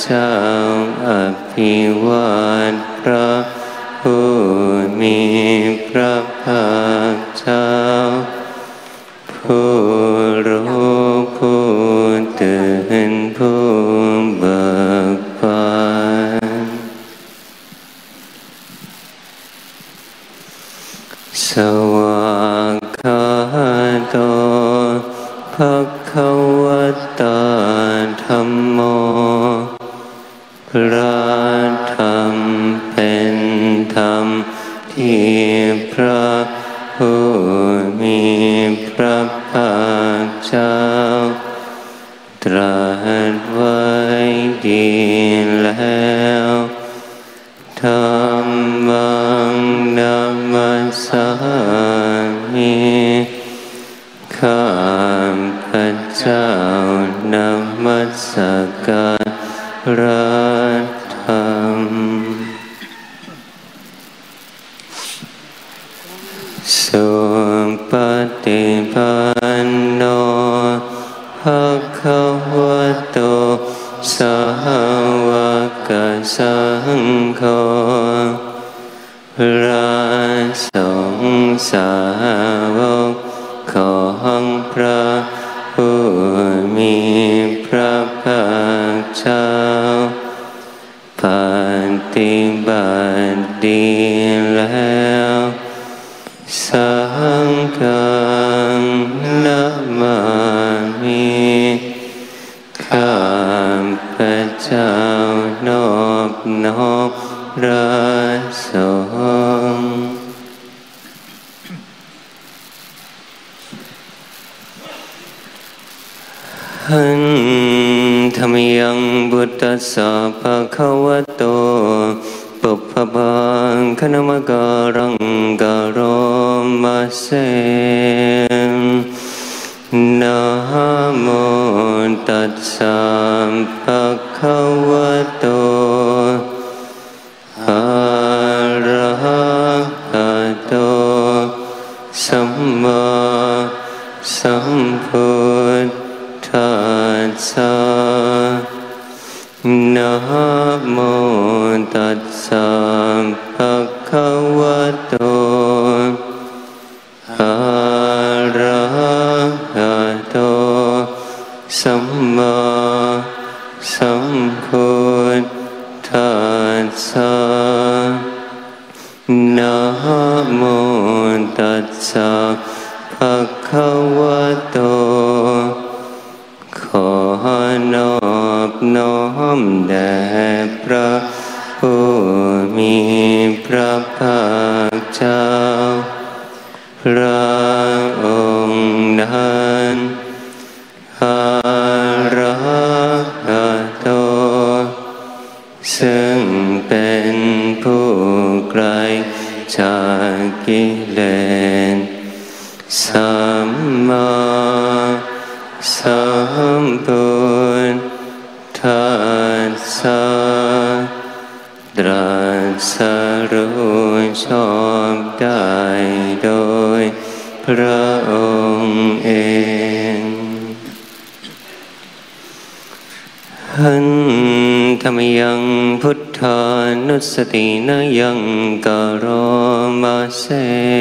เจ้าอภิวาทพระผู้มีพระภาคเจ้าผู้รู้ผู้ตื่นผู้เบิกบานสวากขาโตภควตาธัมโมพระธรรมเป็นธรรมที่พระผู้มีพระภาคเจ้าตรัสไว้ดีแล้วธัมมังนัมมัสสามิข้าพเจ้านมัสการะธรรมสุปฏิปันโนภควโตสาวกสังโฆพระสงฆ์สาวกของพระผู้มีพระภาคเจ้าปฏิบัติดีแล้วสังฆังนะมามิข้าพเจ้านอบน้อมพระสงฆ์หันธรรมยังบุตตสสะภะคะวะโตปุพพพังคณมการังกโรมาเสนะโมตัสสะภะคะวะโตอะระหะโตสัมมาสัมพุทธัสสะนะโมตัสสะภะคะวะโตอะระหะโตสัมมาสัมพุทธัสสะนะโมตัสสะภะคะวะโตขอนอบน้อมแด่พระผู้มีพระภาคเจ้าพระองค์นั้นอะระหะโตซึ่งเป็นผู้ไกลจากกิเลสสัมมาสัมพุทธัสสะตรัสรู้ชอบได้โดยพระองค์เองหันธรรมยังพุทธานุสตินะยังกโรมาเส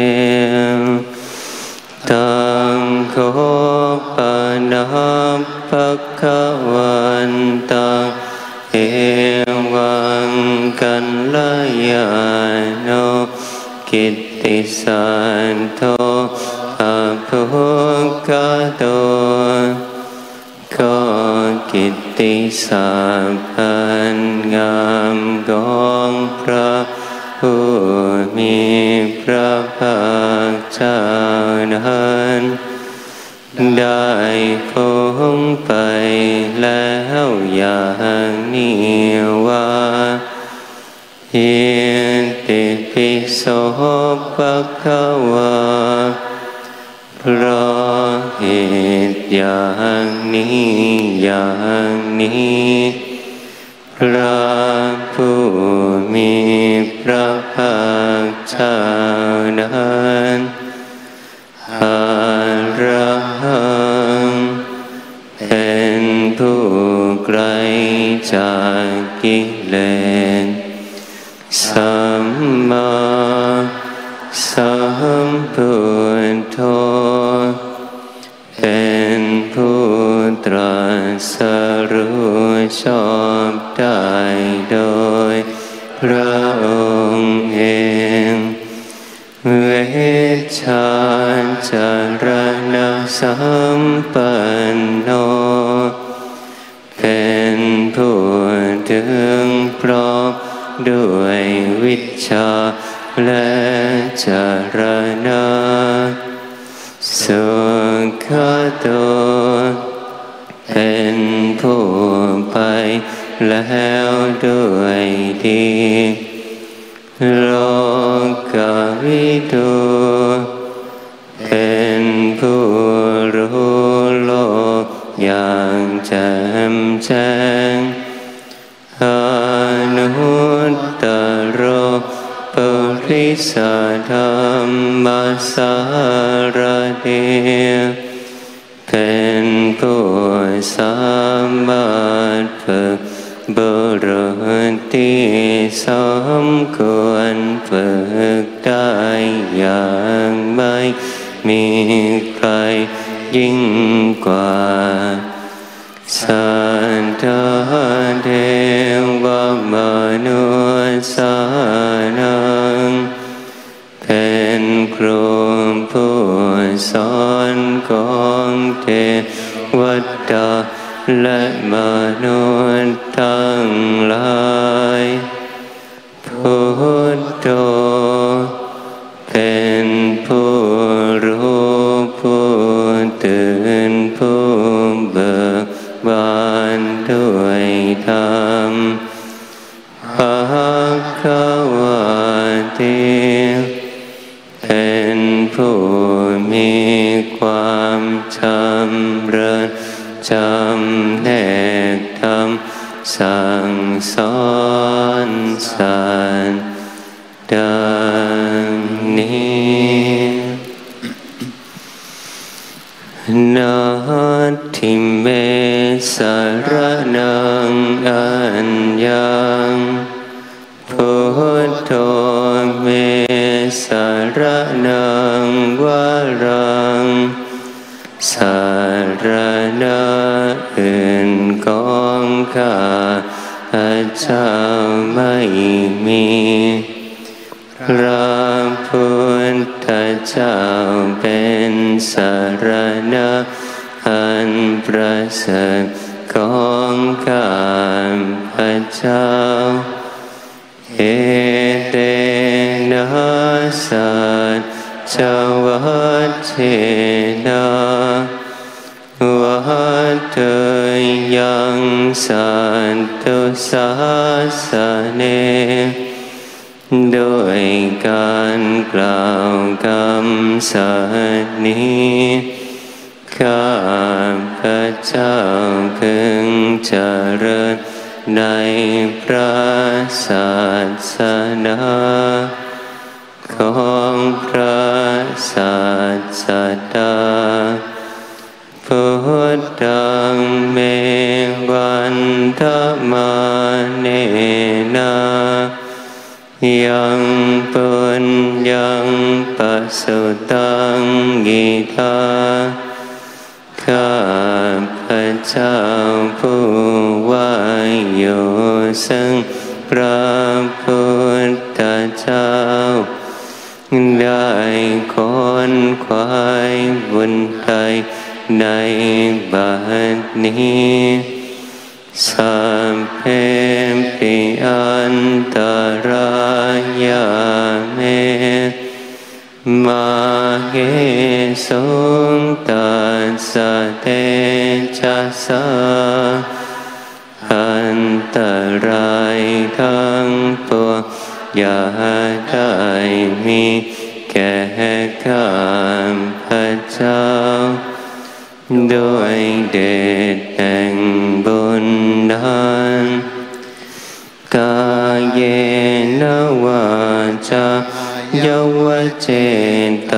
ตังโฆปนะภะคะวันตังเอวังกัลยาโนกิตติสันโธอภุคโตก็กิตติศัพท์อันงามของพระผู้มีพระภาคเจ้านั้นได้พ้นไปแล้วอย่างนี้ว่าหิติปิโสภควาเพราะเหตุอย่างนี้พระผู้มีพระภาคเจ้านั้นอะระหังเป็นผู้ไกลจากกิเลสสัมมาสัมพุทโธเป็นผู้ตรัสรู้ชอบได้โดยพระองค์เองเวชชาจารณสัมปันโนเป็นผู้ถึงพร้อมด้วยวิชชาและจารณะสุขโตเป็นผู้ไปแล้วด้วยดีโลกวิทูเป็นผู้รู้โลกอย่างแจ่มแจ้งอนุตตรปุริสธรรมสารถิเป็นผู้สามารถฝึกบุรุษที่สมควรฝึกได้อย่างไม่มีใครยิ่งกว่าสัตตเทวมนุษย์สานังเป็นครูผู้สอนของเทวดาและมนุษย์ทั้งหลายพุทโธเป็นผู้รู้ผู้ตื่นผู้เบิกบานด้วยธรรมภควติเป็นผู้มีความชำเริญจำแนกธรรมสั่งสอนสัตว์ดังนี้นาทิเมสรนังอัญญังพุทโธเมสรนังวรังสารณะอื่นของข้าพเจ้าไม่มีพระพุทธเจ้าเป็นสารณะอันประเสริฐของข้าพเจ้าเอเตนะสัจวัตเถนะวัตเตยังสันตุสาสเนโดยการกล่าวคำสัตย์นี้ข้าพเจ้าพึงเจริญในพระศาสนาของพระศาสดาพุทธังเมวันธมาเนนะยังปุญญังปัสสุตังกิทาข้าพเจ้าผู้ว่าอยู่ซึ่งพระพุทธเจ้าได้ค้นคว้าบุญใดในบัดนี้สัพเพปิอันตรายาเมมาเหสุงตัสสะเตจัสสะอันตรายทั้งปวงอย่าได้มีแก่ข้าพเจ้าด้วยเดชแห่งบุญนั้นกายเยนะวาจายวเจต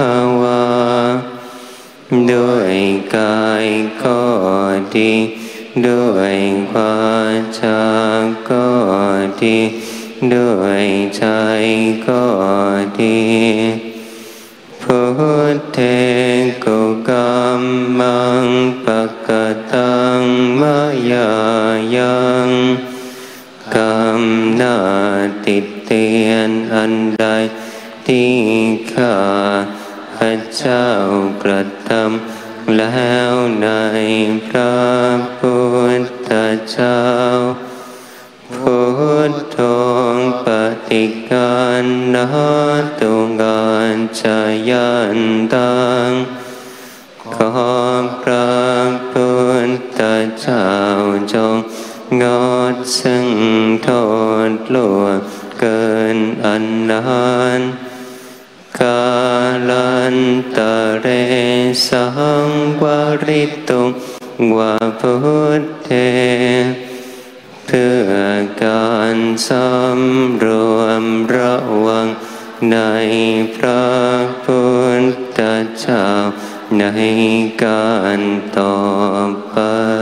สาวาด้วยกายก็ดีด้วยวาจาก็ดีด้วยใจก็ดีพุทเทกุกัมมังปะกตังมายายังกรรมน่าติดเตียนอันใดที่ข้าพระเจ้ากระทำแล้วในพระพุทธเจ้าพุทโธปฏิการนาตุงานชายันตังขอพระพุทธเจ้าจงงดซึ่งโทษล่วงเกินอันนานกาลันตะเรสังวริตุงวาพุทเทเพื่อการสำรวมระวังในพระพุทธเจ้าในการต่อไป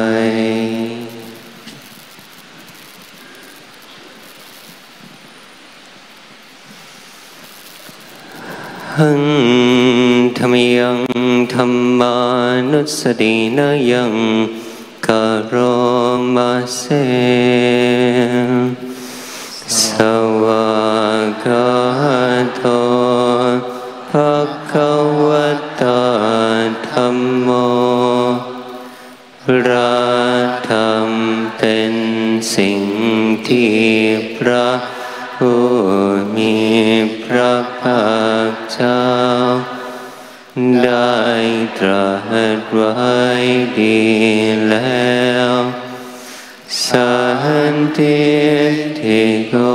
หังธรรมยังธรรมานุสตินะยังกโรมาเสสวากาโตภควตาธัมโมพระธรรมเป็นสิ่งที่พระผู้มีพระภาคเจ้าได้ตรัสไว้ดีแล้วสันติทิโก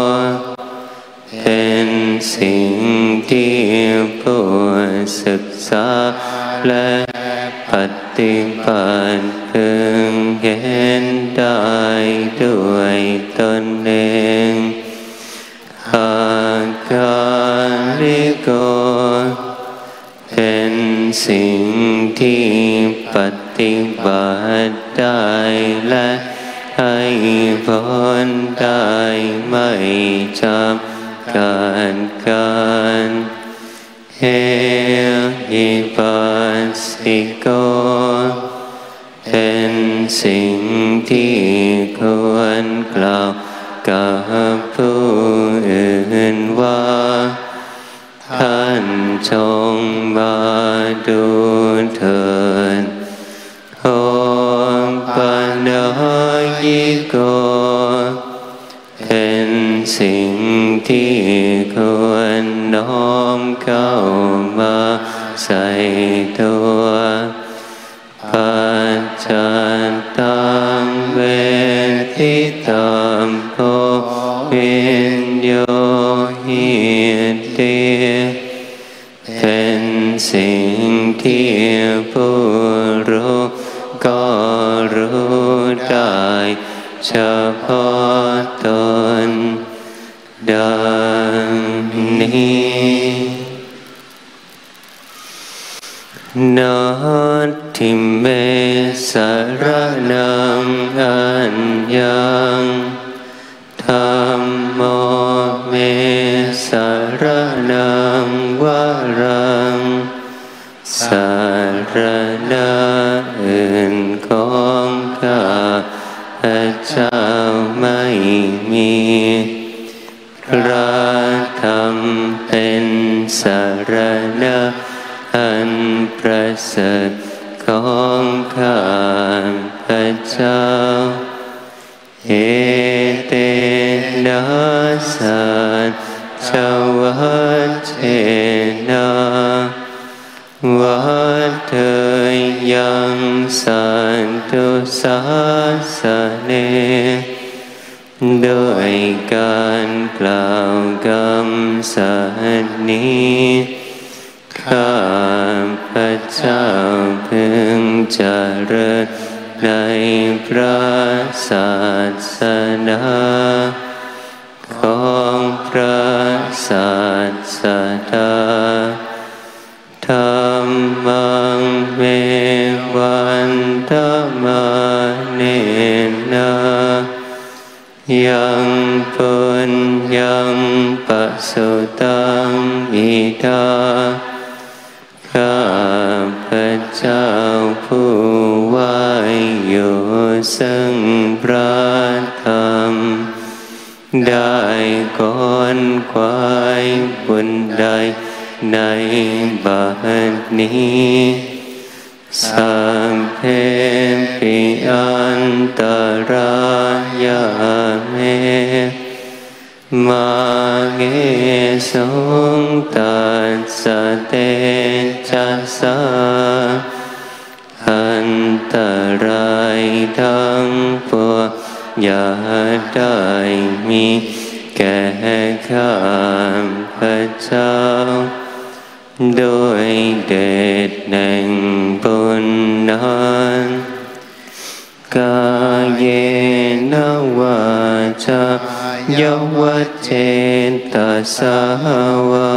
เป็นสิ่งที่ผู้ศึกษาและปฏิบัติพึงเห็นได้ด้วยตนเองอาการลิโกเป็นสิ่งที่ปฏิบัติได้และให้ผลได้ไม่จำกัดการเฮหิปัสสิโกเป็นสิ่งที่ควรกล่าวกับผู้อื่นว่าท่านจงมาดูเถิดโอปัญญิโกเป็นสิ่งที่ควรน้อมเข้ามาใส่ตัวปัจจันตังเวทิตัมโพวิญโยหิติเป็นสิ่งที่ผู้รู้ก็รู้ได้เฉพาะตนดังนี้นัตถิเมสรณังอัญญังธัมโมเมสรณังวรังสรณะอื่นของข้าพระเจ้าไม่มีพระธรรมเป็นสรณะอันประเสริฐของข้าพระเจ้าเอเตนะสัจวัจเจนะวัฏเถยยังสันตุสาสเนด้วยการกล่าวคำสัตย์นี้ข้าพระเจ้าพึงเจริญในพระศาสนาของพระศาสดาธัมมังเมวันธรรมาเนยังปุญญังปัสสุตังอิทาข้าพเจ้าผู้ไหวอยู่ซึ่งพระธรรมได้ก่อนควายบุญใดในบัดนี้สัพเพปิอันตรายาเมมาเกสงตัสสะเตจัสสะอันตรายทั้งปวงอย่าได้มีแก่ข้าพเจ้าโดยเดชแห่งบุญนั้นกายเยนะวาจายวัจเจตสาวา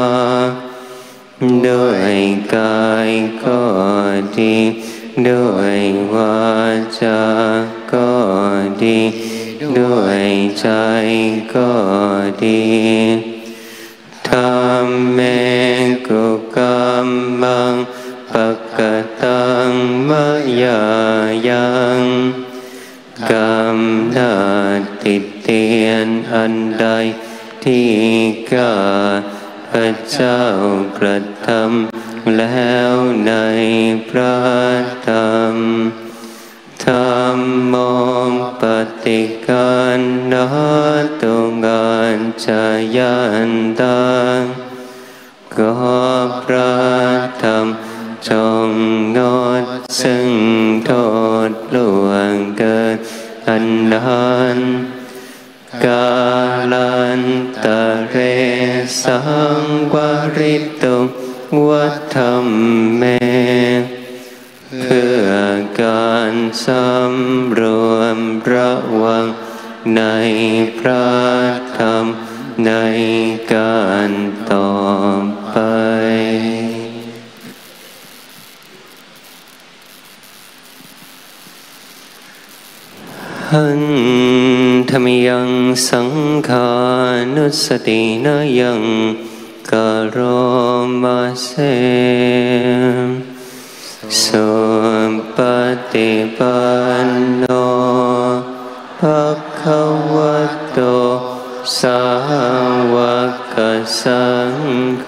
ด้วยกายก็ดีด้วยวาจาก็ดีด้วยใจก็ดีธรรมเมกุกัมมังปะกตังมะยายังกรรมนาติเตียนอันใดที่ข้าพเจ้ากระทำแล้วในพระธรรมธัมโมปฏิกันนาตุงันจายันตังก็พระธรรมจงงดซึ่งโทษล่วงเกินอันนั้นกาลันตะเรสังวริตุวัฏธรรมเมเพื่อการสำรวมระวังในพระธรรมในการต่อไปหันธรรมยังสังขานุสตินายังกโรมาเสสุปฏิปันโนภควโตสาวกสังโฆ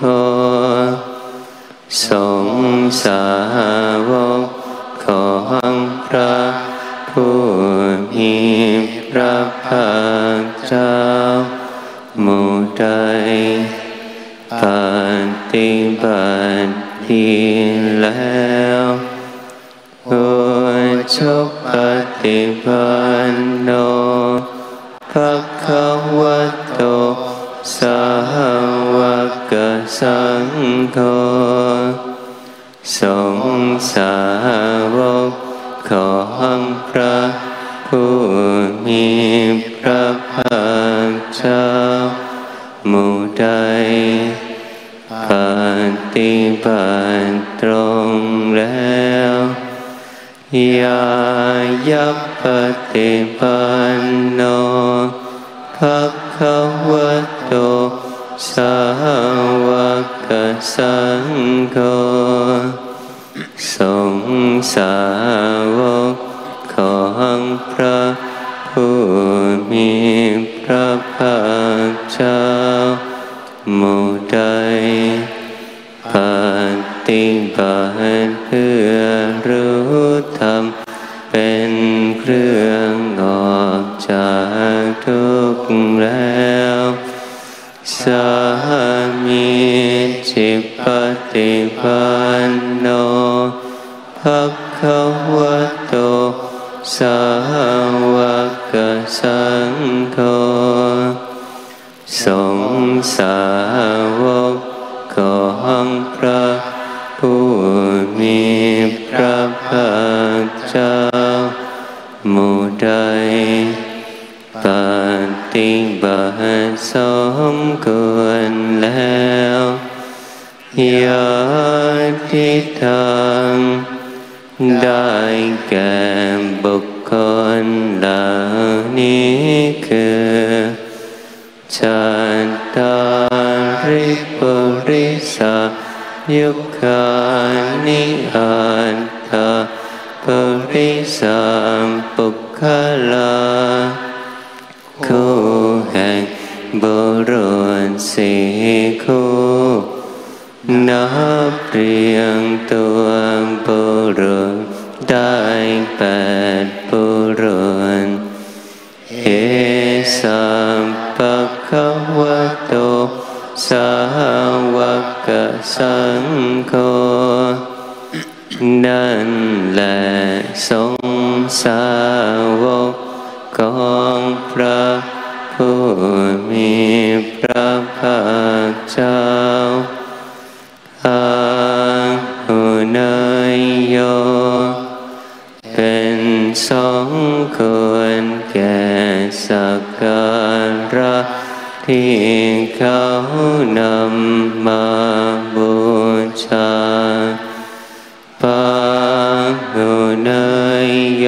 สงฆ์สาวกของพระผู้มีพระภาคเจ้าหมู่ใดปฏิบัติดีแล้วอุชุปฏิปันโนภควโตสาวกสังโฆสงฆ์สาวกของพระผู้มีพระภาคเจ้าหมู่ใดปฏิบัติตรงแล้วยายัปปฏิปันโนภควโตสาวกสังโฆสงฆ์สาวกของพระผู้มีพระภาคเจ้าหมู่ใดปฏิบัติเพื่อรู้ธรรมเป็นเครื่องออกจากทุกข์แล้วสามีจิตปฏิปันโนภควโตสาวกสังโฆสงฆ์สาวกของพระผู้มีพระภาคเจ้าหมู่ใดปฏิบัติสมควรแล้วญาติทางได้แก่บุคคลเหล่านี้คือสัตตาริปุริสายุคานิอัตถาปุริสาปุคคลาคู่แห่งบุรุษสี่คู่นับเรียงตัวบุรุษได้8บุรุษเอสัมปะคะวะโตสาวกสังโฆนั่นแหละสงฆ์สาวกของพระผู้มีพระภาคเจ้าอาหุเนยโยเป็นสองควรแก่สักการะที่เขานำมาบูชาปาหุเนยโย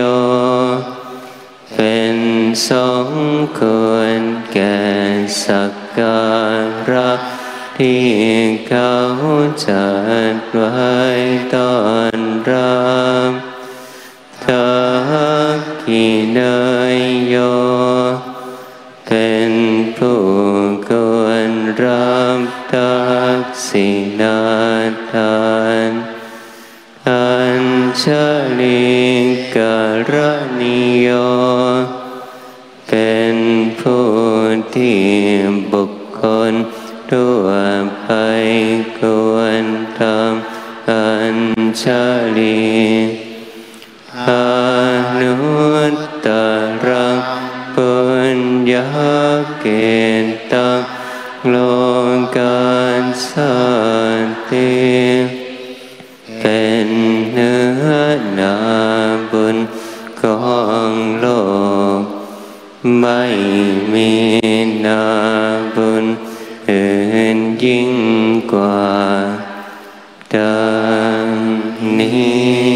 เป็นสองควรแก่สักการะที่เขาจัดไว้ต้อนรับทักขิเนยโยเป็นผู้ควรรับทักษิณาทานอัญชลิกรณิโยเป็นผู้ที่บุคคลทั่วไปควรทำอัญชลีอนุตตรังปุญญเกตังโลกัสสันติเป็นเนื้อนาบุญของโลกไม่มีนาบุญอื่นยิ่งกว่าดังนี้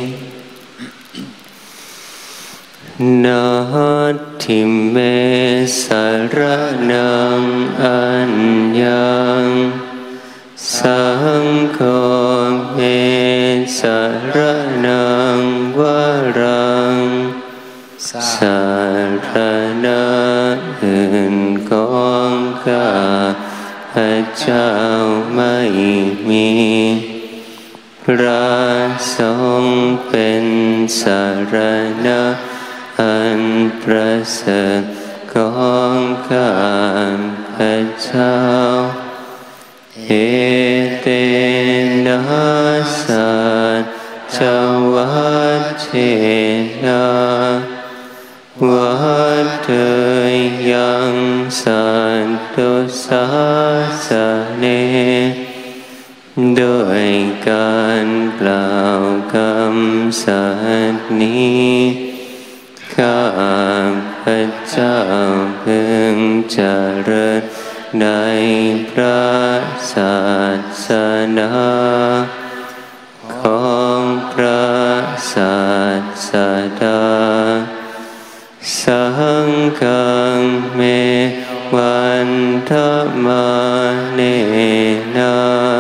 นาทิเมสรนังอัญญังสังโฆเมสรนังวรังสารณะอื่นของข้าพระเจ้าไม่มีพระสงฆ์เป็นสารณะอันประเสริฐของข้าพระเจ้าเอเตนะสัจวัชเชนะวัฏเถยังสันตุสาสเนด้วยการกล่าวคำสัตย์นี้ข้าพระเจ้าพึงเจริญในพระศาสนาของพระศาสดาสังฆังเมวันธมาเนนะ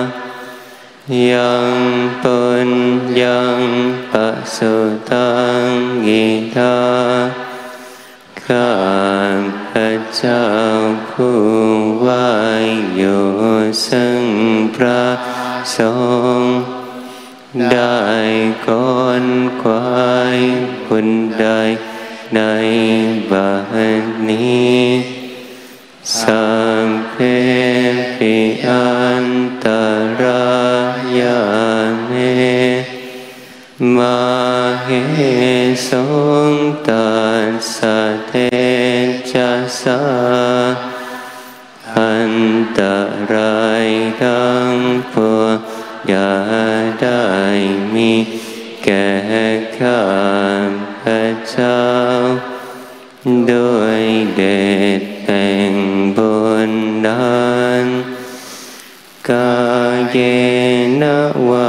ยังปุญญังปัสสุตังกิทาข้าพระเจ้าผู้ไหวอยู่ซึ่งพระสงฆ์ได้ค้นคว้าบุญใดในบัดนี้สัมเพปิอันตรายาเมมาเหสงตัสสะเตจัสสะอันตรายทั้งปวงอย่าได้มีแก่ข้าพระเจ้าด้วยเดชแห่งบุญนั้นกายเยนะวา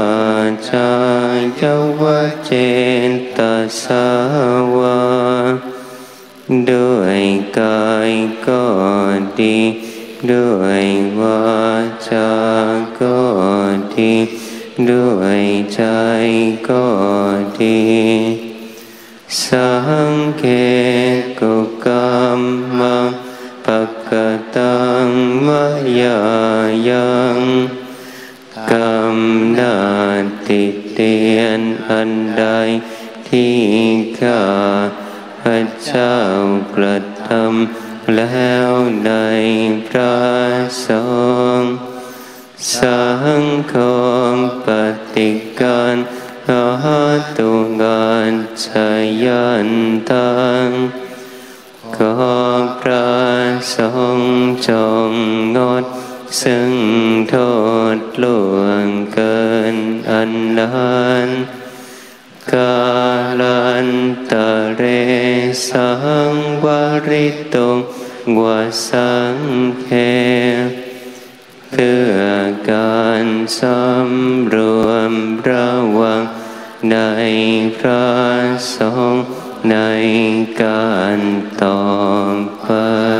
จายะวะเจตสาวะด้วยกายก็ดีด้วยวาจาก็ดีด้วยใจก็ดีสังเกตุกรรมังปกตังมยายังกรรมนาติเตียนอันใดที่ข้าพระเจ้ากระทำแล้วในพระสงฆ์สังฆปฏิการอาตุงานชยันตังขอพระสงฆ์จงงดซึ่งโทษล่วงเกินอันนั้นกาลันตะเรสังวริตุงวสังเขเพื่อการสำรวมระวังในพระสงฆ์ในการต่อไป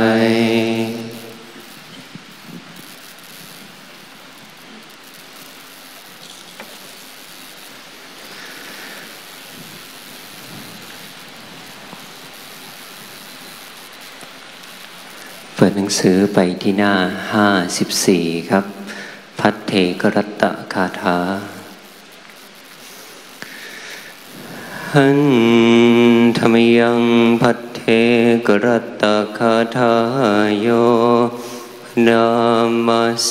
เปิดหนังสือไปที่หน้า54ครับพัทเทกรัตตคาถาหันธรรมยังพัทเทกรัตตคาถาโยนามาเส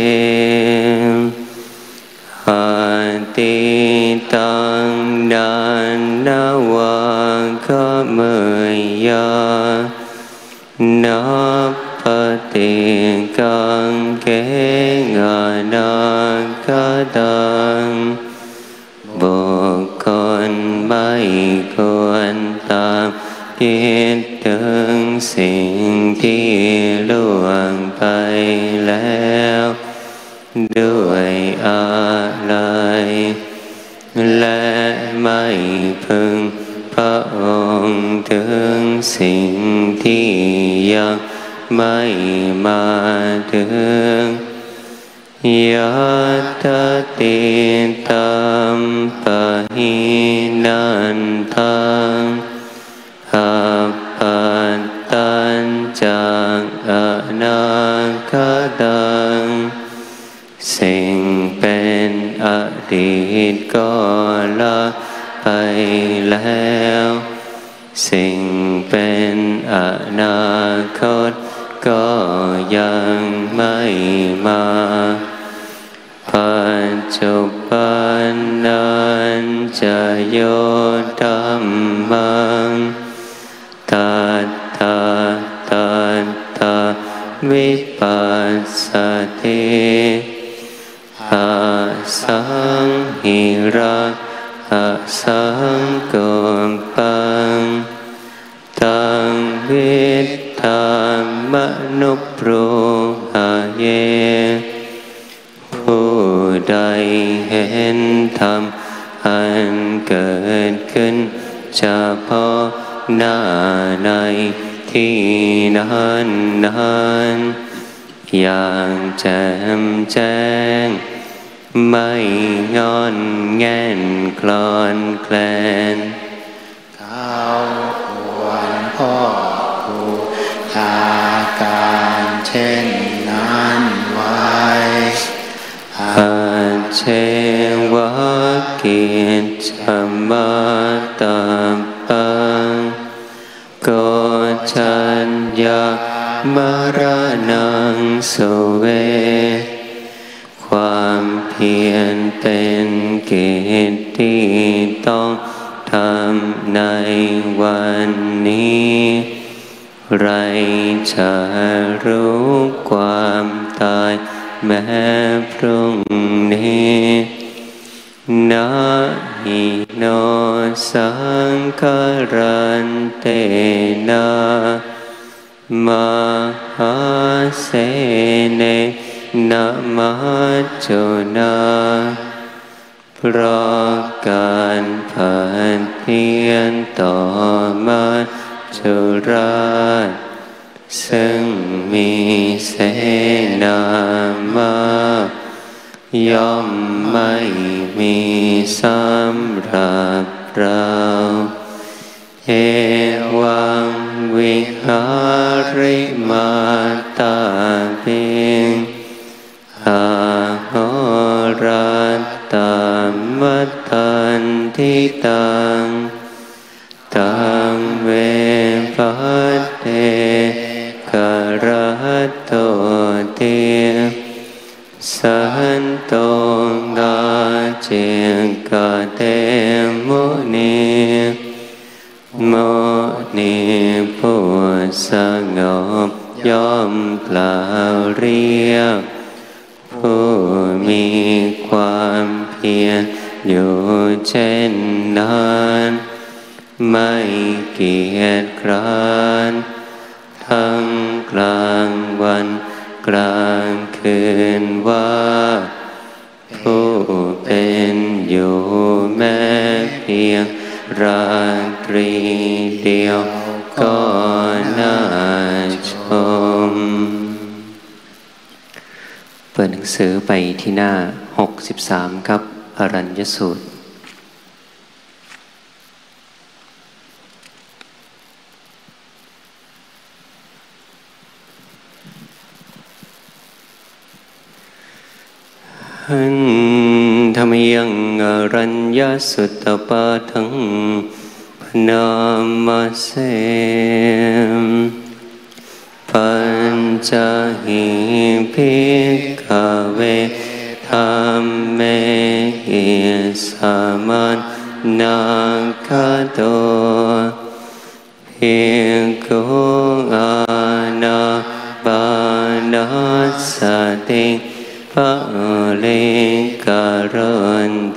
อาติตังดานาวาคเมยานาปฏิกังเกงานาคตังบุคคลไม่ควรตามคิดถึงสิ่งที่ล่วงไปแล้วด้วยอะไรและไม่พึงพระองค์ถึงสิ่งที่ยังไม่มาถึงยัตถติตัมปะหินันทังอัปปัตตัญจังอนาคตังสิ่งเป็นอดีตก็ละไปแล้วสิ่งเป็นอนาคตก็ยังไม่มาปัจจุบันนั้นจะโยธัมมังตัตถะตัตถะวิปัสสติอาสังหิระอาสังกัมปังตังวิทธามนุปโรหะเยผู้ใดเห็นธรรมอันเกิดขึ้นเฉพาะหน้าในที่นั้นอย่างแจ่มแจ้งไม่งอนแง่นคลอนแคลนเขาควรพ่อผู้อาการเช่นนั้นไว้อาเชวะกิจจมาตาปังโกชัญญามรณังสุเวความเพียรเป็นกิจที่ต้องทำในวันนี้ไรจะรู้ความตายแม้พรุ่งนี้นะหิโนสังขรันเตนะมหาเสเนนะมัจจุนาเพราะการผัดเพี้ยนต่อมาจุราชซึ่งมีเสนามากย่อมไม่มีสำหรับเราเอวังวิหาริมาตาปิงอาโหรัตตมัตตันทิตังตังเวปัสเตกรัตโตเตสันโตงาเจกเตมุนีโมนีผู้สงบย่อมกล่าวเรียกผู้มีความเพียรอยู่เช่นนั้นไม่เกียจคร้านทั้งกลางวันกลางคืนว่าผู้เป็นอยู่แม้เพียงราตรีเดียวก็น่าชมเปิดหนังสือไปที่หน้า63ครับอรัญญสูตรธรรมยังอรัญญสุตตปาทังพนามาเสปัญจหิภิกขเวธัมเมหิสามัญนาคโตภิกขุอานาปานาสติปะเลกะรันโต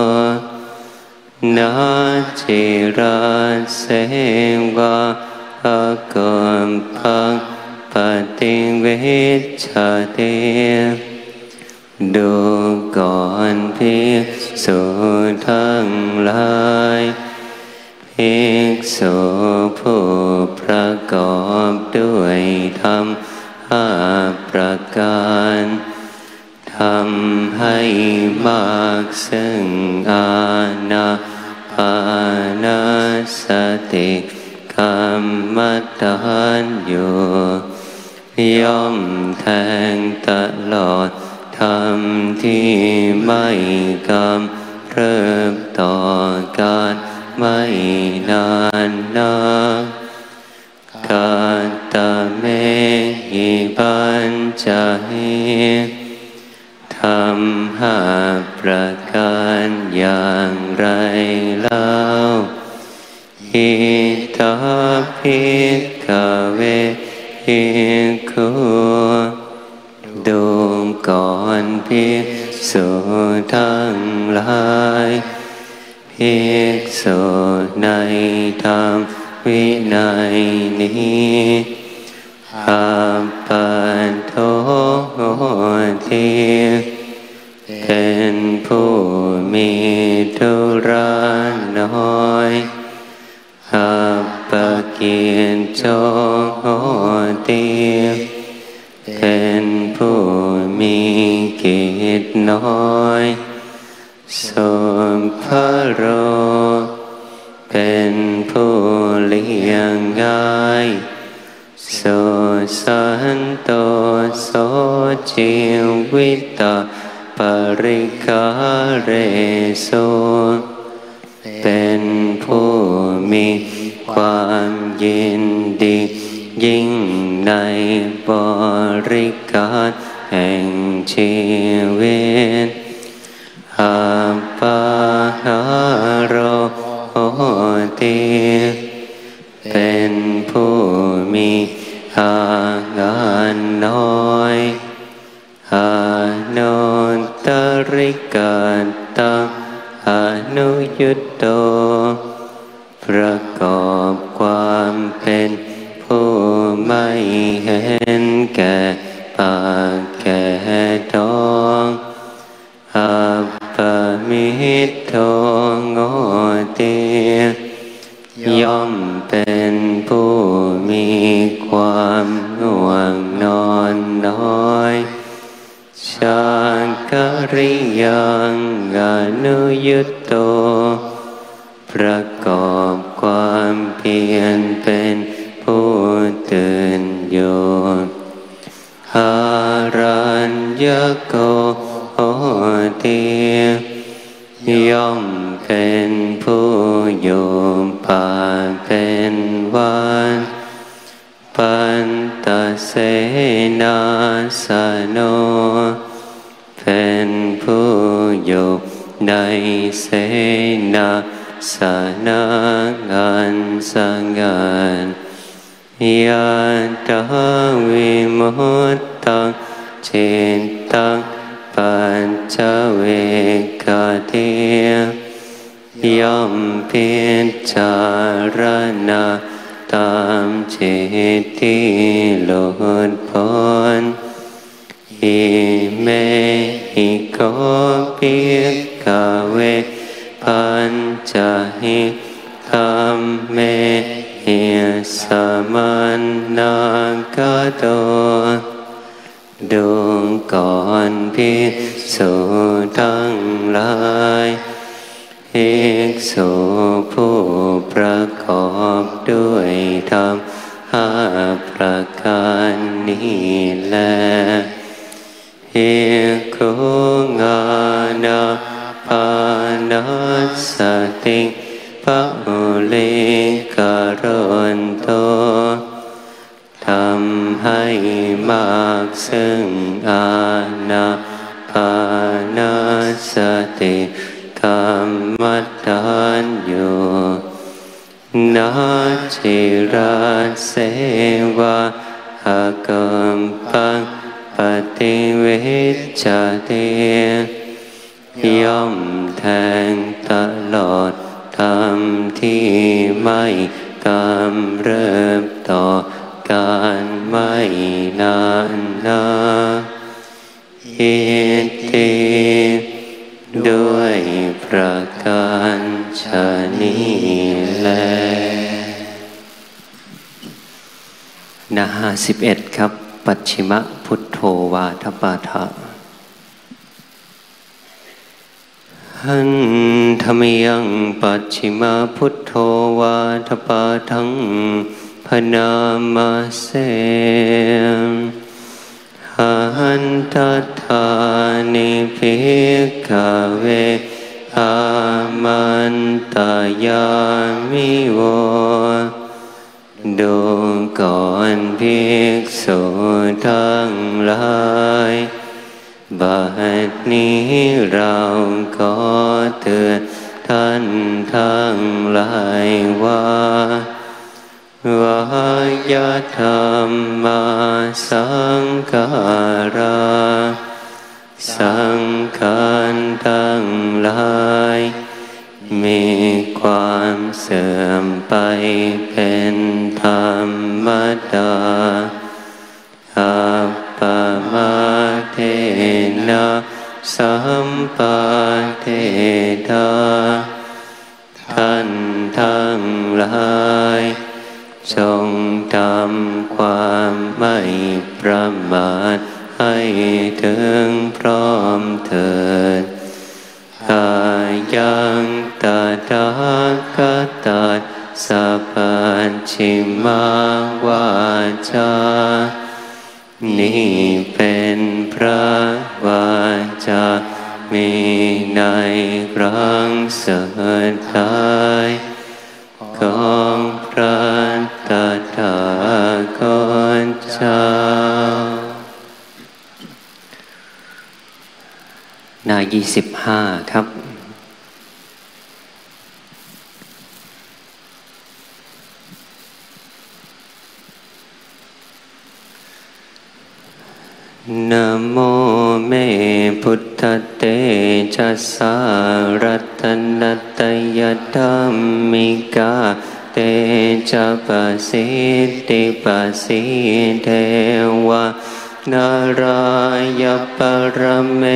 นาจิราเสวะอากัมปังปฏิเวชชเตดูก่อนภิกษุทั้งหลายภิกษุผู้ประกอบด้วยธรรม5ประการทำให้มากซึ่งอานาปานสติกรรมฐานอยู่ย่อมแทงตลอดธรรมที่ไม่กำเริบต่อการไม่นานนักกาตเมหิปัญจหิทำ5ประการอย่างไรเล่าอิทาภิกขเวภิกขุดูก่อนภิกษุทั้งหลายภิกษุในธรรมวินัยนี้อาปันโททีเป็นผู้มีธุระน้อยอาปเกียรโจตีเป็นผู้มีกิจน้อยสมภโรเป็นผู้เลี้ยงง่ายโสสันโตโสจิวิตาปริคาเรโสเป็นผู้มีความยินดียิ่งในบริการแห่งชีวิตอาปาหาโรติเป็นผู้มีอาหารน้อยอานุตริกาตาอนุยุตโตประกอบความเป็นผู้ไม่เห็นแก่ปากแก่ท้องอัปปมิโทโงติย่อมเป็นผู้มีความง่วงนอนน้อยชากริยังอนุยุตโตประกอบความเพียรเป็นผู้ตื่นอยู่อารัญญโกโหติย่อมเป็นผู้อยู่ป่าเป็นวันปันตเสนาสโนเป็นผู้อยู่ในเสนาสนะอันสงัดยะตาวิมุตตังจิตตังปัญจเวกติย่อมพิจารณาตามจิตที่หลุดพ้นอิเมหิโกภิกขเวปัญจหิธัมเมหิสมานังกโตดวงก่อนภิกษุทั้งหลายภิกษุผู้ประกอบด้วยธรรม5 ประการนี้แลภิกขุอานาปานสติภะหุลิกโรนโตทำให้มากซึ่งอานาปานสติกรรมฐานอยู่นาจิราเสวะหกรรมปังปฏิเวชชเตย่อมแทงตลอดธรรมที่ไม่กำเริบต่อการไม่นานนาอิติด้วยประการฉะนี้แลนะ51ครับปัจฉิมพุทโธวาทปาทะหันธรรมยังปัจฉิมพุทโธวาทปาทังพนามาเสหันตัทธานิภิกขเวอามันตายามิโวดูก่อนภิกษุทั้งหลายบัดนี้เราขอเตือนท่านทั้งหลายว่าวายธรรมาสังขาราสังขารทั้งหลายมีความเสื่อมไปเป็นธรรมดาอัปปมาเทนะสัมปะเทธาท่านทั้งหลายจงทำความไม่ประมาทให้ถึงพร้อมเถิดกายังตถาคตสัพพัญชิมาวาจานี่เป็นพระวาจามีในครั้งสุดท้ายของพระตถาคตเจ้าหน้า25ครับนะโมเมพุทธเตชัสสะรัตนัตยธัมมิกาเตชะปะสิทธิปะสิเทวะนารายปรเม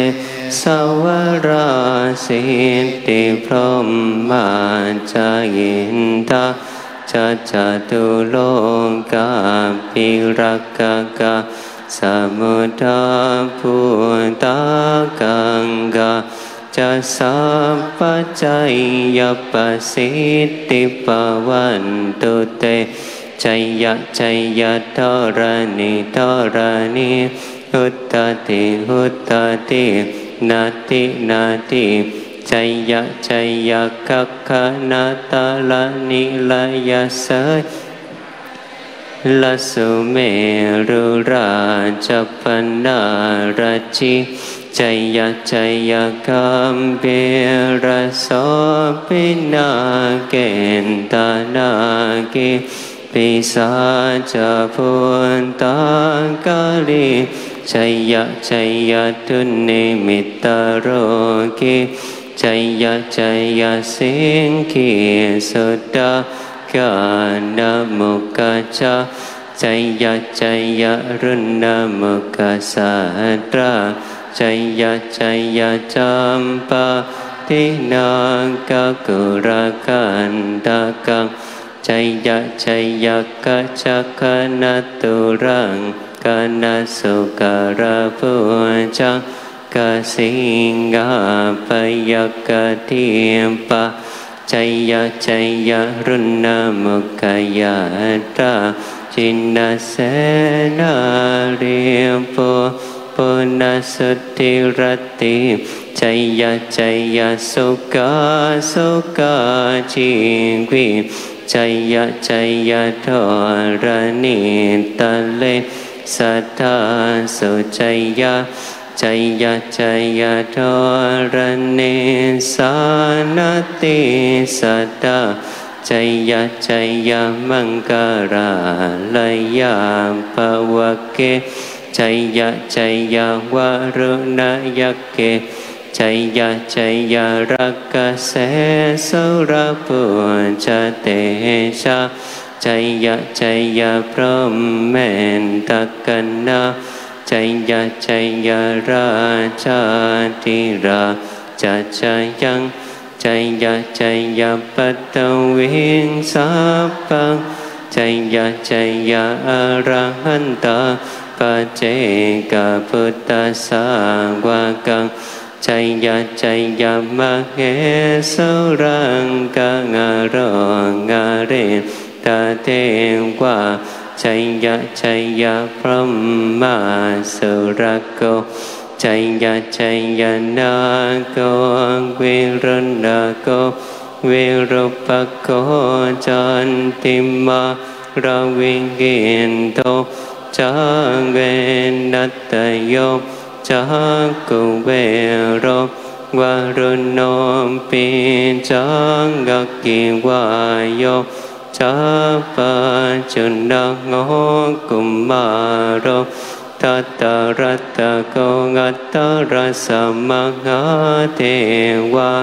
สวราสิทธิพรหมาจายินทาจัจจตุโลกาปิรักกะสมุทาภูตากังกาจะสัพพจัยยัปปสิทธิปวันตุเตชัยยะชัยยะธรณีธรณีหุตตติหุตตตินาตินาติชัยยะชัยยะคัคขนาตาลานิลายะเสยละสุเมรุราชปนาราชิชัยยะชัยยะคัมเบระโสปินาเกณตานาคิปิสาจพุนตากาลิชัยยะชัยยะทุนิมิตโรกิชัยยะชัยยะสิงคีสุดดากานามุกจาชัยยะชัยยะรุณมุกสัตตราชัยยะชัยยะจัมปะทินากะกุระกันตะกังชัยยะชัยยะกัจจคณตุรังกนาสุการะพุจังกสิงหาปยกติปะชัยยะชัยยะรุณมุกยะตาจินนาเสนาริปุปุณสุติรติชัยยะชัยยะสุกาสุกาจิวิชัยยะชัยยะธรณีตะเลสัทธาสุชัยยะชัยยะชัยยะธรณีสานติสัทธาชัยยะชัยยะมังคาราลยาภวเกชัยยะชัยยะวรุณยเกชัยยะชัยยะรักกเสสุรปุจเตชะชัยยะชัยยะพรหมเมนตกันนาชัยยะชัยยะราชาธิราชชัยยังชัยยะชัยยะปัตตวิงสัพพังชัยยะชัยยะอรหันตปัจเจกพุทธัสสาวกังชัยยะชัยยะมะเหสุรังกังอโรกาเรตเทวะชัยยะชัยยะพรหมาสุรโกชัยยะชัยยะนาโกวิรุณโกวิรุปโกจันติมาราวิงกินโตจาเวนัตตโยจากกุเวโรวรุณโนปิจังกักกิวายโยชาปะจุนโงกุมารโรทัตตรัตตะโกงัตตรัสสะมหาเทวะ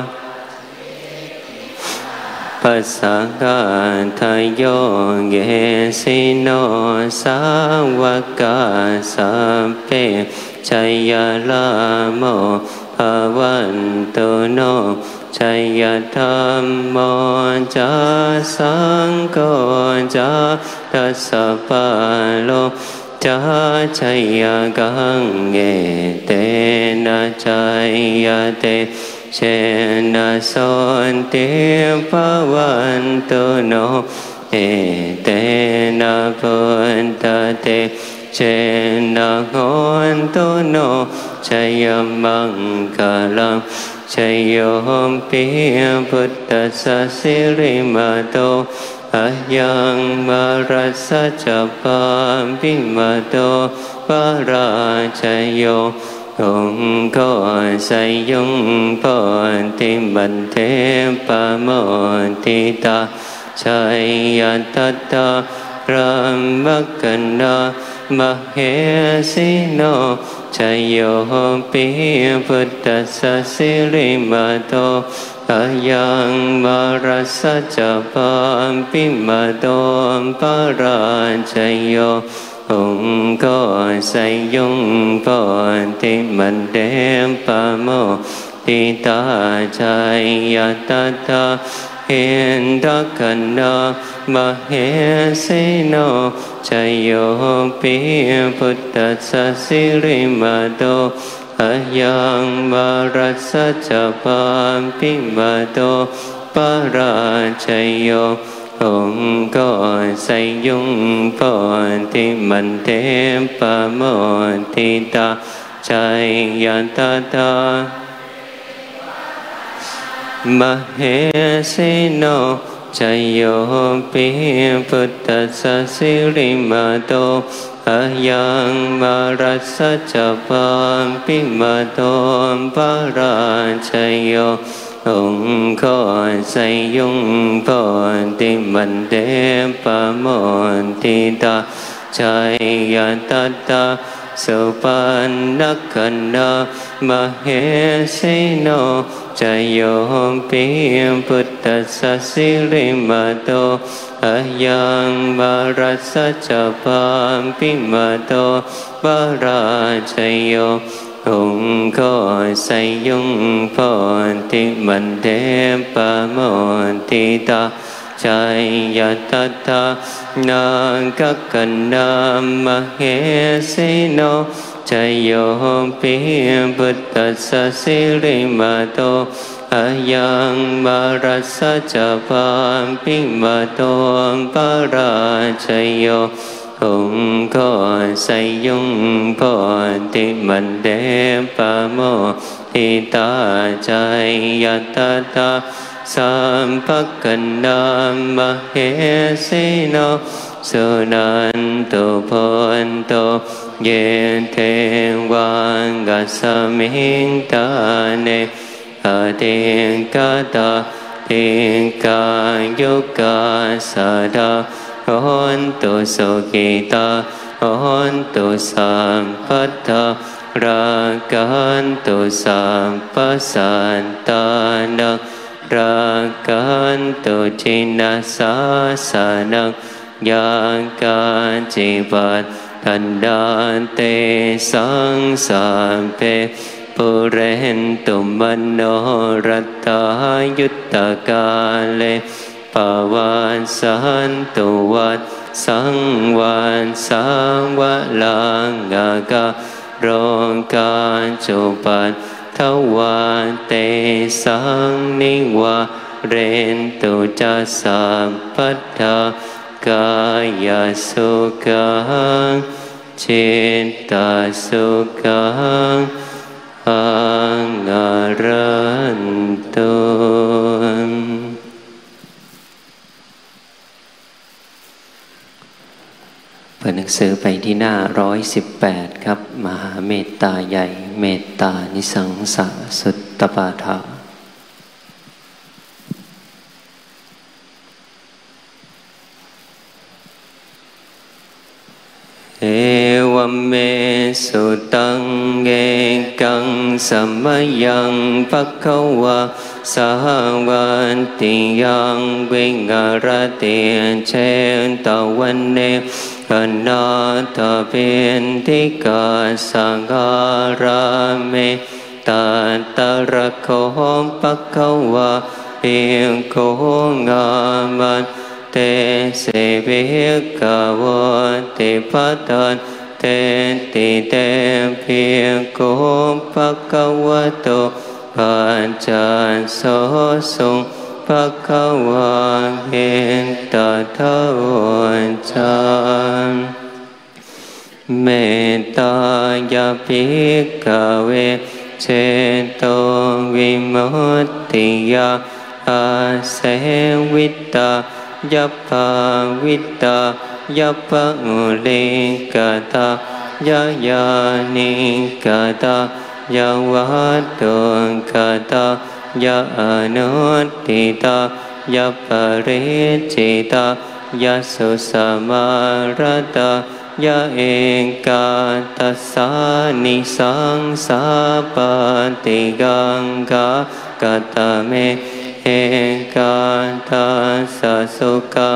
ปัสสะกะทายโยเกสิโนสาวกาสัพเพชัยยะลาโมภวันตุโนชัยยะธัมโมจะสังโฆจะตัสสะปะโลจะชัยยะกังเกเตนะชัยยะเตเชนะโสติภวันตุโนเอเตนะพุทธเตเชนะโหนตุโนชัยมังคลังชัยโยปิพุทธัสสะสิริมาโตอายังมารัสสะจัปปาปิมาโตปาราชัยโยองค์ขอไสยงปอนติบันเทปะโมทิตาชัยยะตัตตารัมมกันนามเหสิโนชัยโยปิพุทธัสสะสิริมาโตอายังมารัสสะจัปปาปิมาโตปาราชัยโย Hùng có say dung phò thì mình đem pa mô thì ta chạy ya ta ta hiện ta cần na ma he se no chayo pi Buddha sa siri ma do ayang marasa chapam pi ma do para chayo Hùng có say dung phò thì mình thêm pa mô thì ta chạy ya ta ta ma he se no chayo pi Buddha sa siri ma do ayang marasa chapam pi ma do para chayo Hùng có say dung phò thì mình đem pa mô thì ta chạy ya ta ta Sopanakkhana maheseno chayo pi Buddha sa siri ma do ayang marasa chapam pi ma do para chayo Hùng có say dung phò thì mình đem pa mô thì ta chạy ya ta ta na các cần nam ma he se no chayo pi Buddha sa siri ma do ayang marasa chapam pi ma do para chayo Hùng có say dung phò thì mình đem pa mô thì ta chạy ya ta ta Sampakkhana maheseno sunanto ponto yete vangasamintane adinkata tinka yuka sada hontu sukita hontu sampata rakantu sampasantana rakantu chinasasana yakan jivat tandante sangsampe purentu manoratta yuttakale pavansantu vat sangvan sangvalangaka rokan chupat thawat te sang niwa rentu cha sampatha kaya sukha citta sukha angarantu เปิดหนังสือไปที่หน้า118ครับมหาเมตตาใหญ่เมตตานิสังสะสุตตปาฐาเอวเมสุตังเกกังสัมมยังภัคควาสาวันติยังวิงารติเชตวันเนอนาถเวนทิกาสังการาเมตัตตระโคภัคควาเพียงโคงามันเตเสวิกาวติปัตตันเตติเตเพียงโคภัคควะโตปัญจโสสุภัคควะเห็นตถาจารเมตตายาภิกขเวเชโตวิมุตติยาอาเสวิตายัปปาวิตายัปปะอุลิกตายายานิกตายาวัตตุกตายาอนุตติตายาปริจิตายาสุสมารตายาเอกาตัสสานิสังสาปติกังกากตเมเอกาทัสสะสุขะ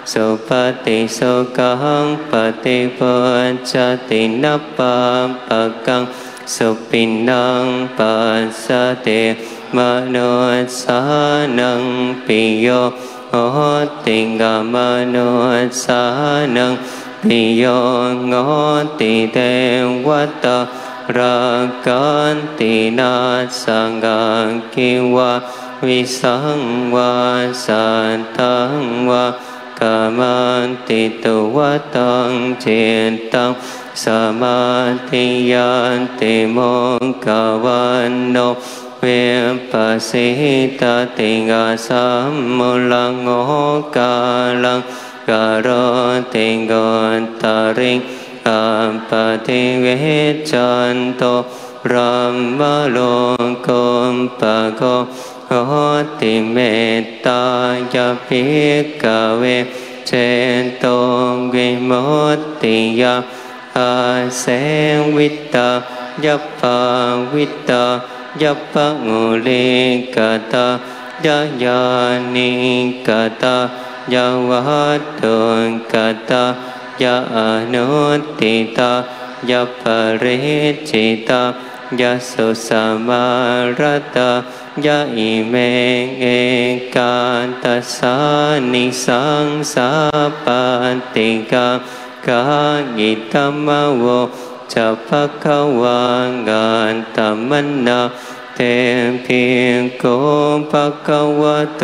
สุปฏิสุขังปฏิปัจจตินัปปะปะกังสุปินังปัสสติมโนสานังปิโยโหติกามโนสานังปิโยโหติเทวตารากันตินาสังฆกิวะวิสังวาสันทังวะกามันติตุวะตังเจตังสมาธิยันติโมกวันโนเวปัสสิตติงาสัมมุลังโอกาลังกาโรติงกนตาริงอัปปติเวจันโตรัมมะโลกุมปะโกโหติเมตตายาภิกขเวเจโตวิมุตติยาอาเสวิตายัปปะวิตายัปปะงูลิกตายายานิกตายาวัตถุกตายาอนุติตายาปริจิตายาสุสมารตายาอิเมเอกาตัสสานิสังสาปันติกากายิตัมมะโวจะภคะวันตัมมนะเตปิโกภคะวะโต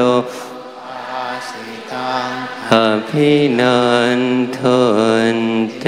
อภินันทนเต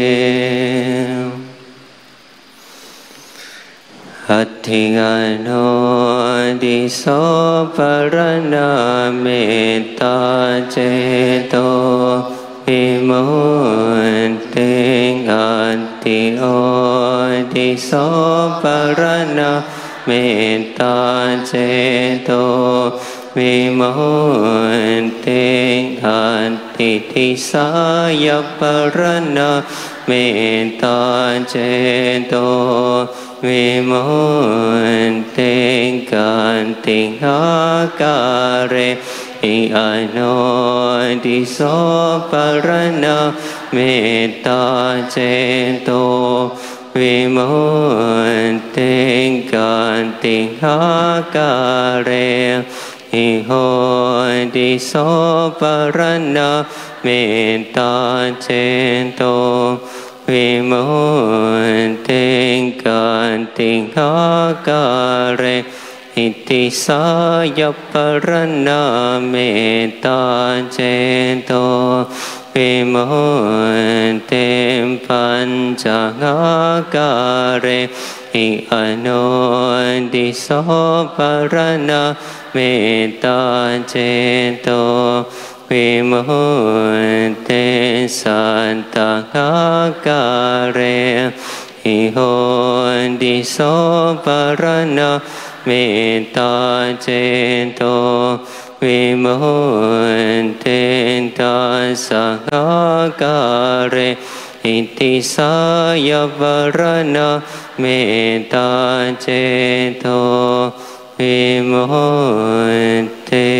อัตถิกาโนดิโสปรณาเมตตาเจโตวิมุตติอัตติโอดิโสปรณาเมตตาเจโตวิมุตติอัตติทิสายปรณาเมตตาเจโตวิมุตติกันติหาการะอิอโนดิโสปรณาเมตตาเจโตวิมุตติกันติหาการะอิโหติโสปรณาเมตตาเจโตวิมุตติกันติหาการะอิติสายปรณาเมตตาเจโตวิมุตติปัญจการะอิอโนดิโสปรณาเมตตาเจโตวิมุตติสันตการะอิโหติโสปรณาเมตตาเจโตวิมุตติตัสสะการะอิติสายปรณาเมตตาเจโตวิมุตติ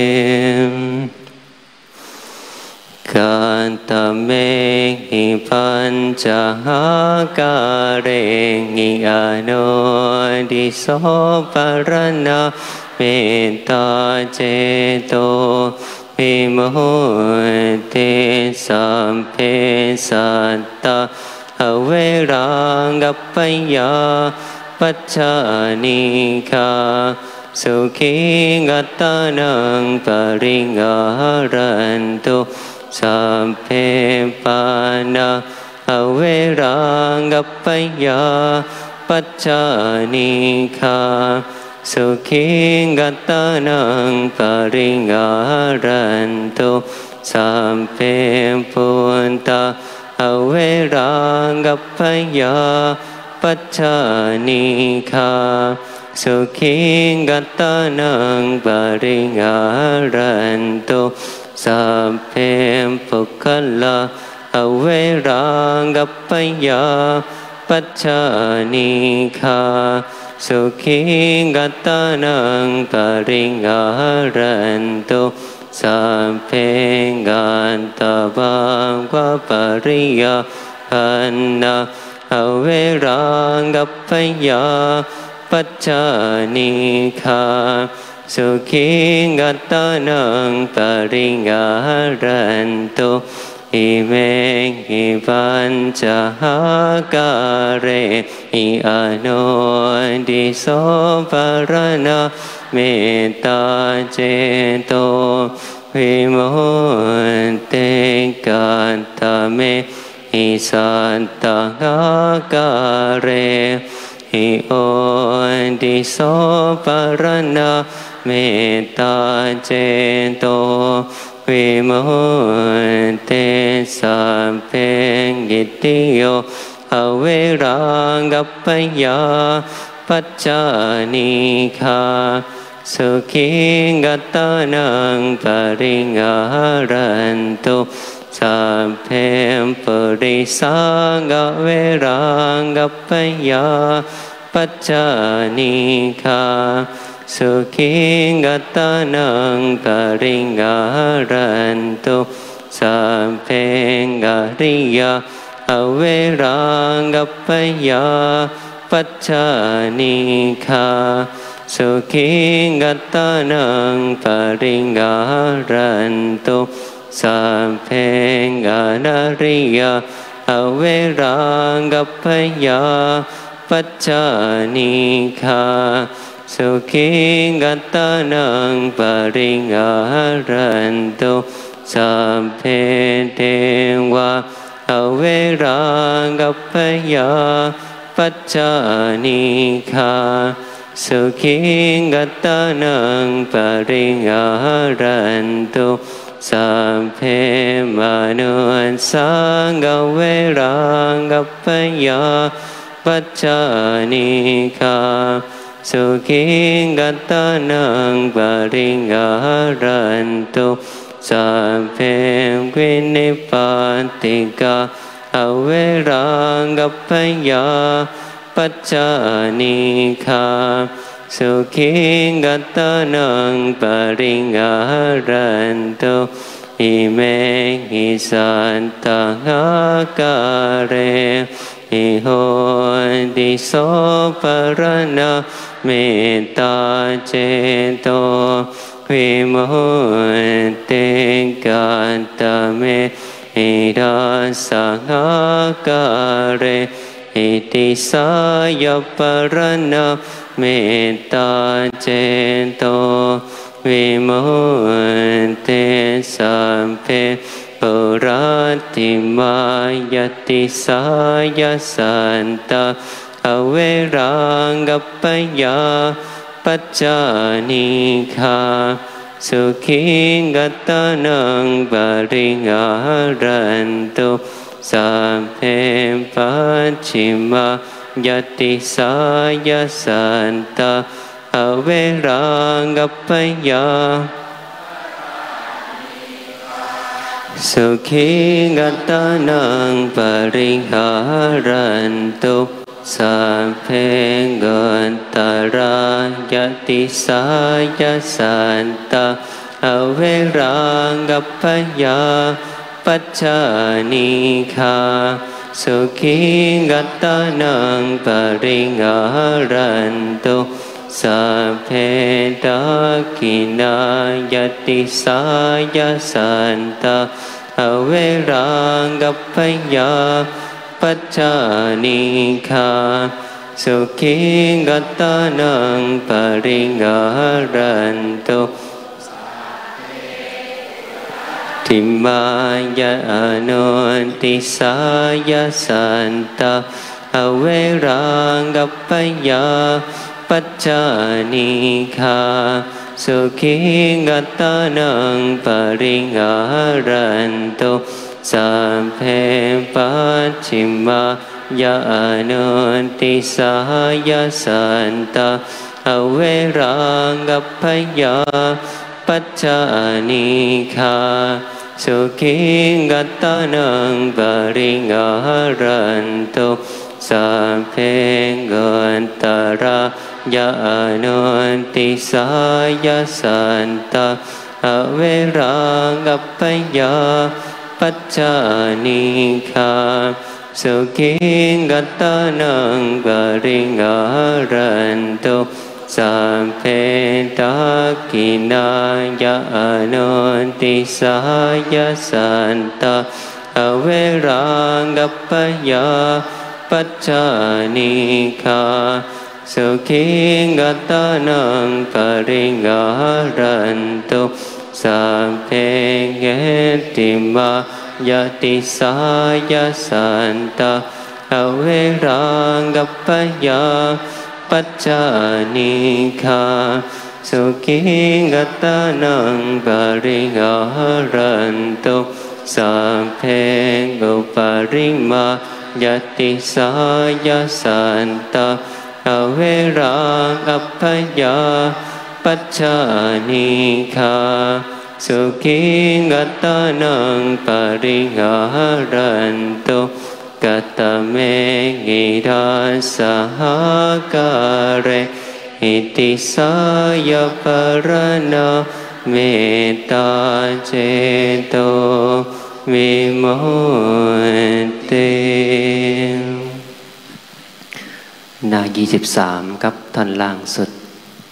กันตเมหิปัญจการะงิอโนดิโสปรณาเมตตาเจโตวิมุตติสัมเพสัตตาอเวรางัปปยาปัจจานิกาสุขีงัตตานังปริงารันตุสัมเพปานาอเวรางัปปยาปัจจานิกาสุขีงัตตานังปริงารันตุสัมเพปุตตาอเวรางัปปยาปัจจานิกาสุขีงัตตานังปริงารันตุสัพเพปุคลาอเวรางัปปยาปัจจานิกาสุขีงัตตานังปริงารันตุสัพเพกันตภาวะปริยปันนาอเวรางัปปยาปัจจานิคาสุขิงัตตานังปริญารันตุอิเมหิปัญจหาการะอิอโนดิโสปรณะเมตตาเจโตวิมุตติกันตเมหิสัตตหาการะอิโอดิโสปรณะเมตตาเจโตวิมุตติสัพเพกิติโยอเวรางัปปยาปัจจานิคาสุขิงัตตานังปริญารันตุสัพเพปุริสังอเวรางัปปยาปัจจานิคาสุขิงัตตานังปริญารันตุสัพเพอริยาอเวรางัปปยาปัจจานิคาสุขิงัตตานังปริญารันตุสัพเพอนาริยาอเวรางัปปยาปัจจานิคาสุขิงัตตานังปริญารันตุสัพเพเทวะอเวรางัปปยาปัจจานิคาสุขิงัตตานังปริญารันตุสัพเพมนุสังอเวรางัปปยาปัจจานิคาสุขิงัตตานังปริญารันตุสัพเพวินิพาติกาอเวรางัปปยาปัจจานิคาสุขิงัตตานังปริญารันตุอิเมหิสัตตหาการะอิโหติโสปรณะเมตตาเจโตวิมุตติกันตเมหิดัสสหาการะอิติสายปรณะเมตตาเจโตวิมุตติสัพเพปุราติมายติสายสันตอเวรางัปปยาปัจจานิคาสุขิงัตตานังปริญารันตุสัพเพปัจฉิมายติสายสันตอเวรางัปปยาสุขิงัตตานังปริหารันตุสัพเพกันตรายติสายสันตอเวรางัปปยาปัจจานิคาสุขิงัตตานังปริญารันตุสัพเพทักขินายติสายสันตอเวรางัปปยาปัจจานิคาสุขิงัตตานังปริญารันตุทิมายะอนุติสายสันตอเวรางัปปยาปัจจานิคาสุขิงัตตานังปริญารันตุสัพเพปัจฉิมายะอนุติสายสันตอเวรางัปปยาปัจจานิคาสุขิงัตตานังปริญารันตุสัพเพกันตรายะอนุติสายสันตอเวรางัปปยาปัจจานิคาสุขิกัตตานังปริงารันตุสัพเพทักขินายะอนุติสายสันตาอเวรางัปปยาปัจจานิคาสุขิกัตตานังปริงารันตุสัพเพเกติมายติสายสันตาอเวรางัปปยาปัจจานิคาสุขิกัตตานังปริงารันตุสัพเพอุปริมายติสายสันตาอเวรางัปปยาปัจจานิคาสุขิกัตตานังปริงารันตุกัตตเมกิดาสหการะอิติสายปรณะเมตตาเจโตวิมุตติหน้า23ครับท่อนล่างสุด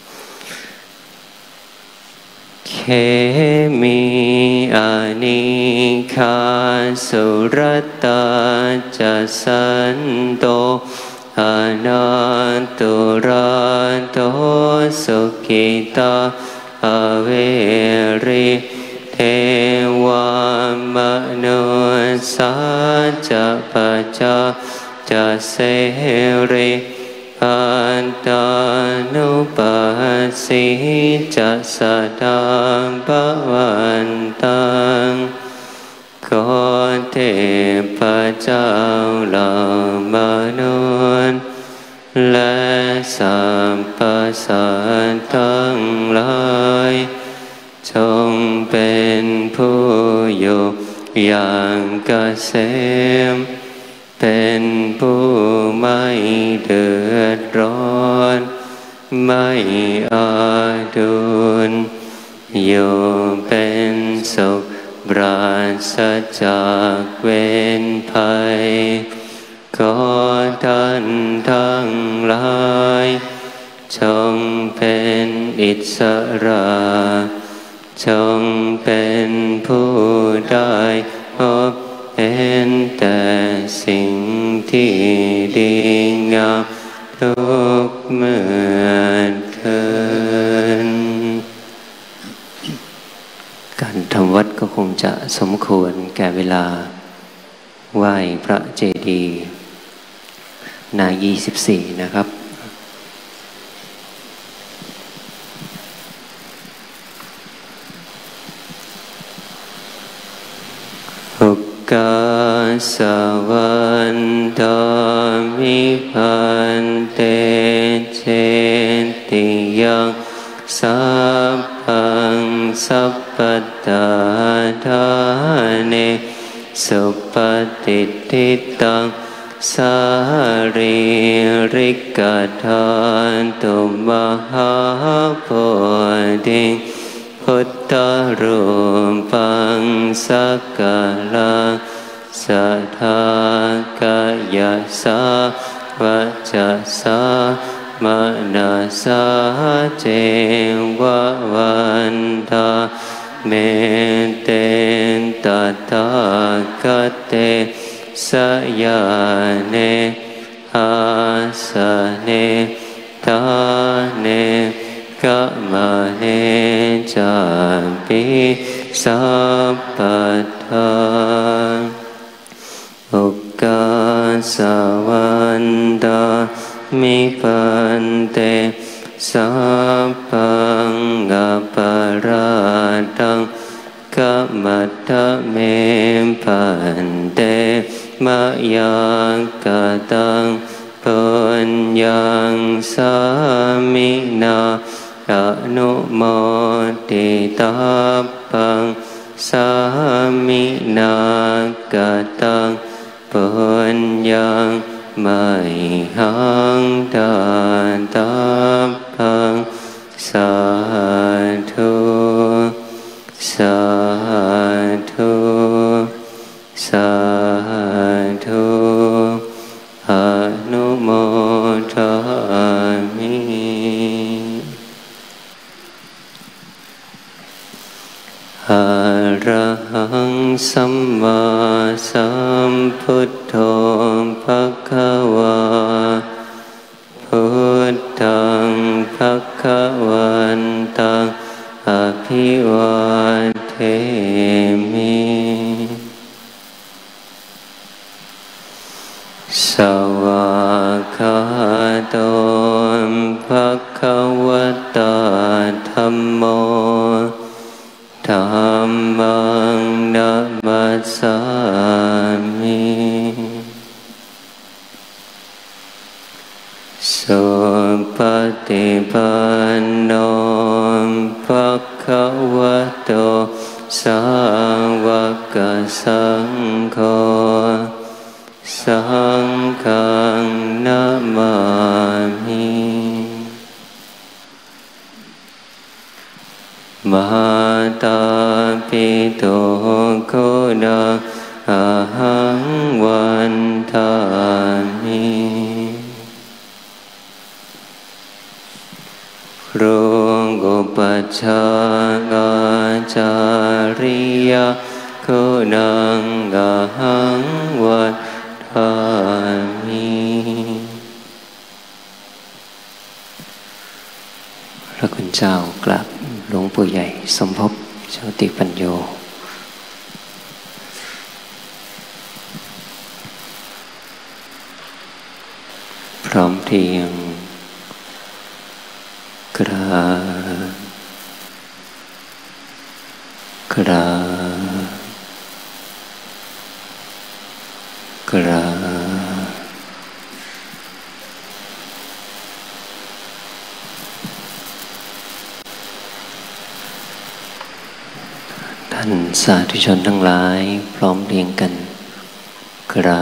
เขมิอานิคาสุรตาจะสันโตอนันตุราโตสุขิตาอเวริเทวามนุสาจะปัจจาจะเสริปันตานุปัสสิจะสดาภวันตังก็เทพเจ้าเหล่ามนุษย์และสัพพสัตว์ทั้งหลายจงเป็นผู้อยู่อย่างเกษมเป็นผู้ไม่เดือดร้อนไม่อาดุลอยู่เป็นสุขปราศจากเวรภัยขอท่านทั้งหลายจงเป็นอิสระจงเป็นผู้ได้พบเห็นแต่สิ่งที่ดีงามทุกเมื่อเทินการทำวัดก็คงจะสมควรแก่เวลาไหว้พระเจดีย์หน้า24นะครับอุกกาสวันตามิพันเตเจติยังสัพพังสัพพตาทาเนสุปฏิทิตังสาริริกธานตุมหาโพธิพุทธรูปังสักกะลังสัทธากายสาวัจจสามนาสาเจวะวันตาเมเตตตาคเตสยาเนอาสเนทาเนกะมะเนจาปิสัพพทาอุกกาสวันตามิพันเตสัพพังกัปปะราตังกัมมัตถะเมพันเตมะยังกตังปุญญังสามินาอนุโมทิตาปังสามินากตังปุญญังไม่หังดาตาปังสาธุาธุสาธุอนุโมทามิอะระหังสัมมาสัมพุทโธภควาพุทธังภวันตังอภิวาเทมิสวากขาโตภควตาธัมโมธัมมังนัมมัสสามิสุปฏิปันโนภควโตสาวกสังโฆสังฆังนะมามิมาตาปิตุโกนะอะหังวันทามิโรงอุปัชฌาอาจาริยคุณังอะหังวันทามิพระคุณเจ้ากราบหลวงปู่ใหญ่สมภพโชติปัญโยพร้อมเพรียงกราท่านสาธุชนทั้งหลายพร้อมเพรียงกันกรา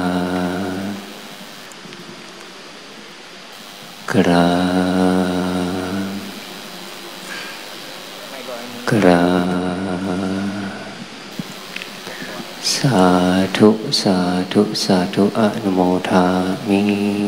สาธุสาธุสาธุอนุโมทามิ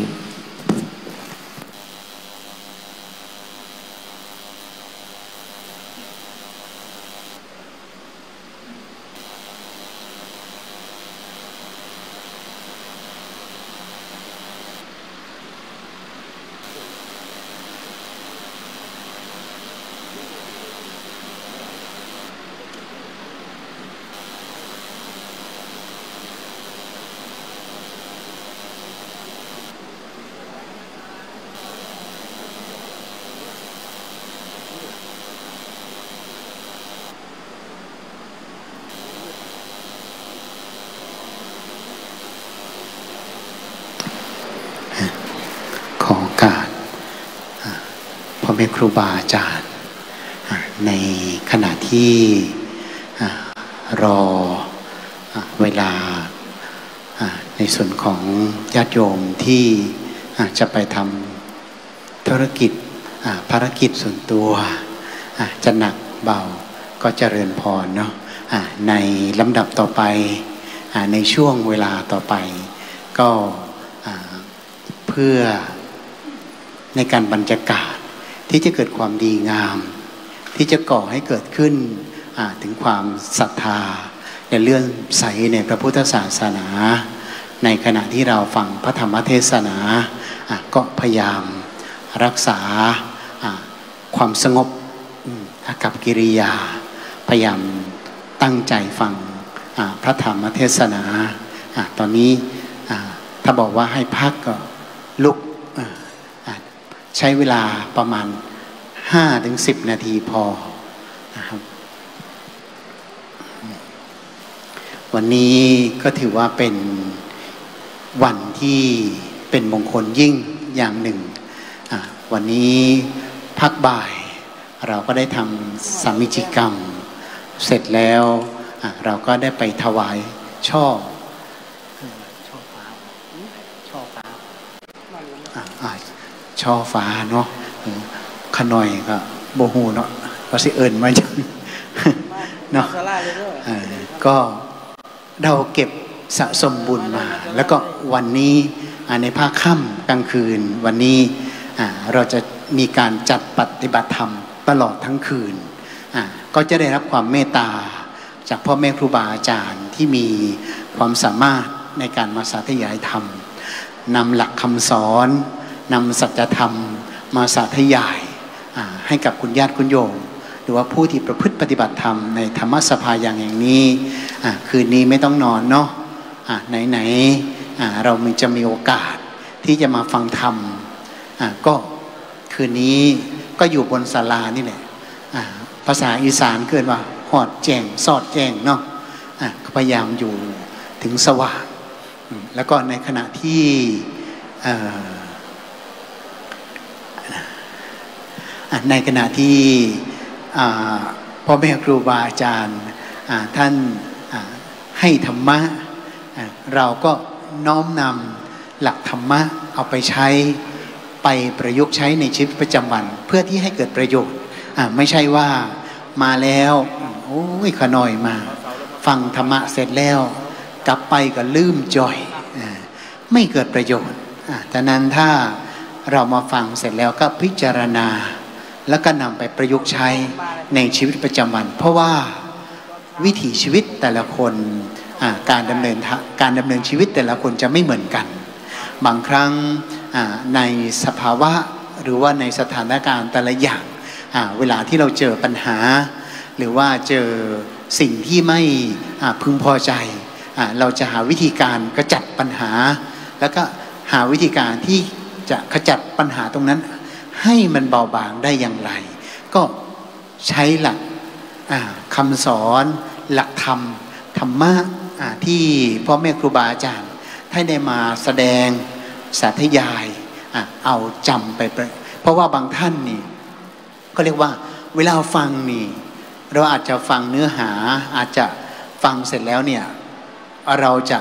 ขอโอกาสพ่อแม่ครูบาอาจารย์ในขณะที่รอเวลาในส่วนของญาติโยมที่จะไปทำธุรกิจภารกิจส่วนตัวจะหนักเบาก็เจริญพรเนาะในลำดับต่อไปในช่วงเวลาต่อไปก็เพื่อในการบรรยากาศที่จะเกิดความดีงามที่จะก่อให้เกิดขึ้นถึงความศรัทธาและเลื่อมใสในพระพุทธศาสนาในขณะที่เราฟังพระธรรมเทศนาก็พยายามรักษาความสงบกับกิริยาพยายามตั้งใจฟังพระธรรมเทศนาตอนนี้ถ้าบอกว่าให้พักก็ลุกใช้เวลาประมาณ 5-10 นาทีพอนะครับวันนี้ก็ถือว่าเป็นวันที่เป็นมงคลยิ่งอย่างหนึ่งวันนี้พักบ่ายเราก็ได้ทำสามิจิกรรมเสร็จแล้วเราก็ได้ไปถวายช่อฟ้าเนาะขน่อยก็โบหูเนาะก็สิเอิญมาจังเนาะก็เราเก็บสะสมบุญมา แล้วก็วันนี้ในภาคค่ำกลางคืนวันนี้เราจะมีการจัดปฏิบัติธรรมตลอดทั้งคืนก็จะได้รับความเมตตาจากพ่อแม่ครูบาอาจารย์ที่มีความสามารถในการมาสาธยายธรรมนำหลักคำสอนนำสัจธรรมมาสาธยายให้กับคุณญาติคุณโยมหรือว่าผู้ที่ประพฤติปฏิบัติธรรมในธรรมสภาอย่างนี้คืนนี้ไม่ต้องนอนเนาะไหนเราจะมีโอกาสที่จะมาฟังธรรมก็คืนนี้ก็อยู่บนศาลานี่แหละภาษาอีสานเกิดว่าหอดแจ้งสอดแจ้งเนาะพยายามอยู่ถึงสว่างแล้วก็ในขณะที่พ่อแม่ครูบาอาจารย์ท่านให้ธรรมะเราก็น้อมนำหลักธรรมะเอาไปใช้ไปประยุกต์ใช้ในชีวิตประจำวันเพื่อที่ให้เกิดประโยชน์ไม่ใช่ว่ามาแล้วโอ้ยขน่อยมาฟังธรรมะเสร็จแล้วกลับไปก็ลืมจ่อยไม่เกิดประโยชน์แต่นั้นถ้าเรามาฟังเสร็จแล้วก็พิจารณาแล้วก็นำไปประยุกต์ใช้ในชีวิตประจำวันเพราะว่าวิถีชีวิตแต่ละคนการดำเนินชีวิตแต่ละคนจะไม่เหมือนกันบางครั้งในสภาวะหรือว่าในสถานการณ์แต่ละอย่างเวลาที่เราเจอปัญหาหรือว่าเจอสิ่งที่ไม่พึงพอใจเราจะหาวิธีการขจัดปัญหาแล้วก็หาวิธีการที่จะขจัดปัญหาตรงนั้นให้มันเบาบางได้อย่างไรก็ใช้หลักคำสอนหลักธรรมะที่พ่อแม่ครูบาอาจารย์ท่านได้มาแสดงสาธยายเอาจำไปเพราะว่าบางท่านนี่ก็เรียกว่าเวลาฟังนี่เราอาจจะฟังเนื้อหาอาจจะฟังเสร็จแล้วเนี่ยเราจะ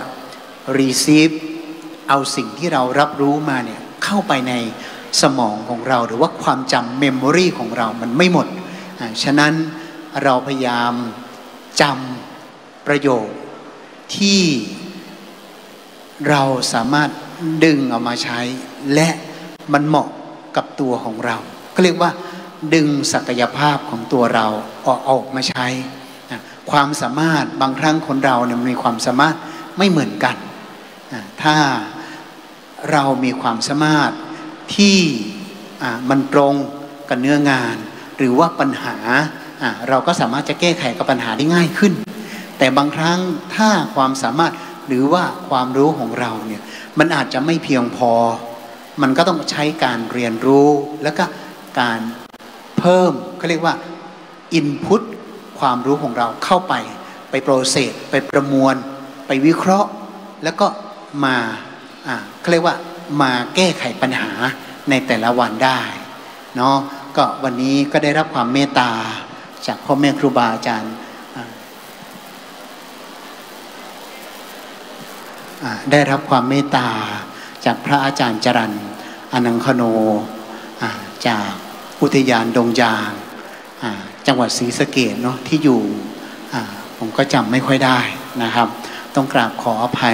receive เอาสิ่งที่เรารับรู้มาเนี่ยเข้าไปในสมองของเราหรือว่าความจำเมมโมรีของเรามันไม่หมดฉะนั้นเราพยายามจำประโยคที่เราสามารถดึงเอามาใช้และมันเหมาะกับตัวของเราก็เรียกว่าดึงศักยภาพของตัวเราออกมาใช้ความสามารถบางครั้งคนเราเนี่ยมีความสามารถไม่เหมือนกันถ้าเรามีความสามารถที่มันตรงกับเนื้องานหรือว่าปัญหาเราก็สามารถจะแก้ไขกับปัญหาได้ง่ายขึ้นแต่บางครั้งถ้าความสามารถหรือว่าความรู้ของเราเนี่ยมันอาจจะไม่เพียงพอมันก็ต้องใช้การเรียนรู้แล้วก็การเพิ่มเขาเรียกว่า input ความรู้ของเราเข้าไปโปรเซสไปประมวลไปวิเคราะห์แล้วก็มาเขาเรียกว่ามาแก้ไขปัญหาในแต่ละวันได้เนาะก็วันนี้ก็ได้รับความเมตตาจากพ่อแม่ครูบาอาจารย์ได้รับความเมตตาจากพระอาจารย์จรัญอนังคโนจากอุทยานดงยางจังหวัดศรีสะเกษเนาะที่อยู่ผมก็จำไม่ค่อยได้นะครับต้องกราบขออภัย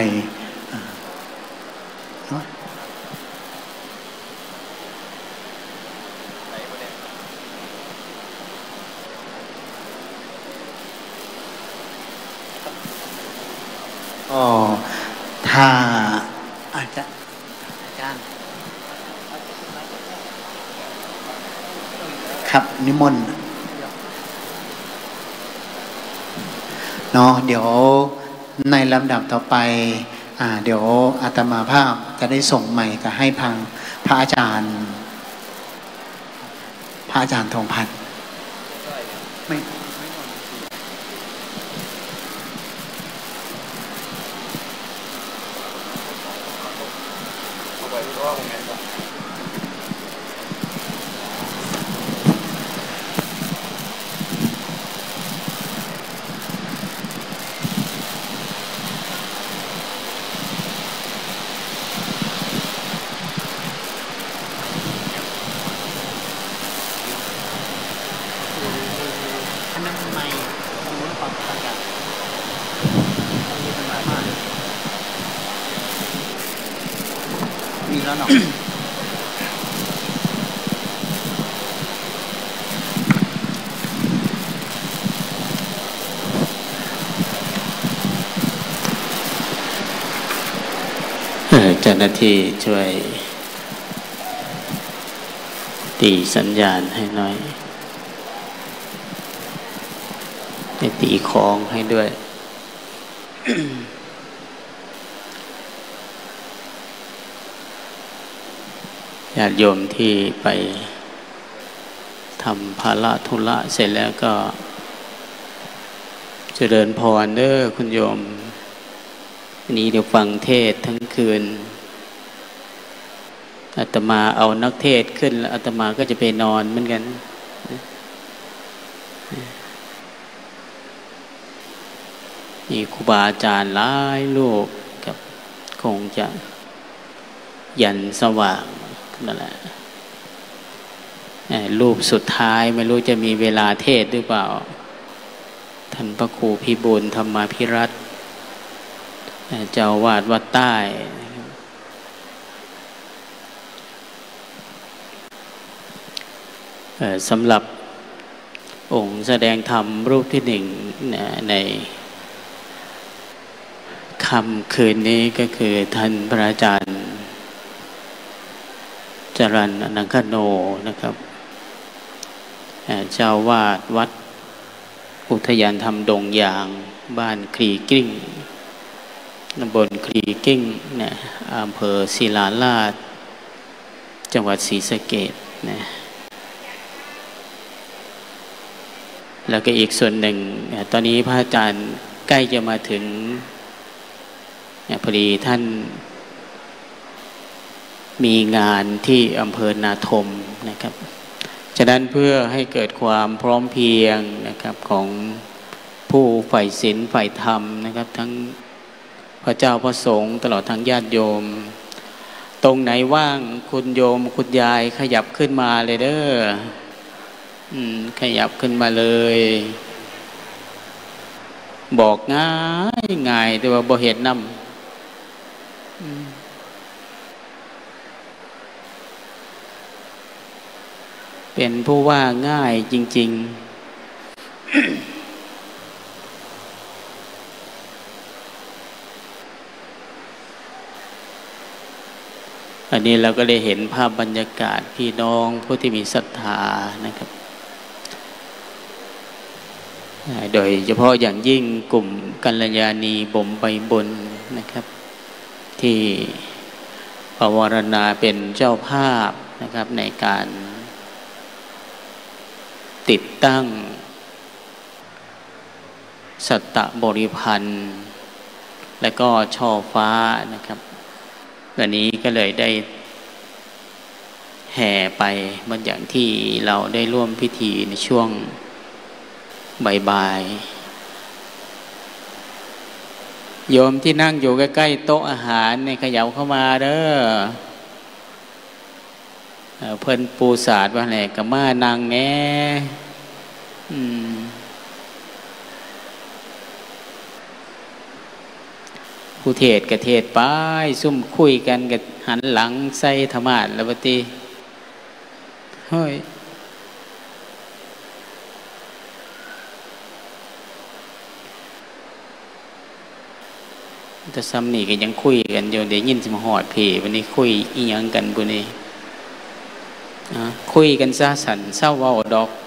ถ้าอาจารย์ครับนิมนต์เนาะเดี๋ยวในลำดับต่อไปเดี๋ยวอาตมาภาพจะได้ส่งใหม่กับให้พังพระอาจารย์ทองพันธ์ไม่เแล้วเนาะเจ้าหน้าที่ช่วยตีสัญญาณให้หน่อยให้ตีของให้ด้วยญาติโยมที่ไปทำภาระธุระเสร็จแล้วก็เจริญพรเด้อคุณโยมวันนี้เดี๋ยวฟังเทศทั้งคืนอาตมาเอานักเทศขึ้นแล้วอาตมาก็จะไปนอนเหมือนกันมีครูบาอาจารย์หลายรูปกับคงจะยันสว่างนั่นแหละรูปสุดท้ายไม่รู้จะมีเวลาเทศหรือเปล่าท่านพระครูพิบูลธรรมาภิรัตน์เจ้าวาดวัดใต้สำหรับองค์แสดงธรรมรูปที่หนึ่งในค่ำคืนนี้ก็คือท่านพระอาจารย์จรัญ อนังคโนนะครับเจ้าวาดวัดอุทยานธรรมดงยางบ้านคลีกิ้งตำบลคลีกิ้งนะอำเภอศิลาลาดจังหวัดศรีสะเกษนะแล้วก็อีกส่วนหนึ่งตอนนี้พระอาจารย์ใกล้จะมาถึงพอดีท่านมีงานที่อำเภอนาทมนะครับฉะนั้นเพื่อให้เกิดความพร้อมเพรียงนะครับของผู้ใฝ่ศีลใฝ่ธรรมนะครับทั้งพระเจ้าพระสงฆ์ตลอดทั้งญาติโยมตรงไหนว่างคุณโยมคุณยายขยับขึ้นมาเลยเด้อขยับขึ้นมาเลยบอกง่ายง่ายแต่ว่าบ่เห็นนำเป็นผู้ว่าง่ายจริงๆอันนี้เราก็ได้เห็นภาพบรรยากาศพี่น้องผู้ที่มีศรัทธานะครับโดยเฉพาะอย่างยิ่งกลุ่มกัลยาณีบ่มใบบุญนะครับที่ภาวนาเป็นเจ้าภาพนะครับในการติดตั้งสัตตบริพันธ์และก็ช่อฟ้านะครับวันนี้ก็เลยได้แห่ไปเหมือนอย่างที่เราได้ร่วมพิธีในช่วงบ่ายๆโยมที่นั่งอยู่ใกล้ๆโต๊ะอาหารในขยับเข้ามาเด้อเพิ่นปูศาสตร์ว่าแหละกับม่านางแน่ผู้เทศกับเทศไปซุ่มคุยกันกับหันหลังใส่ธรรมะแล้วปฏิเฮ้ยแต่ซ้ำนี่ก็ยังคุยกันอยู่เดี๋ยวยินสิมาหอดเพวันนี้คุยอีหยังกันบุนี้คุยกันซะสันเศร้าเว้าดอก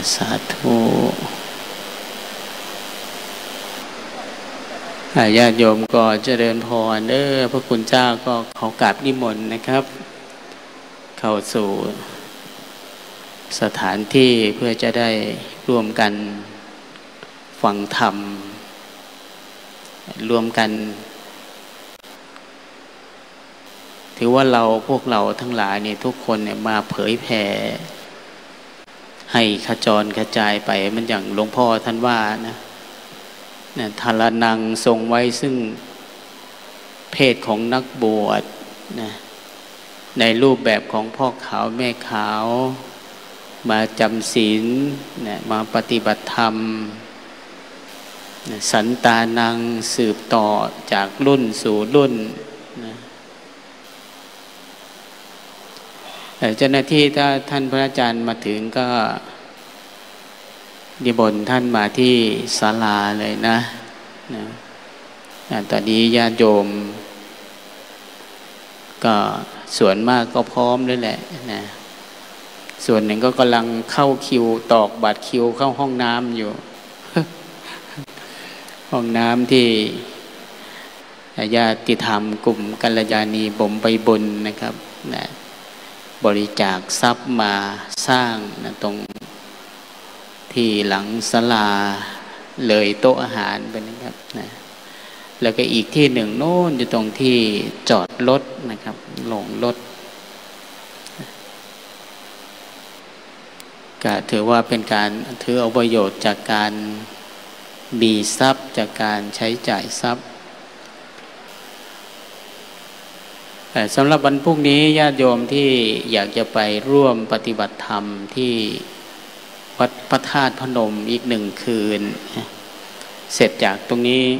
สาธุญาติโยมก็เจริญพรพระคุณเจ้าก็ขอกราบนิมนต์นะครับ เข้าสู่สถานที่เพื่อจะได้ร่วมกันฟังธรรมรวมกันถือว่าพวกเราทั้งหลายเนี่ยทุกคนเนี่ยมาเผยแผ่ให้ขจรกระจายไปมันอย่างหลวงพ่อท่านว่านะทารนังทรงไว้ซึ่งเพศของนักบวชนะในรูปแบบของพ่อขาวแม่ขาวมาจำศีลนะมาปฏิบัติธรรมนะสันตานังสืบต่อจากรุ่นสู่รุ่นนะเจ้าหน้าที่ถ้าท่านพระอาจารย์มาถึงก็นิมนต์ท่านมาที่ศาลาเลยนะตอนนี้ญาติโยมก็ส่วนมากก็พร้อมเลยแหละนะส่วนหนึ่งก็กำลังเข้าคิวตอกบัตรคิวเข้าห้องน้ำอยู่ ห้องน้ำที่ญาติธรรมกลุ่มกัลยาณีบ่มใบบุญนะครับนะบริจาคทรัพย์มาสร้างนะตรงที่หลังศาลาเลยโต๊ะอาหารไปนะครับนะแล้วก็อีกที่หนึ่งโน้นอยู่ตรงที่จอดรถนะครับลงรถก็ถือว่าเป็นการถือเอาประโยชน์จากการมีทรัพย์จากการใช้จ่ายทรัพย์สำหรับวันพรุ่งนี้ญาติโยมที่อยากจะไปร่วมปฏิบัติธรรมที่วัดพระธาตุพนมอีก1 คืนเสร็จจากตรงนี้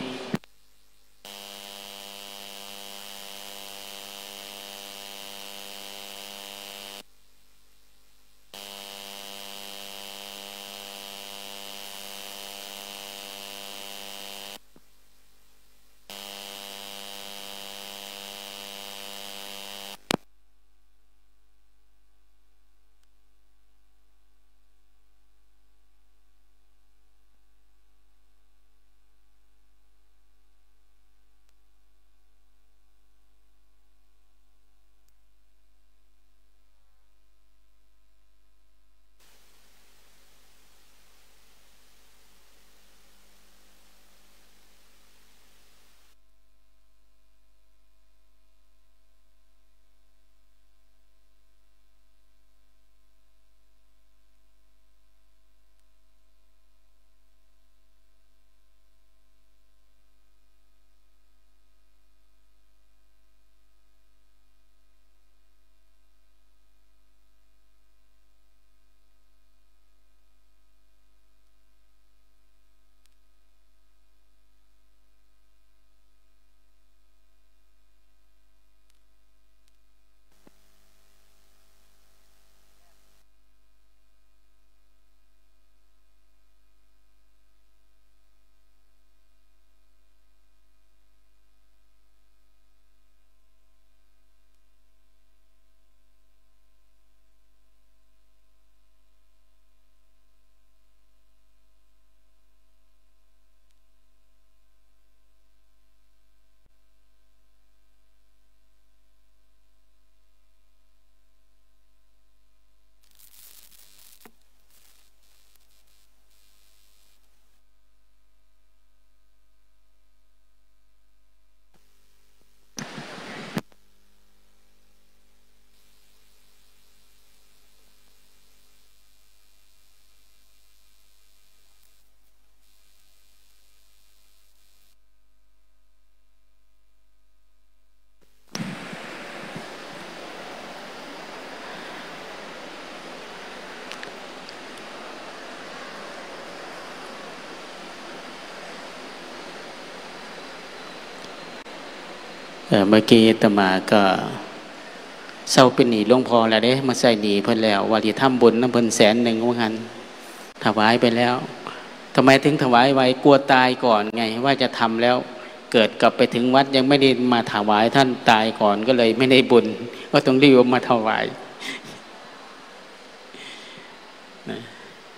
เมื่อกี้อาตมาก็เศร้าเป็นหนี้หลวงพ่อแล้วเด้มาใส่หนี้เพิ่นแล้วว่าที่ทำบุญน้ำเพิ่น100,000ว่างั้นถวายไปแล้วทำไมถึงถวายไว้กลัวตายก่อนไงว่าจะทำแล้วเกิดกลับไปถึงวัดยังไม่ได้มาถวายท่านตายก่อนก็เลยไม่ได้บุญก็ต้องรีบมาถวาย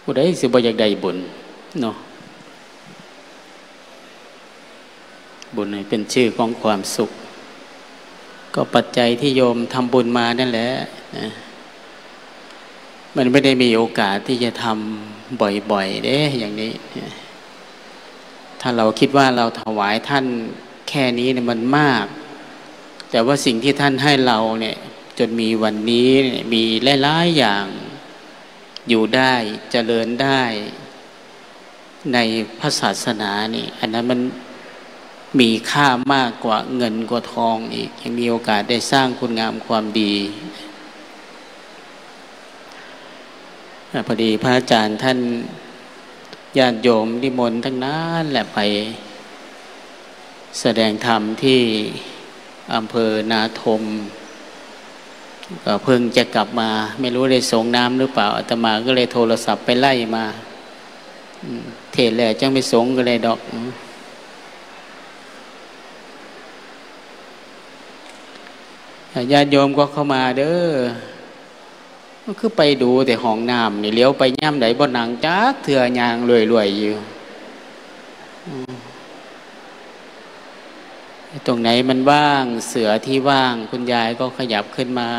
ผู้ใดสิบ่อยากได้บุญเนาะบุญเป็นชื่อของความสุขก็ปัจจัยที่โยมทำบุญมานั่นแหละนะมันไม่ได้มีโอกาสที่จะทำบ่อยๆเด้อย่างนี้ถ้าเราคิดว่าเราถวายท่านแค่นี้เนี่ยมันมากแต่ว่าสิ่งที่ท่านให้เราเนี่ยจนมีวันนี้มีหลายๆอย่างอยู่ได้เจริญได้ในพระศาสนานี่อันนั้นมันมีค่ามากกว่าเงินกว่าทองอีกยังมีโอกาสได้สร้างคุณงามความดีพอดีพระอาจารย์ท่านญาติโยมนิมนต์ทั้งนั้นแหละไปแสดงธรรมที่อำเภอนาทมก็เพิ่งจะกลับมาไม่รู้ได้ส่งน้ำหรือเปล่าอาตมาก็เลยโทรศัพท์ไปไล่มาเทศแล้วจังไม่ส่งก็เลยดอกญาติโยมก็เข้ามาเด้อก็คือไปดูแต่ห้องน้ำนี่เลี้ยวไปย่ำไหนบ่หนังจักเถื่อยางรวยๆอยู่ตรงไหนมันว่างเสือที่ว่างคุณยายก็ขยับขึ้นมา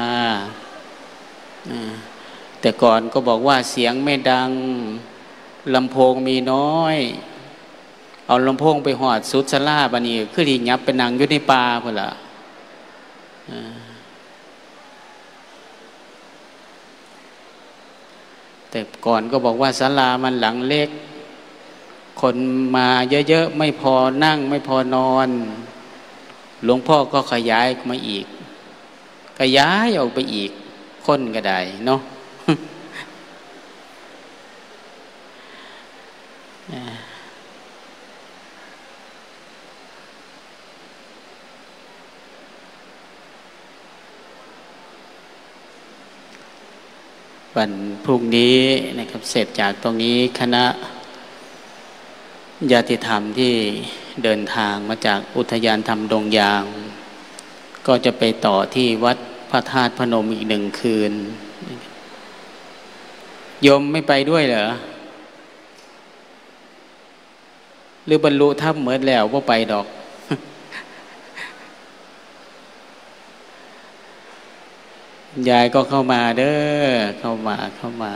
แต่ก่อนก็บอกว่าเสียงไม่ดังลำโพงมีน้อยเอาลำโพงไปหอดสุดสลาบันนี้คือที่ยับไปนั่งอยู่ในป่าพุ่นล่ะแต่ก่อนก็บอกว่าศาลามันหลังเล็กคนมาเยอะๆไม่พอนั่งไม่พอนอนหลวงพ่อก็ขยายมาอีกขยายออกไปอีกคนก็ได้เนาะวันพรุ่งนี้นะครับเสร็จจากตรงนี้คณะญาติธรรมที่เดินทางมาจากอุทยานธรรมดงยางก็จะไปต่อที่วัดพระธาตุพนมอีก1 คืนโยมไม่ไปด้วยเหรอหรือบรรลุธรรมเหมือนแล้วว่าไปดอกยายก็เข้ามาเด้อเข้ามา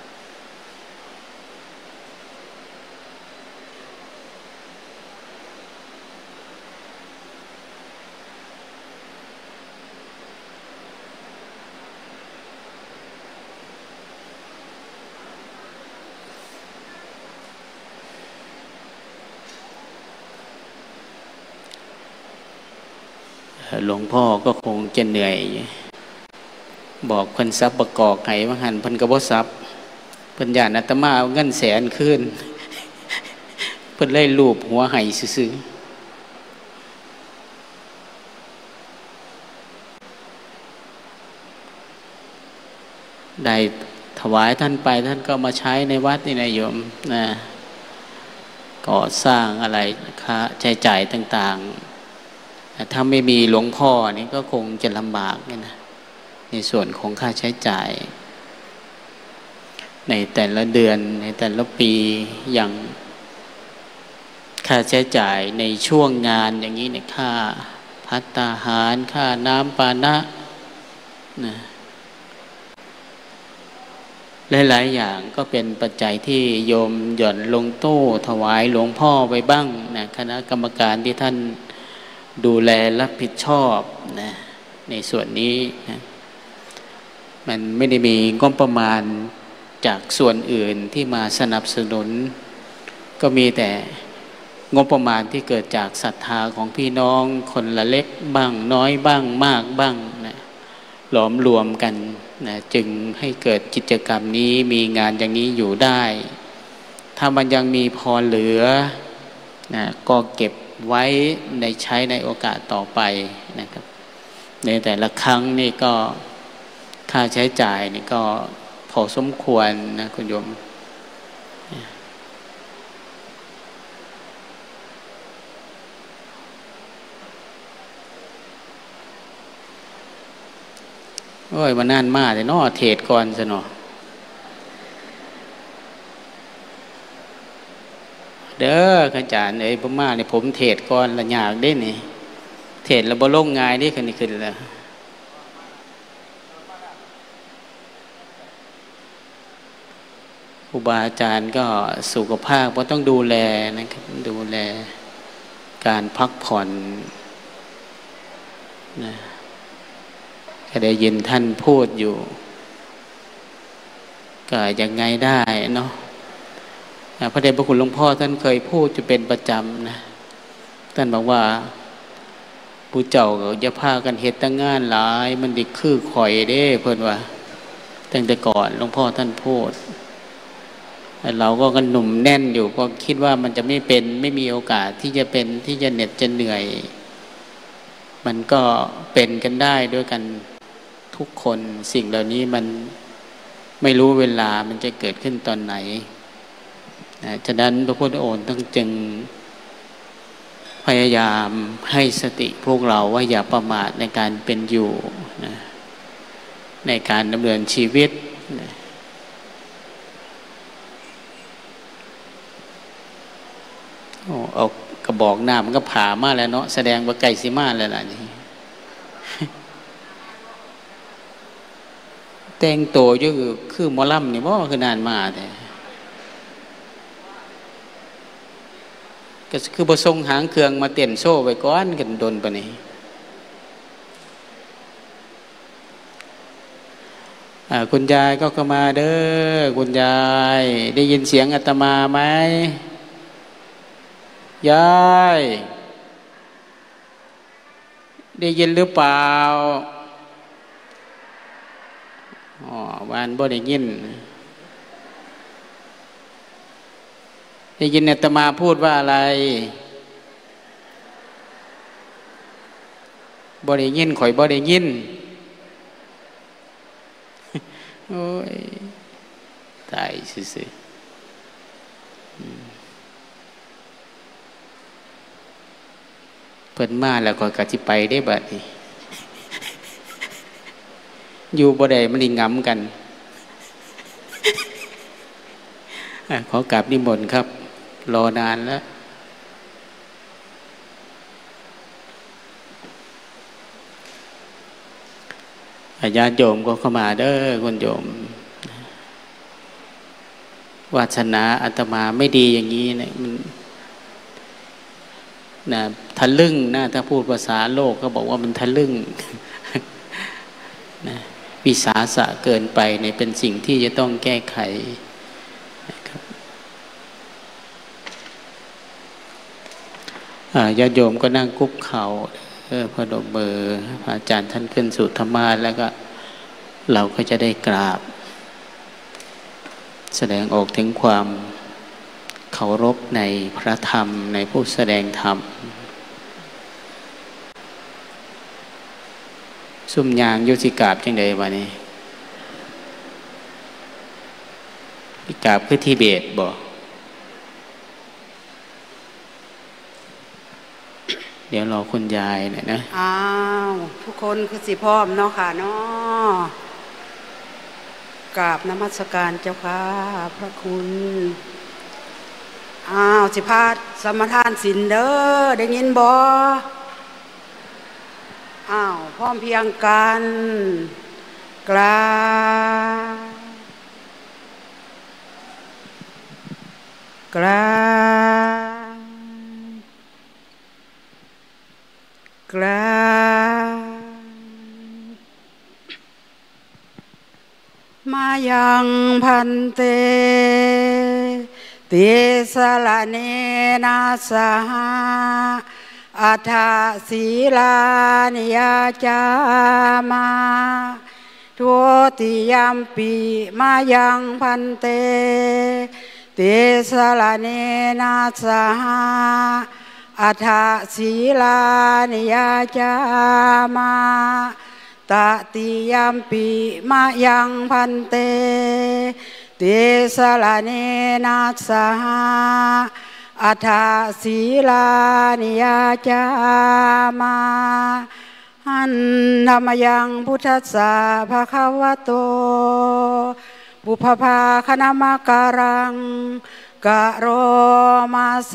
หลวงพ่อก็คงจะเหนื่อยบอกเพิ่นซับประกอบให้ว่าหันเพิ่นก็บ่ซับเพิ่นญาติอาตมาเอาเงินแสนคืนเพิ่นเลยลูบหัวให้ซื่อๆได้ถวายท่านไปท่านก็มาใช้ในวัดนี่นะโยมนะก่อสร้างอะไรค่าใช้จ่ายต่างๆถ้าไม่มีหลวงพ่อนี่ก็คงจะลำบากนะในส่วนของค่าใช้จ่ายในแต่ละเดือนในแต่ละปีอย่างค่าใช้จ่ายในช่วงงานอย่างนี้เนี่ยค่าภัตตาหารค่าน้ำปานะนะหลายๆอย่างก็เป็นปัจจัยที่โยมหย่อนลงตู้ถวายหลวงพ่อไปบ้างนะคณะกรรมการที่ท่านดูแลรับผิดชอบนะในส่วนนี้นะมันไม่ได้มีงบประมาณจากส่วนอื่นที่มาสนับสนุนก็มีแต่งบประมาณที่เกิดจากศรัทธาของพี่น้องคนละเล็กบ้างน้อยบ้างมากบ้างนะหลอมรวมกันนะจึงให้เกิดกิจกรรมนี้มีงานอย่างนี้อยู่ได้ถ้ามันยังมีพอเหลือนะก็เก็บไว้ในใช้ในโอกาสต่อไปนะครับในแต่ละครั้งนี่ก็ค่าใช้จ่ายนี่ก็พอสมควรนะคุณโยมโอ้ยมานานมากเลยเนาะเทศก่อนซะเนาะเด้ออาจารย์ผมมาเนี่ยผมเทศก่อนละยากได้นี่เทศแล้วบ่ลงง่ายได้ขึ้นแล้วครูบาอาจารย์ก็สุขภาพก็ต้องดูแลนะครับดูแลการพักผ่อนนะก็ได้ยินท่านพูดอยู่ก็ยังไงได้เนาะพระเดชพระคุณหลวงพ่อท่านเคยพูดจะเป็นประจำนะท่านบอกว่าผู้เจ้าอย่าพากันเฮ็ดตั้งงานหลายมันดิคือข่อยเด้เพิ่นว่าตั้งแต่ก่อนหลวงพ่อท่านพูดเราก็กันหนุ่มแน่นอยู่ก็คิดว่ามันจะไม่มีโอกาสที่จะเป็นที่จะเหน็ดจะเหนื่อยมันก็เป็นกันได้ด้วยกันทุกคนสิ่งเหล่านี้มันไม่รู้เวลามันจะเกิดขึ้นตอนไหนฉะนั้นพระพุทธองค์ต้องจึงพยายามให้สติพวกเราว่าอย่าประมาทในการเป็นอยู่นะในการดำเนินชีวิตนะเอากระบอกน้ำมันก็ผ่ามาแล้วเนาะแสดงว่าไก่สิมาแล้วล่ะนี่แต่งตัวอยู่คือหมอลำนี่บ่คือนานมาแต่ก็คือบ่ทรงหางเครื่องมาเต้นโซ่ไว้ก่อนกันดนปะนี่คุณยายก็เข้ามาเด้อคุณยายได้ยินเสียงอาตมาไหมยายได้ยินหรือเปล่าวานบ่ได้ยินได้ยินอาตมาพูดว่าอะไรบ่ได้ยินข่อยบ่ได้ยินโอ้ยตายซื่อเพิ่นมาแล้วก็กะสิไปได้บัดนี้อยู่บ่ได้มันงำกันขอกราบนิมนต์ครับรอนานแล้วญาติโยมก็เข้ามาเด้อคุณโยมวาสนาอาตมาไม่ดีอย่างนี้นะมันนะทะลึ่งนะถ้าพูดภาษาโลกก็บอกว่ามันทะลึ่งนะวิสาสะเกินไปเนี่ยเป็นสิ่งที่จะต้องแก้ไขนะครับญาติโยมก็นั่งคุกเข่าพนมมือพระอาจารย์ท่านขึ้นสู่ธรรมาสน์แล้วก็เราก็จะได้กราบแสดงออกถึงความเคารพในพระธรรมในผู้แสดงธรรมซุ่มยางยุสิกราบจังใดวะนี่กราบคือทิเบตบ่เดี๋ยวรอคุณยายหน่อยนะอ้าวทุกคนคือสิพร้อมเนาะค่ะเนาะกราบนมัสการเจ้าค่ะพระคุณอ้าวสิพาสมทานศีลเด้อได้ยินบ่อ้าวพร้อมเพียงกันกราบกราบกราบมายังพันเตติสลเนนะสหอัฏฐศีลานิยาจามาทุติยัมปิมายังพันเตติสลเนนะสหอัฏฐศีลานิยาจามาตติยัมปิมายังพันเตติสลเนนะสหอัฏฐศีลานิยาจามาหันธรรมยังพุทธัสสะภะคะวะโตบุพพาคณมการังกะโรมาเส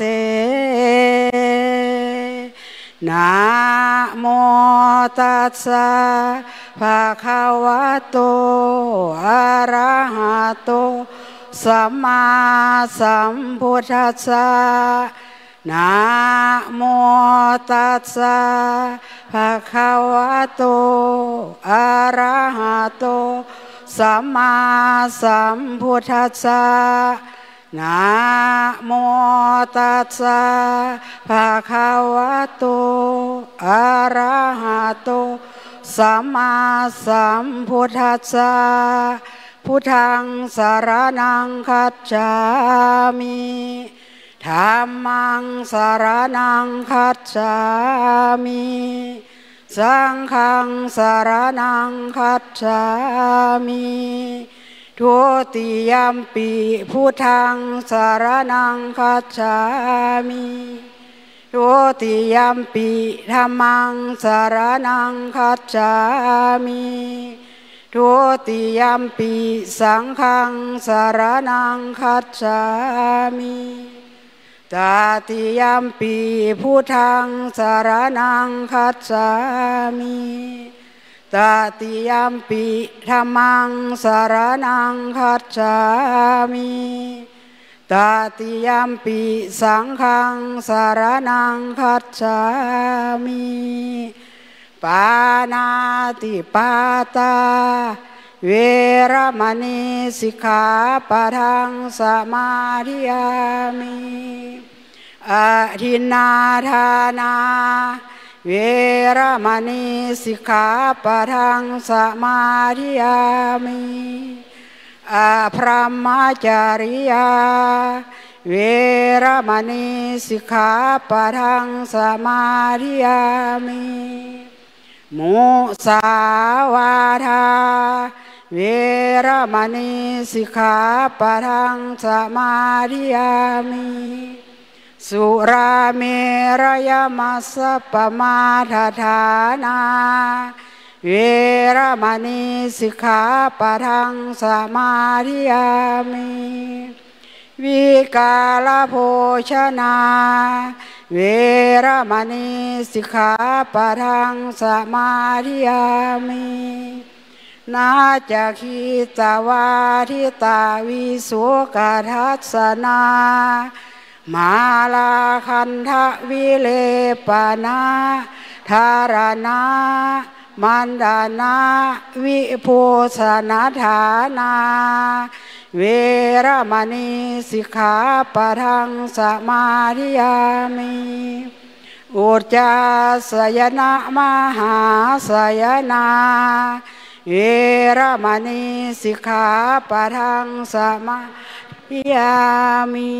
นะโมตัสสะภะคะวะโตอะระหะโตสัมมาสัมพุทธัสสะนะโมตัสสะภะคะวะโตอะระหะโตสัมมาสัมพุทธัสสะนะโมตัสสะภะคะวะโตอะระหะโตสัมมาสัมพุทธัสสะพุทธังสรณังคัจฉามิธัมมังสรณังคัจฉามิสังฆังสรณังคัจฉามิทุติยัมปิพุทธังสรณังคัจฉามิทุติยัมปิธัมมังสรณังคัจฉามิทุติยัมปิสังฆังสรณังคัจฉามิตติยัมปิพุทธังสรณังคัจฉามิตติยัมปิธัมมังสรณังคัจฉามิตติยัมปิสังฆังสรณังคัจฉามิปานาติปาตาเวรมณีสิกขาปะทังสมาธิยามิอะทินนาทานาเวรมณีสิกขาปะทังสมาธิยามิอะพรหมจาริยาเวรมณีสิกขาปะทังสมาธิยามิมุสาวาทาเวรมณีสิกขาปะทังสมาธิยามิสุราเมรยมัสสะปมาทฐานาเวรมณีสิกขาปะทังสมาธิยามิวิกาลโภชนาเวรมณีสิกขาปะทังสมาธิยามินาจะขีตวาทิตาวิสุกทัสสนามาลาคันทะวิเลปนาธารณามันดานาวิภูสนาฐานาเวรมณีสิกขาปะทังสมาธิยามิอุจจาสยนะมหาสยนาเวรมณีสิกขาปะทังสมาธิยามิ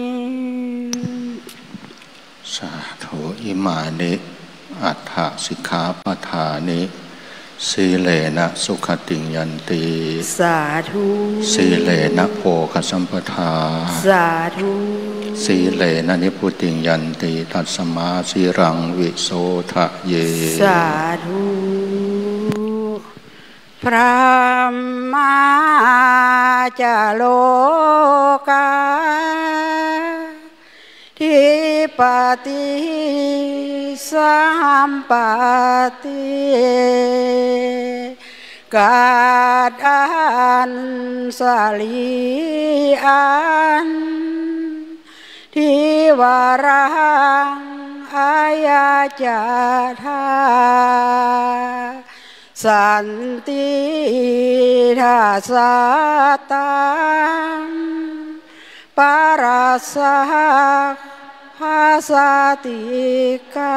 สาธุอิมานิอัฏฐสิกขาปทานิสีเลนะสุขติยันติสาธุสีเลนะโภคสัมปทาสาธุสีเลนะนิพุติยันติตัสมาสีรังวิโสทะเยสาธุพระมาจาโลกาทิปติสัมปติกาดอันสลีอันทิวารังอายาจาธาสันติทัสสะตังปาราสะภาสติกา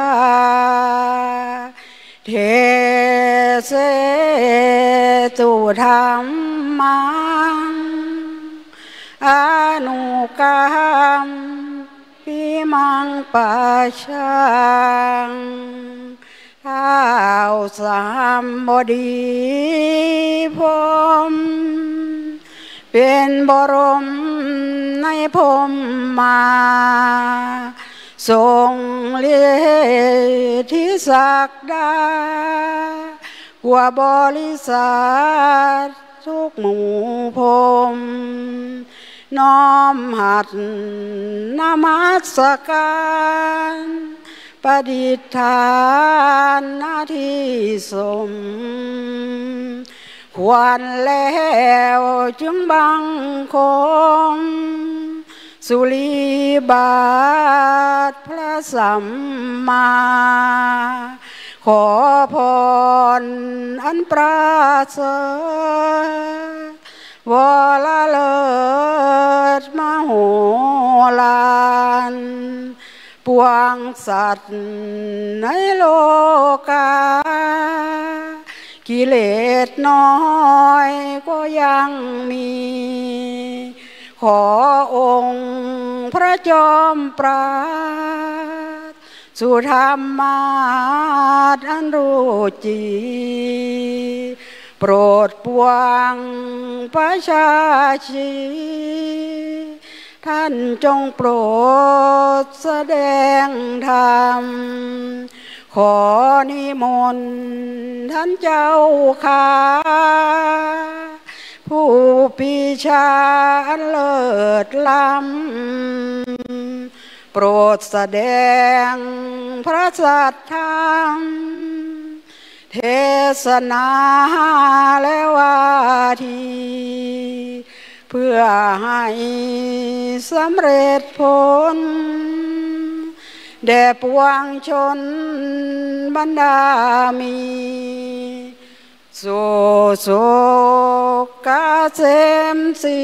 เทเสตุธัมมังอนุกรรมปิมังปัชชังท้าวสามบดีพรหมเป็นบรมในพรหมมาทรงเลียที่ศักดากว่าบริษัททุกหมู่พรหมน้อมหัดนมัสการประดิษฐานหน้าที่สมควรแล้วจึงบังคมสุลีบาทพระสัมมาขอพรอันประเสริฐวรเลิศมโหฬารปวงสัตว์ในโลกากิเลสน้อยก็ยังมีขอองค์พระจอมปราดสุธรรมาสอันรู้จีโปรดปวงประชาชีท่านจงโปรดแสดงธรรมขอนิมนต์ท่านเจ้าข้าผู้ปีชาเลิศล้ำโปรดแสดงพระสัทธรรมเทศนาและวาทีเพื่อให้สำเร็จผลแด่ปวงชนบรรดามีสุขเกษมศรี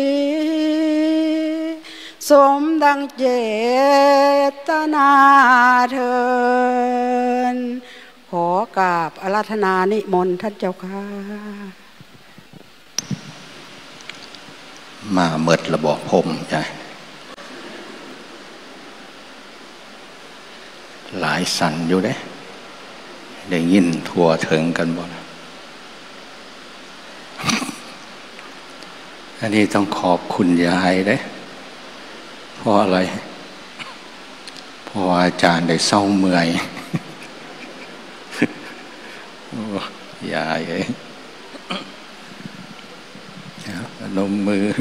สมดังเจตนาเถิดขอกราบอาราธนานิมนต์ท่านเจ้าค่ะมาเมิดระบอกผมใช่หลายสันอยู่ได้ยินทั่วถึงกันบ่อันนี้ต้องขอบคุณยายเพราะอะไรเพราะอาจารย์ได้เศร้าเมื่อยยายนมมือ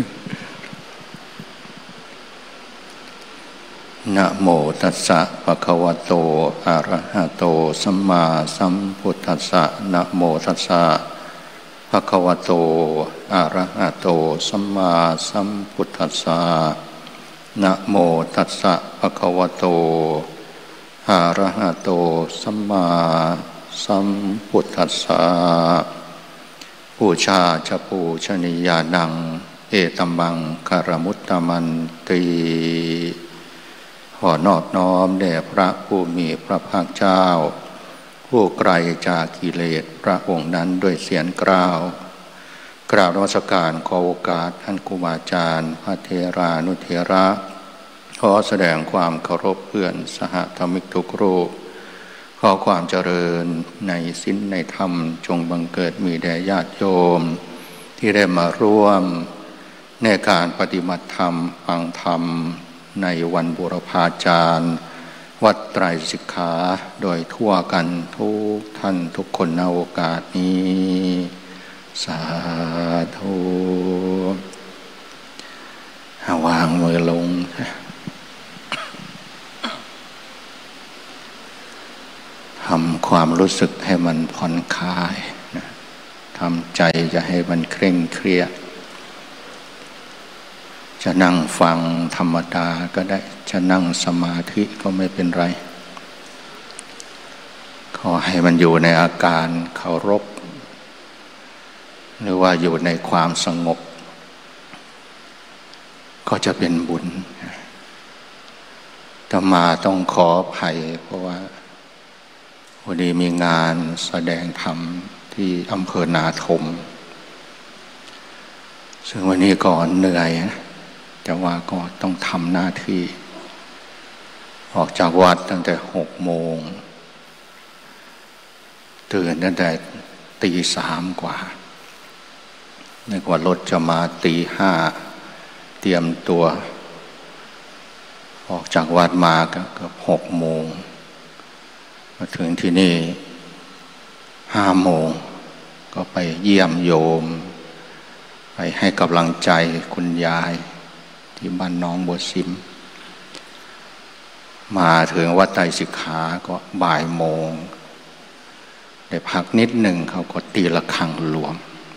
นะโมตัสสะภะคะวะโตอะระหะโตสัมมาสัมพุทธัสสะนะโมตัสสะภะคะวะโตอะระหะโตสัมมาสัมพุทธัสสะนะโมตัสสะภะคะวะโตอะระหะโตสัมมาสัมพุทธัสสะปูชาจะปูชนียานังเอตัมมังคารมุตตมันตีขอนอบน้อมแด่พระผู้มีพระภาคเจ้าผู้ไกลจากกิเลสพระองค์นั้นด้วยเสียงกล่าวกราบนมัสการขอโอกาสท่านครูบาอาจารย์พระเถรานุเถระขอแสดงความเคารพเพื่อนสหธรรมิกทุกรูปขอความเจริญในศีลในธรรมจงบังเกิดมีแด่ญาติโยมที่ได้มาร่วมในการปฏิบัติธรรมฟังธรรมในวันบูรพาจารย์วัดไตรสิกขาโดยทั่วกันทุกท่านทุกคนในโอกาสนี้สาธุวางมือลงทำความรู้สึกให้มันผ่อนคลายทำใจจะให้มันเคร่งเครียดจะนั่งฟังธรรมดาก็ได้จะนั่งสมาธิก็ไม่เป็นไรขอให้มันอยู่ในอาการเคารพหรือว่าอยู่ในความสงบก็จะเป็นบุญแต่มาต้องขออภัยเพราะว่าวันนี้มีงานแสดงธรรมที่อำเภอนาทมซึ่งวันนี้ก่อนเหนื่อยแต่ว่าก็ต้องทำหน้าที่ออกจากวัดตั้งแต่6 โมงตื่นตั้งแต่ตี 3กว่านึกว่ารถจะมาตี 5เตรียมตัวออกจากวัดมาก็เกือบ6 โมงมาถึงที่นี่5 โมงก็ไปเยี่ยมโยมไปให้กำลังใจคุณยายที่ที่บ้านน้องบัวซิมมาถึงวัดไตรสิกขาก็บ่ายโมงได้พักนิดหนึ่งเขาก็ตีระฆังรวม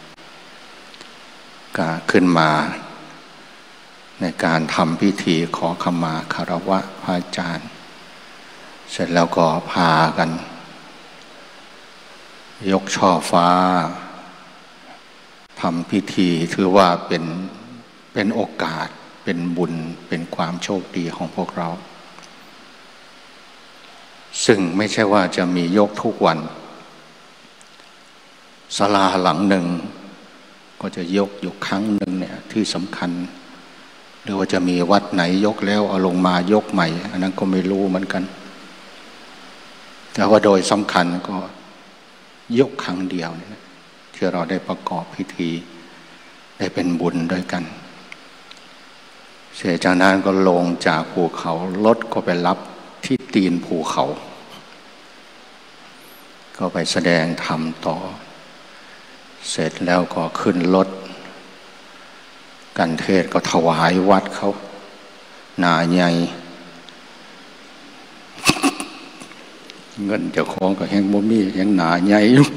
ก็ขึ้นมาในการทำพิธีขอขมาคารวะพระอาจารย์เสร็จแล้วก็พากันยกช่อฟ้าทำพิธีถือว่าเป็นโอกาสเป็นบุญเป็นความโชคดีของพวกเราซึ่งไม่ใช่ว่าจะมียกทุกวันศาลาหลังหนึ่งก็จะยกอยู่ครั้งหนึ่งเนี่ยที่สำคัญหรือว่าจะมีวัดไหนยกแล้วเอาลงมายกใหม่อันนั้นก็ไม่รู้เหมือนกันแต่ว่าโดยสำคัญก็ยกครั้งเดียวเนี่ยที่เราได้ประกอบพิธีได้เป็นบุญด้วยกันเสร็จจากนั้นก็ลงจากภูเขารถก็ไปรับที่ตีนภูเขาก็ไปแสดงธรรมต่อเสร็จแล้วก็ขึ้นรถกันเทศก็ถวายวัดเขาหนาใหญ่เงินเจ้าของก็แห้งบ่มียังหนาใหญ่อยู่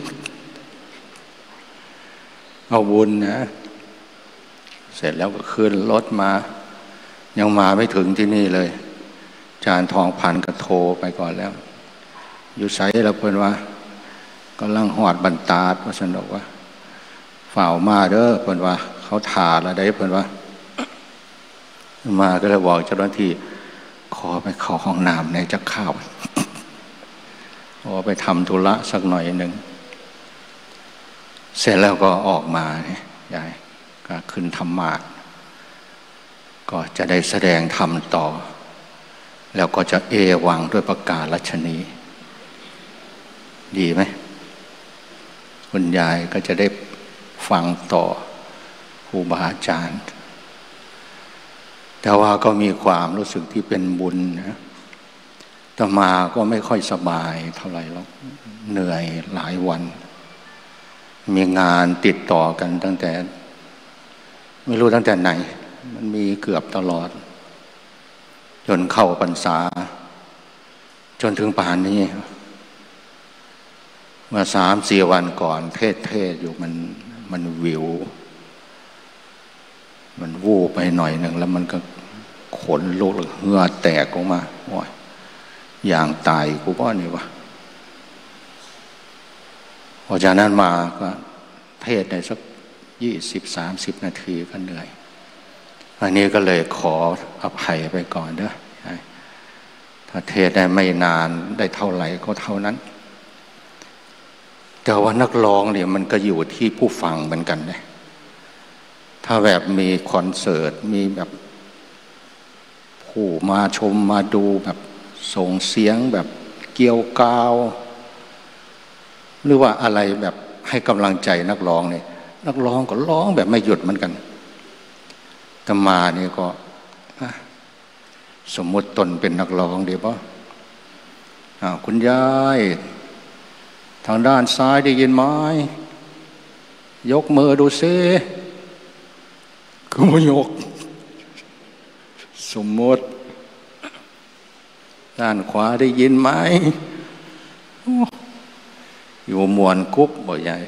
เอาบุญนะเสร็จแล้วก็ขึ้นรถมายังมาไม่ถึงที่นี่เลยอาจารย์ทองพันก็โทรไปก่อนแล้วอยู่ไสแล้วเพิ่นว่าก็ลังหอดบรรดาดว่าฉันบอกว่าฝ่าวมาเด้อเพิ่นว่าเขาถ่าแล้วได้เพิ่นว่ามาก็เลยบอกเจ้าหน้าที่ขอไปเข้าห้องน้ำในจักข้าวขอไปทำธุระสักหน่อยหนึ่งเสร็จแล้วก็ออกมาเนี่ยยายก็ขึ้นธรรมาสน์ก็จะได้แสดงธรรมต่อแล้วก็จะเอวังด้วยประกาศรัชนีดีไหมคุณยายก็จะได้ฟังต่อครูบาอาจารย์แต่ว่าก็มีความรู้สึกที่เป็นบุญนะแต่มาก็ไม่ค่อยสบายเท่าไหร่หรอกเหนื่อยหลายวันมีงานติดต่อกันตั้งแต่ไม่รู้ตั้งแต่ไหนมันมีเกือบตลอดจนเข้าพรรษาจนถึงป่านนี้เมื่อ3-4 วันก่อนเทศอยู่มันวิวมันวูบไปหน่อยหนึ่งแล้วมันก็ขนลุกเหงื่อแตกออกมาโอ้ยอย่างตายกูป้อนี่วะพอจากนั้นมาก็เทศในสัก20-30 นาทีก็เหนื่อยอันนี้ก็เลยขออภัยไปก่อนเด้อถ้าเทศได้ไม่นานได้เท่าไหร่ก็เท่านั้นแต่ว่านักร้องเนี่ยมันก็อยู่ที่ผู้ฟังเหมือนกันนะถ้าแบบมีคอนเสิร์ตมีแบบผู้มาชมมาดูแบบส่งเสียงแบบเกี่ยวกาวหรือว่าอะไรแบบให้กำลังใจนักร้องเนี่ยนักร้องก็ร้องแบบไม่หยุดเหมือนกันแต่มานี่ก็สมมติตนเป็นนักร้องดีป่ะคุณยายทางด้านซ้ายได้ยินไหมยกมือดูซิก็ไม่ยกสมมติด้านขวาได้ยินไหมอยู่มวนกุ๊บบ่ใหญ่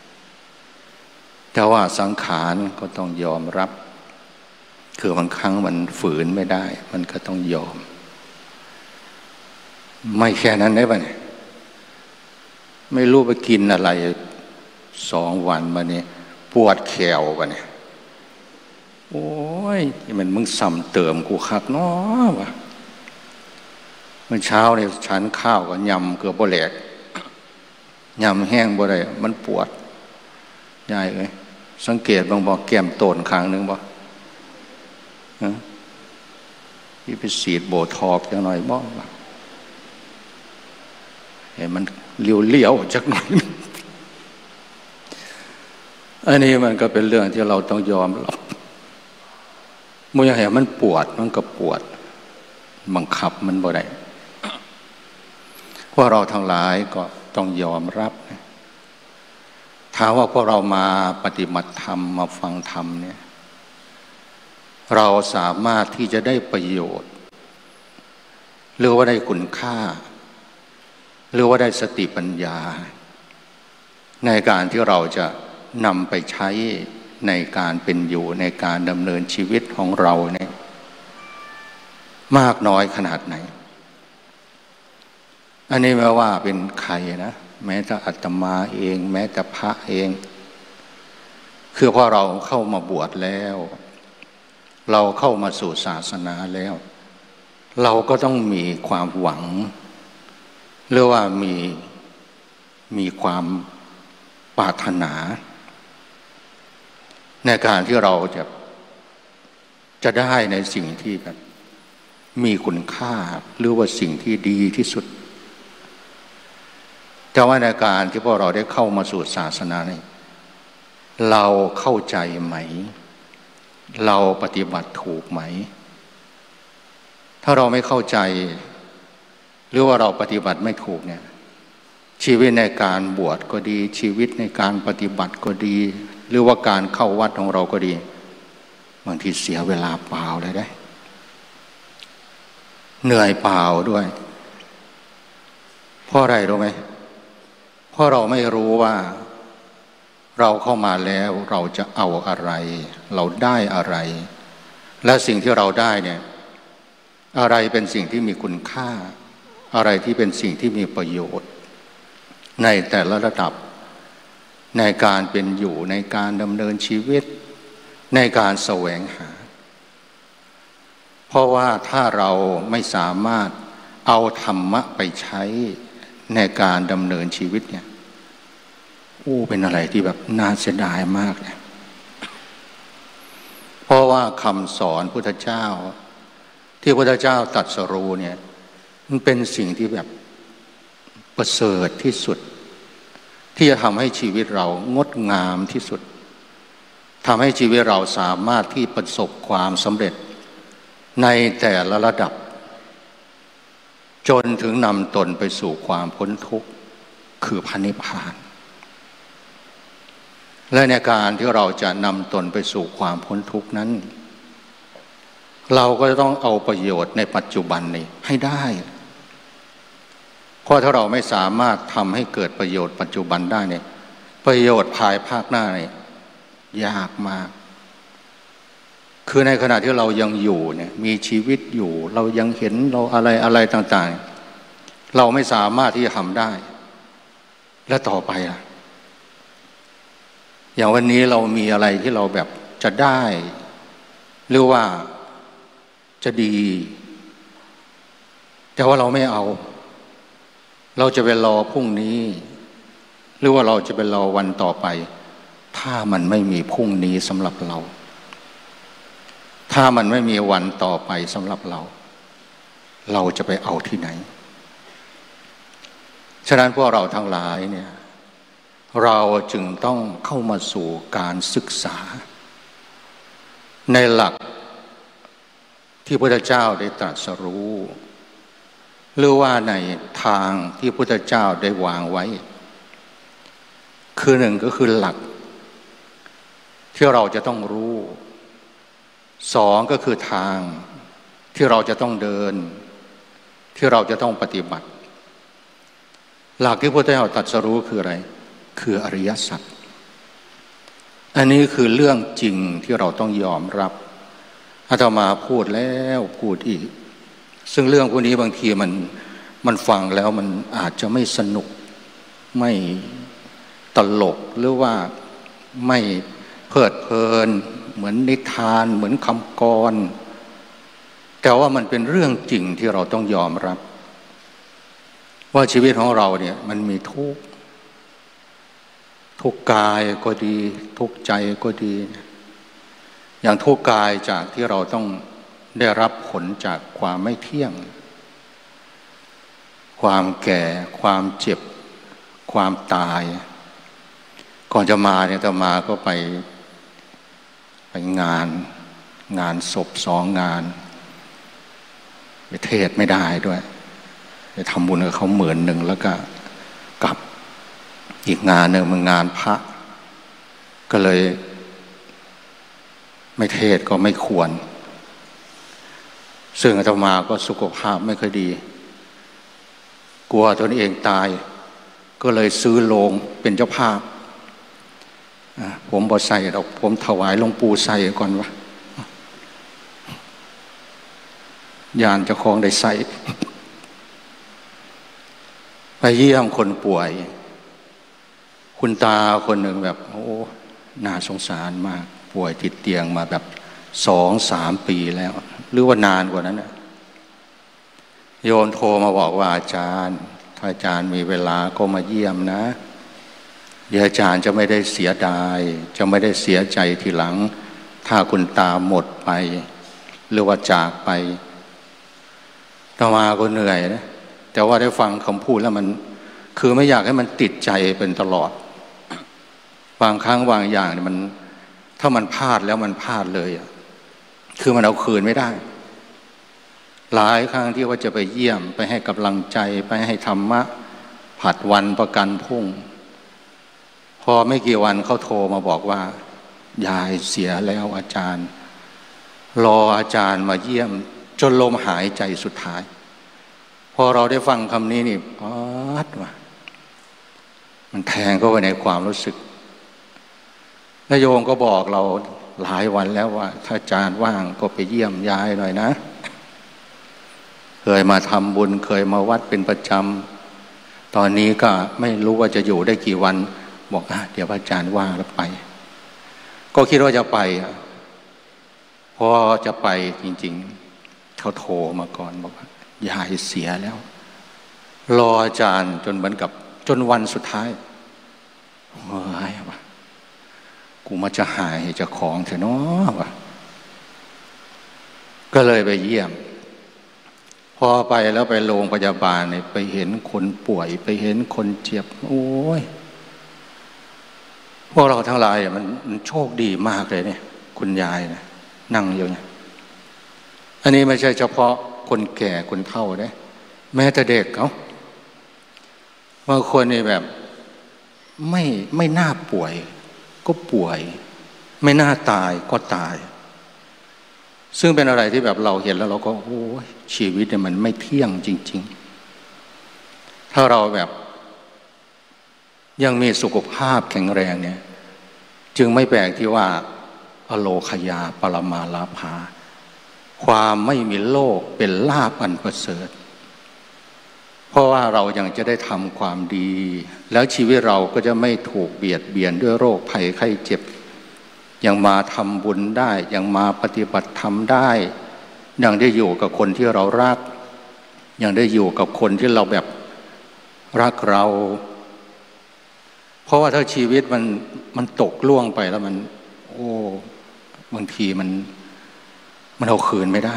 แต่ว่าสังขารก็ต้องยอมรับคือบางครั้งมันฝืนไม่ได้มันก็ต้องยอมไม่แค่นั้นได้ป่ะเนี่ยไม่รู้ไปกินอะไร2 วันมาเนี่ยปวดแขวป่ะเนี่ยโอ้ยมันมึงซ้ำเติมกูคักเนาะวะเมื่อเช้าเนี่ยฉันข้าวก็ยำเกือบบ่แหลกยำแห้งบ่ได้มันปวดยายเอ้ยสังเกตบางบอกแก้มโตนครั้งนึงบ่ที่ไปฉีดโบท็อกซ์จังหน่อยบ่เห็นมันเลี้ยวๆจักหน่อยอันนี้มันก็เป็นเรื่องที่เราต้องยอมรับเมื่อเห็นมันปวดมันก็ปวดบังคับมันบ่ได้พวกเราทั้งหลายก็ต้องยอมรับถ้าว่าพวกเรามาปฏิบัติธรรมมาฟังธรรมเนี่ยเราสามารถที่จะได้ประโยชน์หรือว่าได้คุณค่าหรือว่าได้สติปัญญาในการที่เราจะนำไปใช้ในการเป็นอยู่ในการดำเนินชีวิตของเราเนี่ยมากน้อยขนาดไหนอันนี้ไม่ว่าเป็นใครนะแม้แต่อาตมาเองแม้แต่พระเองคือพอเราเข้ามาบวชแล้วเราเข้ามาสู่ศาสนาแล้วเราก็ต้องมีความหวังหรือว่ามีความปรารถนาในการที่เราจะได้ในสิ่งที่แบบมีคุณค่าหรือว่าสิ่งที่ดีที่สุดแต่ว่าในการที่พวกเราได้เข้ามาสู่ศาสนาเนี่ยเราเข้าใจไหมเราปฏิบัติถูกไหมถ้าเราไม่เข้าใจหรือว่าเราปฏิบัติไม่ถูกเนี่ยชีวิตในการบวชก็ดีชีวิตในการปฏิบัติก็ดีหรือว่าการเข้าวัดของเราก็ดีบางทีเสียเวลาเปล่าเลยได้เหนื่อยเปล่าด้วยเพราะอะไรรู้ไหมเพราะเราไม่รู้ว่าเราเข้ามาแล้วเราจะเอาอะไรเราได้อะไรและสิ่งที่เราได้เนี่ยอะไรเป็นสิ่งที่มีคุณค่าอะไรที่เป็นสิ่งที่มีประโยชน์ในแต่ละระดับในการเป็นอยู่ในการดำเนินชีวิตในการแสวงหาเพราะว่าถ้าเราไม่สามารถเอาธรรมะไปใช้ในการดำเนินชีวิตเนี่ยเป็นอะไรที่แบบน่าเสียดายมากเลยเพราะว่าคำสอนพุทธเจ้าที่พุทธเจ้าตรัสรู้เนี่ยมันเป็นสิ่งที่แบบประเสริฐที่สุดที่จะทำให้ชีวิตเรางดงามที่สุดทำให้ชีวิตเราสามารถที่ประสบความสำเร็จในแต่ละระดับจนถึงนำตนไปสู่ความพ้นทุกข์คือพระนิพพานและในการที่เราจะนำตนไปสู่ความพ้นทุกข์นั้นเราก็จะต้องเอาประโยชน์ในปัจจุบันนี้ให้ได้เพราะถ้าเราไม่สามารถทำให้เกิดประโยชน์ปัจจุบันได้เนี่ยประโยชน์ภายภาคหน้าเนี่ยยากมากคือในขณะที่เรายังอยู่เนี่ยมีชีวิตอยู่เรายังเห็นเราอะไรต่างๆเราไม่สามารถที่จะทำได้และต่อไปล่ะอย่างวันนี้เรามีอะไรที่เราแบบจะได้หรือว่าจะดีแต่ว่าเราไม่เอาเราจะไปรอพรุ่งนี้หรือว่าเราจะไปรอวันต่อไปถ้ามันไม่มีพรุ่งนี้สำหรับเราถ้ามันไม่มีวันต่อไปสำหรับเราจะไปเอาที่ไหนฉะนั้นพวกเราทั้งหลายเนี่ยเราจึงต้องเข้ามาสู่การศึกษาในหลักที่พระพุทธเจ้าได้ตรัสรู้หรือว่าในทางที่พระพุทธเจ้าได้วางไว้คือหนึ่งก็คือหลักที่เราจะต้องรู้สองก็คือทางที่เราจะต้องเดินที่เราจะต้องปฏิบัติหลักที่พระพุทธเจ้าตรัสรู้คืออะไรคืออริยสัจอันนี้คือเรื่องจริงที่เราต้องยอมรับอาตมาพูดแล้วพูดอีกซึ่งเรื่องพวกนี้บางทีมันฟังแล้วมันอาจจะไม่สนุกไม่ตลกหรือว่าไม่เพลิดเพลินเหมือนนิทานเหมือนคำกรแต่ว่ามันเป็นเรื่องจริงที่เราต้องยอมรับว่าชีวิตของเราเนี่ยมันมีทุกข์กายก็ดีทุกข์ใจก็ดีอย่างทุกข์กายจากที่เราต้องได้รับผลจากความไม่เที่ยงความแก่ความเจ็บความตายก่อนจะมาเนี่ยอาตมาก็ไปงานศพ2 งานไปเทศไม่ได้ด้วยไปทำบุญกับเขา10,000แล้วก็กลับอีกงานหนึ่งมันงานพระก็เลยไม่เทศก็ไม่ควรซึ่งอาตมาก็สุขภาพไม่ค่อยดีกลัวตนเองตายก็เลยซื้อโลงเป็นเจ้าภาพผมบ่ใส่หรอกผมถวายหลวงปู่ใส่ก่อนวะยานเจ้าของได้ใส่ไปเยี่ยมคนป่วยคุณตาคนหนึ่งแบบโอ้น่าสงสารมากป่วยติดเตียงมาแบบ2-3 ปีแล้วหรือว่านานกว่านั้นนะโยมโทรมาบอกว่าอาจารย์ถ้าอาจารย์มีเวลาก็มาเยี่ยมนะเดี๋ยวอาจารย์จะไม่ได้เสียดายจะไม่ได้เสียใจทีหลังถ้าคุณตาหมดไปหรือว่าจากไปอาตมาก็เหนื่อยนะแต่ว่าได้ฟังคำพูดแล้วมันคือไม่อยากให้มันติดใจเป็นตลอดบางครั้งบางอย่างเนี่ยมันถ้ามันพลาดแล้วมันพลาดเลยคือมันเอาคืนไม่ได้หลายครั้งที่ว่าจะไปเยี่ยมไปให้กำลังใจไปให้ธรรมะผัดวันประกันพรุ่งพอไม่กี่วันเขาโทรมาบอกว่ายายเสียแล้วอาจารย์รออาจารย์มาเยี่ยมจนลมหายใจสุดท้ายพอเราได้ฟังคำนี้นี่ป๊าดว่ะมันแทงเข้าไปในความรู้สึกแล้วโยมก็บอกเราหลายวันแล้วว่าถ้าอาจารย์ว่างก็ไปเยี่ยมยายหน่อยนะเคยมาทำบุญเคยมาวัดเป็นประจำตอนนี้ก็ไม่รู้ว่าจะอยู่ได้กี่วันบอกเดี๋ยวอาจารย์ว่างแล้วไปก็คิดว่าจะไปพอจะไปจริงๆเขาโทรมาก่อนบอกว่ายายเสียแล้วรออาจารย์จนเหมือนกับจนวันสุดท้ายเฮ้ยวะกูมาจะหายจะของเถอะเนาะวะก็เลยไปเยี่ยมพอไปแล้วไปโรงพยาบาลเนี่ยไปเห็นคนป่วยไปเห็นคนเจ็บโอ้ยพวกเราทั้งหลายมันโชคดีมากเลยเนี่ยคุณยายนะนั่งอยู่เนี่ยอันนี้ไม่ใช่เฉพาะคนแก่คนเฒ่าได้แม้แต่เด็กเขาบางคนนี่แบบไม่น่าป่วยก็ป่วยไม่น่าตายก็ตายซึ่งเป็นอะไรที่แบบเราเห็นแล้วเราก็โอ้ยชีวิตเนี่ยมันไม่เที่ยงจริงๆถ้าเราแบบยังมีสุขภาพแข็งแรงเนี่ยจึงไม่แปลกที่ว่าอโลคยาปรมาลาภาความไม่มีโรคเป็นลาภอันประเสริฐเพราะว่าเรายังจะได้ทำความดีแล้วชีวิตเราก็จะไม่ถูกเบียดเบียนด้วยโรคภัยไข้เจ็บยังมาทำบุญได้ยังมาปฏิบัติธรรมได้ยังได้อยู่กับคนที่เรารักยังได้อยู่กับคนที่เราแบบรักเราเพราะว่าถ้าชีวิตมันตกล่วงไปแล้วมันโอ้บางทีมันเอาคืนไม่ได้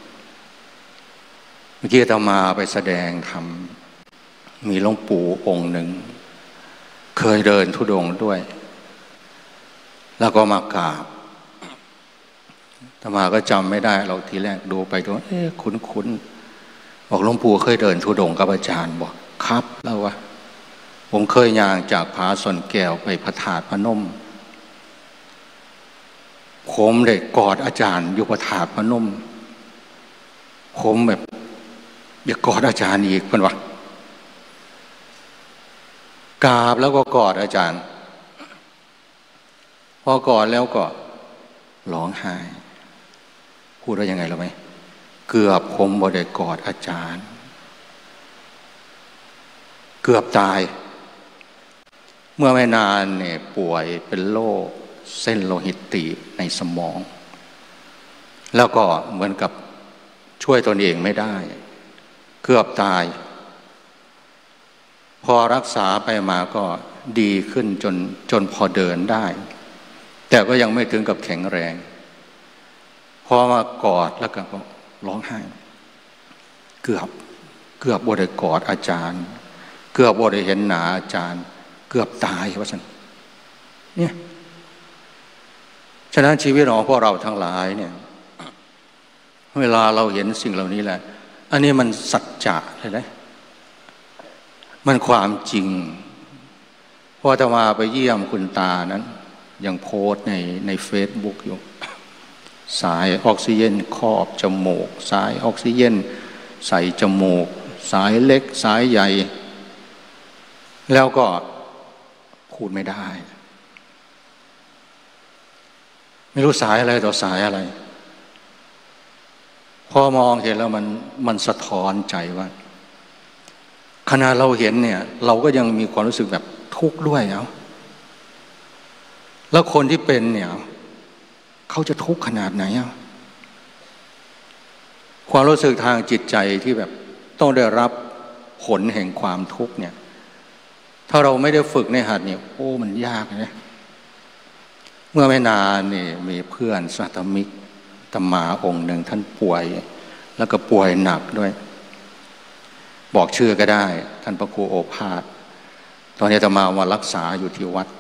เมื่อกี้อาตมาไปแสดงธรรมมีหลวงปู่องค์หนึ่งเคยเดินธุดงค์ด้วยแล้วก็มากราบอาตมาก็จำไม่ได้เราทีแรกดูไปดูคุ้นบอกหลวงปู่เคยเดินธุดงค์กับอาจารย์บอกครับแล้ววะผมเคยย่างจากผาสนแก้วไปพระธาตุพนมผมได้กอดอาจารย์อยู่พระธาตุพนมผมแบบอยากกอดอาจารย์อีกเพิ่นว่ากราบแล้วก็กอดอาจารย์พอกอดแล้วก็ร้องไห้พูดว่ายังไงรู้ไหมเกือบผมบ่ได้กอดอาจารย์เกือบตายเมื่อไม่นานเนี่ยป่วยเป็นโรคเส้นโลหิตตีบในสมองแล้วก็เหมือนกับช่วยตนเองไม่ได้เกือบตายพอรักษาไปมาก็ดีขึ้นจนพอเดินได้แต่ก็ยังไม่ถึงกับแข็งแรงพอมากอดแล้วก็ร้องไห้เกือบบ่ได้กอดอาจารย์เกือบบ่ได้เห็นหน้าอาจารย์เกือบตายว่าซั่นเนี่ยฉะนั้นชีวิตของพวกเราทั้งหลายเนี่ยเวลาเราเห็นสิ่งเหล่านี้แหละอันนี้มันสัจจะเลยนะมันความจริงพออาตมาไปเยี่ยมคุณตานั้นยังโพสต์ในเฟซบุ๊กอยู่สายออกซิเจนครอบจมูกสายออกซิเจนใส่จมูกสายเล็กสายใหญ่แล้วก็พูดไม่ได้ไม่รู้สายอะไรต่อสายอะไรพอมองเห็นแล้วมันสะท้อนใจว่าขณะเราเห็นเนี่ยเราก็ยังมีความรู้สึกแบบทุกข์ด้วยแล้วคนที่เป็นเนี่ยเขาจะทุกข์ขนาดไหนความรู้สึกทางจิตใจที่แบบต้องได้รับผลแห่งความทุกข์เนี่ยถ้าเราไม่ได้ฝึกในหัดเนี่ยโอ้มันยากนะเมื่อไม่นานนี่มีเพื่อนสัตมิกตมาองค์หนึ่งท่านป่วยแล้วก็ป่วยหนักด้วยบอกชื่อก็ได้ท่านพระครูโอภาสตอนนี้ตมารักษาอยู่ที่วัด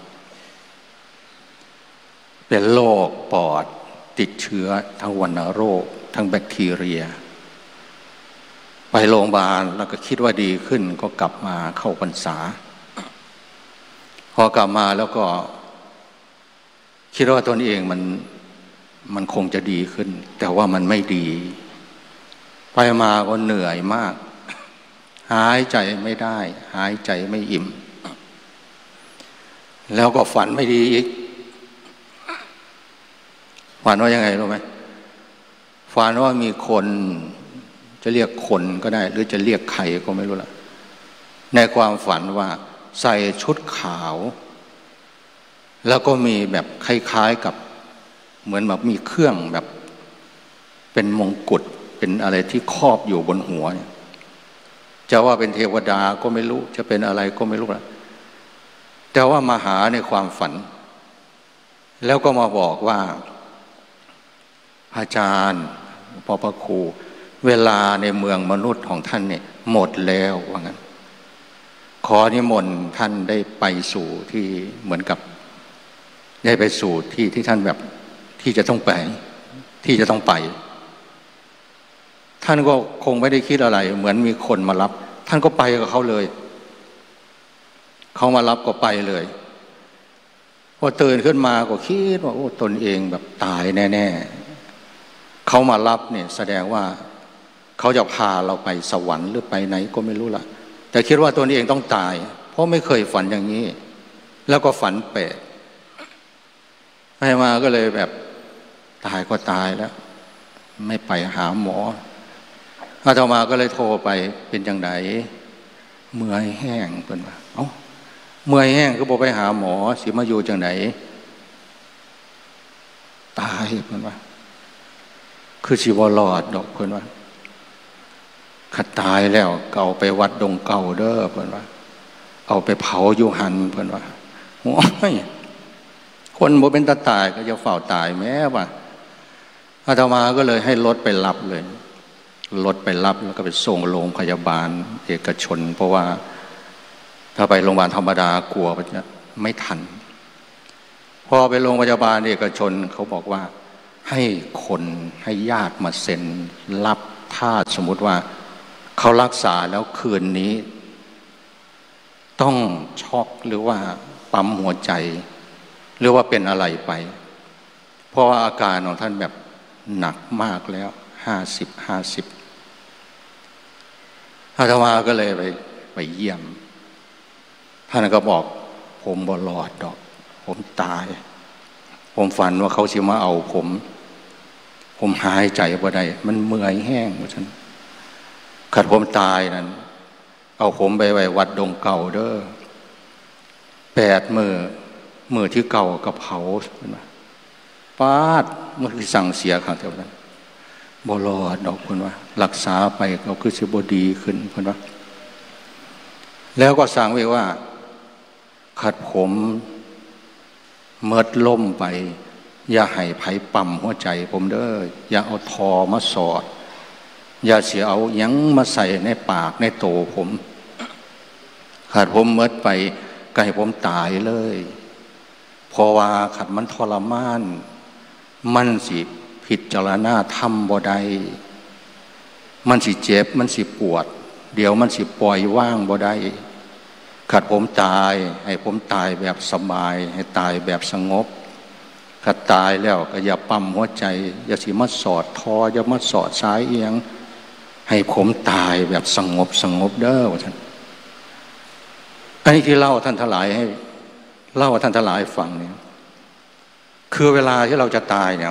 เป็นโรคปอดติดเชื้อทั้งวัณโรคทั้งแบคทีเรียไปโรงพยาบาลแล้วก็คิดว่าดีขึ้นก็กลับมาเข้าพรรษาพอกลับมาแล้วก็คิดว่าตนเองมันคงจะดีขึ้นแต่ว่ามันไม่ดีไปมาก็เหนื่อยมากหายใจไม่ได้หายใจไม่อิ่มแล้วก็ฝันไม่ดีอีกฝันว่ายังไงรู้ไหมฝันว่ามีคนจะเรียกคนก็ได้หรือจะเรียกใครก็ไม่รู้ละในความฝันว่าใส่ชุดขาวแล้วก็มีแบบคล้ายๆกับเหมือนแบบมีเครื่องแบบเป็นมงกุฎเป็นอะไรที่ครอบอยู่บนหัวเนี่ยจะว่าเป็นเทวดาก็ไม่รู้จะเป็นอะไรก็ไม่รู้ละแต่ว่ามาหาในความฝันแล้วก็มาบอกว่าอาจารย์พระครูเวลาในเมืองมนุษย์ของท่านเนี่ยหมดแล้วว่างั้นขอนิมนต์ท่านได้ไปสู่ที่เหมือนกับได้ไปสู่ที่ท่านแบบที่จะต้องไปท่านก็คงไม่ได้คิดอะไรเหมือนมีคนมารับท่านก็ไปกับเขาเลยเขามารับก็ไปเลยพอตื่นขึ้นมาก็คิดว่าโอ้ตนเองแบบตายแน่ๆเขามารับเนี่ยแสดงว่าเขาจะพาเราไปสวรรค์หรือไปไหนก็ไม่รู้ละแต่คิดว่าตนเองต้องตายเพราะไม่เคยฝันอย่างนี้แล้วก็ฝันแปลกไปมาก็เลยแบบตายก็ตายแล้วไม่ไปหาหมออาตมาก็เลยโทรไปเป็นจังไดเมื่อยแห้งเพิ่นว่าเอ้าเมื่อยแห้งก็บ่ไปหาหมอสิมาอยู่จังไดตายเพิ่นว่าคือสิบ่รอดดอกเพิ่นว่าขัดตายแล้วก็เอาไปวัดดงเก่าเด้อเพิ่นว่าเอาไปเผาอยู่หันเพิ่นว่าโอ้ยคนบ่เป็นตาตายก็จะเฝ้าตายแม้ว่าอาตมาก็เลยให้รถไปรับเลยรถไปรับแล้วก็ไปส่งโรงพยาบาลเอกชนเพราะว่าถ้าไปโรงพยาบาลธรรมดากลัวมันจะไม่ทันพอไปโรงพยาบาลเอกชนเขาบอกว่าให้ญาติมาเซ็นรับถ้าสมมุติว่าเขารักษาแล้วคืนนี้ต้องช็อกหรือว่าปั๊มหัวใจหรือว่าเป็นอะไรไปเพราะว่าอาการของท่านแบบหนักมากแล้ว50อาตมาก็เลยไปเยี่ยมท่านก็บอกผมบ่รอดดอกผมตายผมฝันว่าเขาสิมาเอาผมหายใจบ่ได้มันเมื่อยแห้งว่าฉันขัดผมตายนั้นเอาผมไปไว้วัดดงเก่าเด้อ8 มื้อที่เก่ากับเผาปาดมันคือสั่งเสียครับเท่านั้นบ่รอดดอกเพิ่นว่ารักษาไปเขาคือสิบ่ดีขึ้นเพิ่นว่าแล้วก็สั่งไว้ว่าขัดผมเมิดล่มไปอย่าให้ไผปั๊มหัวใจผมเด้ออย่าเอาทอมาสอดอย่าเสียเอาหยังมาใส่ในปากในโตผมขัดผมเมิดไปก็ให้ผมตายเลยเพราะว่าขัดมันทรมานมันสิพิจารณาธรรมบ่ได้มันสิเจ็บมันสิปวดเดี๋ยวมันสิปล่อยว่างบ่ได้ขัดผมตายให้ผมตายแบบสบายให้ตายแบบสงบถ้าตายแล้วก็อย่าปั๊มหัวใจอย่าสิมาสอดทออย่ามาสอดสายเอียงให้ผมตายแบบสงบเด้อท่านอันนี้ที่เล่าท่านทั้งหลายให้เล่าท่านทั้งหลายฟังเนี่ยคือเวลาที่เราจะตายเนี่ย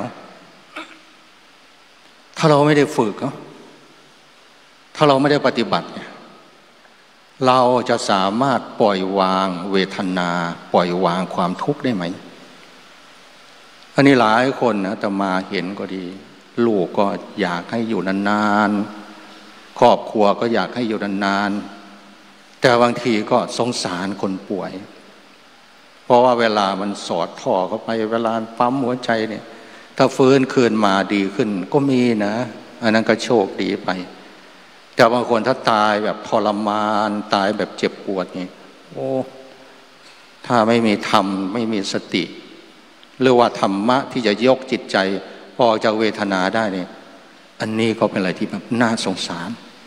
ถ้าเราไม่ได้ฝึกถ้าเราไม่ได้ปฏิบัติเนี่ยเราจะสามารถปล่อยวางเวทนาปล่อยวางความทุกข์ได้ไหมอันนี้หลายคนนะแต่มาเห็นก็ดีลูกก็อยากให้อยู่นานๆครอบครัวก็อยากให้อยู่นานๆแต่บางทีก็สงสารคนป่วยเพราะว่าเวลามันสอดท่อเข้าไปเวลาปั๊มหัวใจเนี่ยถ้าฟื้นคืนมาดีขึ้นก็มีนะอันนั้นก็โชคดีไปแต่บางคนถ้าตายแบบทรมานตายแบบเจ็บปวดนี่โอ้ถ้าไม่มีธรรมไม่มีสติหรือว่าธรรมะที่จะยกจิตใจออกจากเวทนาได้เนี่ยอันนี้ก็เป็นอะไรที่แบบน่าสงสาร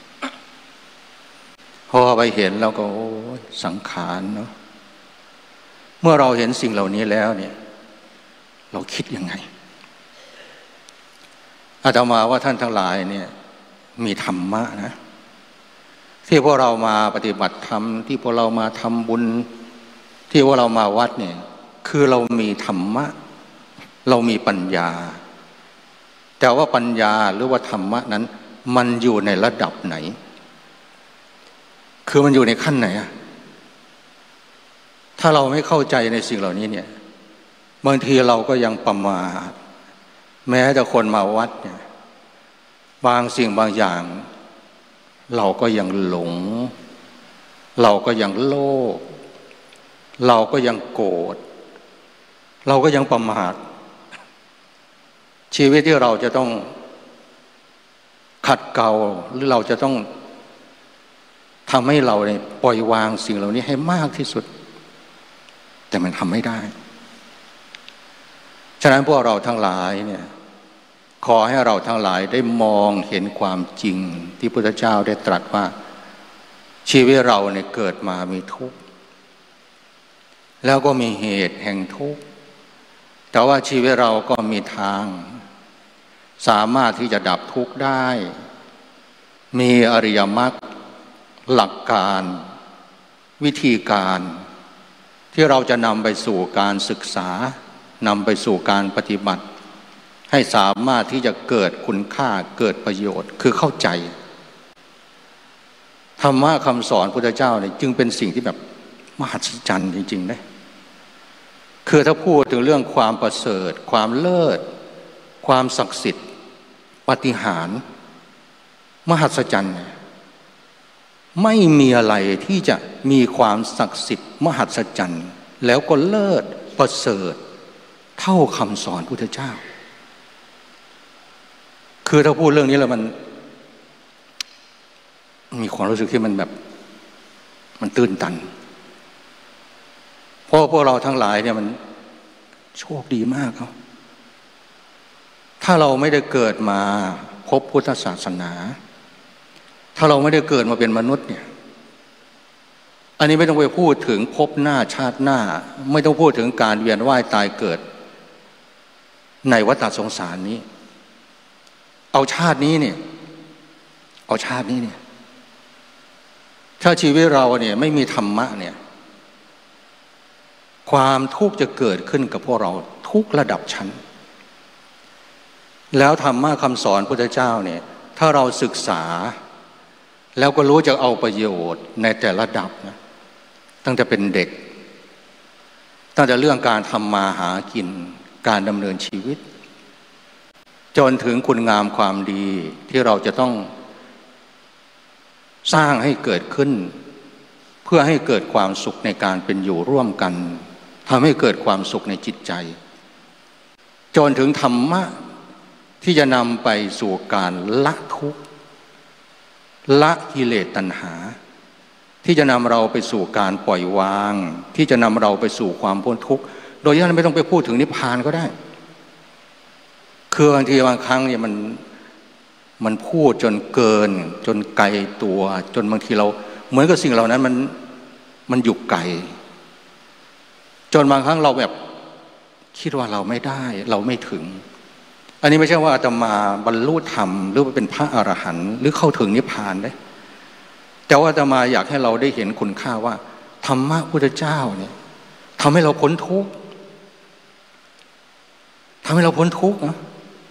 พอไปเห็นแล้วก็โอ้สังขารเนาะเมื่อเราเห็นสิ่งเหล่านี้แล้วเนี่ยเราคิดยังไงอาตมาว่าท่านทั้งหลายเนี่ยมีธรรมะนะที่พวกเรามาปฏิบัติธรรมที่พวกเรามาทำบุญที่พวกเรามาวัดเนี่ยคือเรามีธรรมะเรามีปัญญาแต่ว่าปัญญาหรือว่าธรรมะนั้นมันอยู่ในระดับไหนคือมันอยู่ในขั้นไหนอะถ้าเราไม่เข้าใจในสิ่งเหล่านี้เนี่ยบางทีเราก็ยังประมาทแม้แต่คนมาวัดเนี่ยบางสิ่งบางอย่างเราก็ยังหลงเราก็ยังโลภเราก็ยังโกรธเราก็ยังประมาทชีวิตที่เราจะต้องขัดเกลาหรือเราจะต้องทำให้เราเนี่ยปล่อยวางสิ่งเหล่านี้ให้มากที่สุดแต่มันทำไม่ได้ฉะนั้นพวกเราทั้งหลายเนี่ยขอให้เราทั้งหลายได้มองเห็นความจริงที่พระพุทธเจ้าได้ตรัสว่าชีวิตเราเนี่ยเกิดมามีทุกข์แล้วก็มีเหตุแห่งทุกข์แต่ว่าชีวิตเราก็มีทางสามารถที่จะดับทุกข์ได้มีอริยมรรคหลักการวิธีการที่เราจะนำไปสู่การศึกษานำไปสู่การปฏิบัติให้สามารถที่จะเกิดคุณค่าเกิดประโยชน์คือเข้าใจธรรมะคำสอนพุทธเจ้าเนี่ยจึงเป็นสิ่งที่แบบมหัศจรรย์จริงๆนะคือถ้าพูดถึงเรื่องความประเสริฐความเลิศความศักดิ์สิทธิ์ปาฏิหาริย์มหัศจรรย์ไม่มีอะไรที่จะมีความศักดิ์สิทธิ์มหัศจรรย์แล้วก็เลิศประเสริฐเท่าคำสอนพุทธเจ้าคือถ้าพูดเรื่องนี้แล้วมันมีความรู้สึกที่มันแบบมันตื้นตันเพราะพวกเราทั้งหลายเนี่ยมันโชคดีมากครับถ้าเราไม่ได้เกิดมาพบพุทธศาสนาถ้าเราไม่ได้เกิดมาเป็นมนุษย์เนี่ยอันนี้ไม่ต้องไปพูดถึงพบหน้าชาติหน้าไม่ต้องพูดถึงการเวียนว่ายตายเกิดในวัฏสงสารนี้เอาชาตินี้เนี่ยถ้าชีวิตเราเนี่ยไม่มีธรรมะเนี่ยความทุกข์จะเกิดขึ้นกับพวกเราทุกระดับชั้นแล้วธรรมะคำสอนพุทธเจ้าเนี่ยถ้าเราศึกษาแล้วก็รู้จะเอาประโยชน์ในแต่ละระดับนะตั้งแต่เป็นเด็กตั้งแต่เรื่องการทำมาหากินการดำเนินชีวิตจนถึงคุณงามความดีที่เราจะต้องสร้างให้เกิดขึ้นเพื่อให้เกิดความสุขในการเป็นอยู่ร่วมกันทำให้เกิดความสุขในจิตใจจนถึงธรรมะที่จะนำไปสู่การละทุกข์ละกิเลสตัณหาที่จะนำเราไปสู่การปล่อยวางที่จะนำเราไปสู่ความพ้นทุกข์โดยที่ไม่ต้องไปพูดถึงนิพพานก็ได้คือบางทีบางครั้งเนี่ยมันพูดจนเกินจนไกลตัวจนบางทีเราเหมือนกับสิ่งเหล่านั้นมันอยู่ไกลจนบางครั้งเราแบบคิดว่าเราไม่ได้เราไม่ถึงอันนี้ไม่ใช่ว่าอาตมาบรรลุธรรมหรือว่าเป็นพระอรหันต์หรือเข้าถึงนิพพานได้แต่ว่าอาตมาอยากให้เราได้เห็นคุณค่าว่าธรรมะพุทธเจ้าเนี่ยทำให้เราพ้นทุกข์ทำให้เราพ้นทุกข์นะ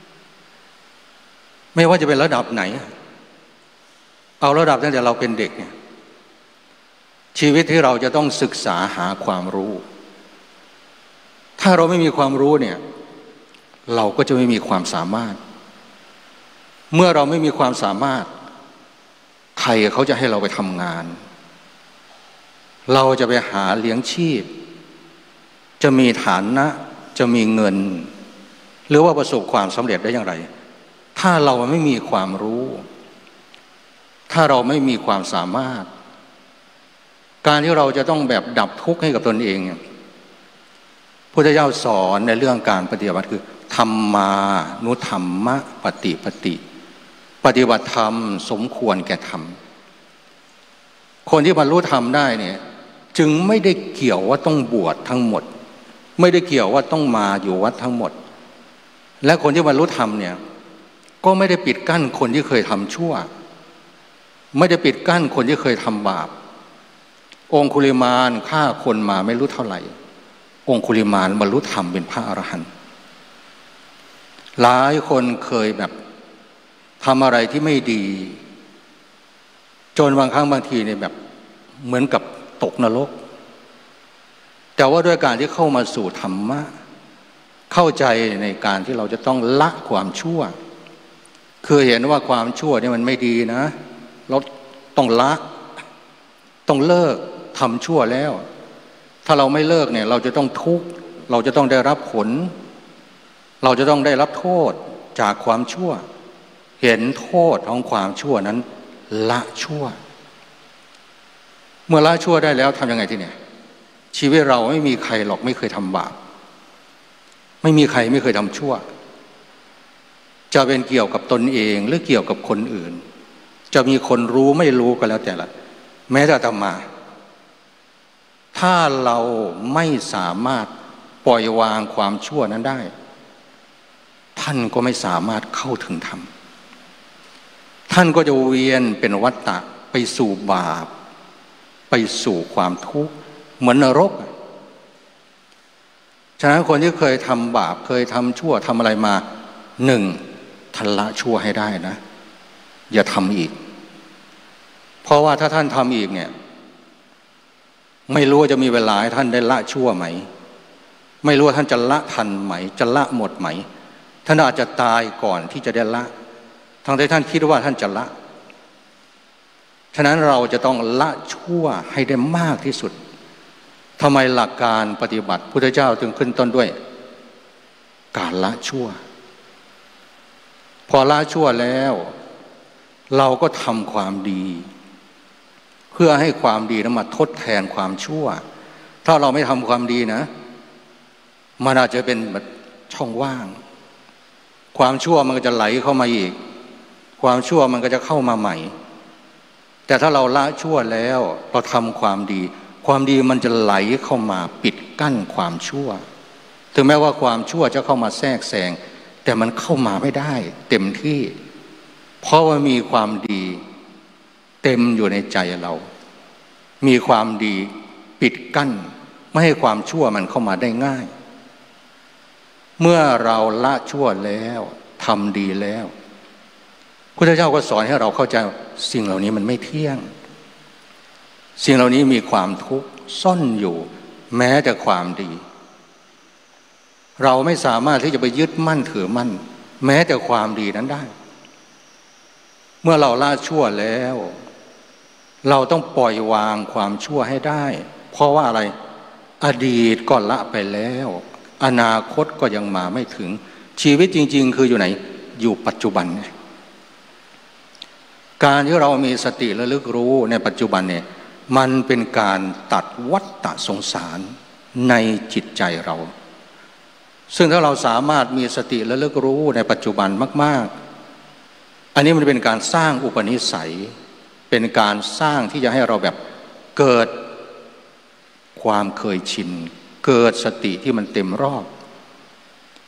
ไม่ว่าจะเป็นระดับไหนเอาระดับตั้งแต่เราเป็นเด็กเนี่ยชีวิตที่เราจะต้องศึกษาหาความรู้ถ้าเราไม่มีความรู้เนี่ยเราก็จะไม่มีความสามารถเมื่อเราไม่มีความสามารถใครเขาจะให้เราไปทำงานเราจะไปหาเลี้ยงชีพจะมีฐานะจะมีเงินหรือว่าประสบความสำเร็จได้อย่างไรถ้าเราไม่มีความรู้ถ้าเราไม่มีความสามารถการที่เราจะต้องแบบดับทุกข์ให้กับตนเองพุทธเจ้าสอนในเรื่องการปฏิบัติคือธรรมานุธรรมะปฏิปติปฏิบัติธรรมสมควรแก่ธรรมคนที่บรรลุธรรมได้เนี่ยจึงไม่ได้เกี่ยวว่าต้องบวชทั้งหมดไม่ได้เกี่ยวว่าต้องมาอยู่วัดทั้งหมดและคนที่บรรลุธรรมเนี่ยก็ไม่ได้ปิดกั้นคนที่เคยทำชั่วไม่ได้ปิดกั้นคนที่เคยทำบาปองคุลิมานฆ่าคนมาไม่รู้เท่าไหร่องคุลิมานบรรลุธรรมเป็นพระอรหันต์หลายคนเคยแบบทำอะไรที่ไม่ดีจนบางครั้งบางทีเนี่ยแบบเหมือนกับตกนรกแต่ว่าด้วยการที่เข้ามาสู่ธรรมะเข้าใจในการที่เราจะต้องละความชั่วคือเห็นว่าความชั่วนี่มันไม่ดีนะเราต้องละต้องเลิกทำชั่วแล้วถ้าเราไม่เลิกเนี่ยเราจะต้องทุกข์เราจะต้องได้รับผลเราจะต้องได้รับโทษจากความชั่วเห็นโทษของความชั่วนั้นละชั่วเมื่อละชั่วได้แล้วทำยังไงทีเนี่ยชีวิตเราไม่มีใครหรอกไม่เคยทำบาปไม่มีใครไม่เคยทำชั่วจะเป็นเกี่ยวกับตนเองหรือเกี่ยวกับคนอื่นจะมีคนรู้ไม่รู้ก็แล้วแต่ละแม้แต่อาตมาถ้าเราไม่สามารถปล่อยวางความชั่วนั้นได้ท่านก็ไม่สามารถเข้าถึงธรรมท่านก็จะเวียนเป็นวัฏฏะไปสู่บาปไปสู่ความทุกข์เหมือนนรกฉะนั้นคนที่เคยทำบาปเคยทำชั่วทำอะไรมาหนึ่งท่านละชั่วให้ได้นะอย่าทำอีกเพราะว่าถ้าท่านทำอีกเนี่ยไม่รู้ว่าจะมีเวลาให้ท่านได้ละชั่วไหมไม่รู้ว่าท่านจะละทันไหมจะละหมดไหมท่านอาจจะตายก่อนที่จะได้ละทั้งที่ท่านคิดว่าท่านจะละฉะนั้นเราจะต้องละชั่วให้ได้มากที่สุดทำไมหลักการปฏิบัติพุทธเจ้าจึงขึ้นต้นด้วยการละชั่วพอละชั่วแล้วเราก็ทำความดีเพื่อให้ความดีนั้นมาทดแทนความชั่วถ้าเราไม่ทำความดีนะมันอาจจะเป็นแบบช่องว่างความชั่วมันก็จะไหลเข้ามาอีกความชั่วมันก็จะเข้ามาใหม่แต่ถ้าเราละชั่วแล้วเราทำความดีความดีมันจะไหลเข้ามาปิดกั้นความชั่วถึงแม้ว่าความชั่วจะเข้ามาแทรกแซงแต่มันเข้ามาไม่ได้เต็มที่เพราะว่ามีความดีเต็มอยู่ในใจเรามีความดีปิดกั้นไม่ให้ความชั่วมันเข้ามาได้ง่ายเมื่อเราละชั่วแล้วทำดีแล้วพุทธเจ้าก็สอนให้เราเข้าใจสิ่งเหล่านี้มันไม่เที่ยงสิ่งเหล่านี้มีความทุกข์ซ่อนอยู่แม้แต่ความดีเราไม่สามารถที่จะไปยึดมั่นถือมั่นแม้แต่ความดีนั้นได้เมื่อเราละชั่วแล้วเราต้องปล่อยวางความชั่วให้ได้เพราะว่าอะไรอดีตก็ละไปแล้วอนาคตก็ยังมาไม่ถึงชีวิตจริงๆคืออยู่ไหนอยู่ปัจจุบันการที่เรามีสติระลึกรู้ในปัจจุบันเนี่ยมันเป็นการตัดวัฏฏะสงสารในจิตใจเราซึ่งถ้าเราสามารถมีสติระลึกรู้ในปัจจุบันมากๆอันนี้มันเป็นการสร้างอุปนิสัยเป็นการสร้างที่จะให้เราแบบเกิดความเคยชินเกิดสติที่มันเต็มรอบ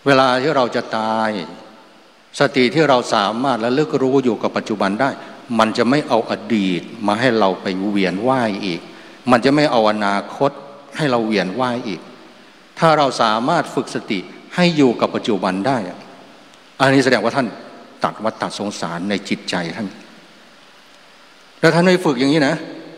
เวลาที่เราจะตายสติที่เราสามารถระลึกรู้อยู่กับปัจจุบันได้มันจะไม่เอาอดีตมาให้เราไปเวียนว่ายอีกมันจะไม่เอาอนาคตให้เราเวียนว่ายอีกถ้าเราสามารถฝึกสติให้อยู่กับปัจจุบันได้อันนี้แสดงว่าท่านตัดวัฏสงสารในจิตใจท่านแล้วท่านไม่ฝึกอย่างนี้นะ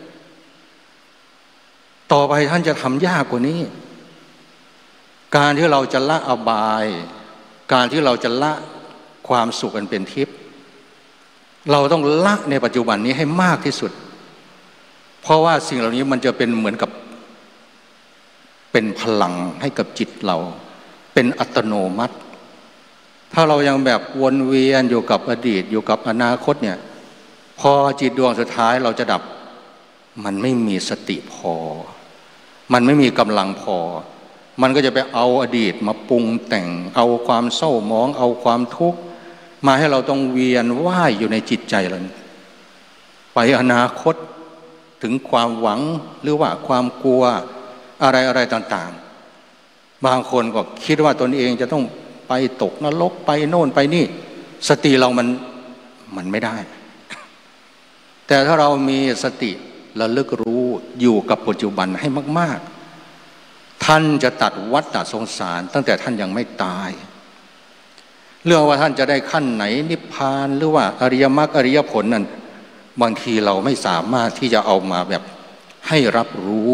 ต่อไปท่านจะทำยากกว่านี้การที่เราจะละอบายการที่เราจะละความสุขอันเป็นทิพย์เราต้องละในปัจจุบันนี้ให้มากที่สุดเพราะว่าสิ่งเหล่านี้มันจะเป็นเหมือนกับเป็นพลังให้กับจิตเราเป็นอัตโนมัติถ้าเรายังแบบวนเวียนอยู่กับอดีตอยู่กับอนาคตเนี่ยพอจิตดวงสุดท้ายเราจะดับมันไม่มีสติพอมันไม่มีกำลังพอมันก็จะไปเอาอดีตมาปรุงแต่งเอาความเศร้าหมองเอาความทุกข์มาให้เราต้องเวียนว่ายอยู่ในจิตใจเราไปอนาคตถึงความหวังหรือว่าความกลัวอะไรต่างๆบางคนก็คิดว่าตนเองจะต้องไปตกนรกไปโน่นไปนี่สติเรามันไม่ได้แต่ถ้าเรามีสติระลึกรู้อยู่กับปัจจุบันให้มากๆท่านจะตัดวัฏสงสารตั้งแต่ท่านยังไม่ตายเรื่องว่าท่านจะได้ขั้นไหนนิพพานหรือว่าอริยมรรคอริยผลนั้นบางทีเราไม่สามารถที่จะเอามาแบบให้รับรู้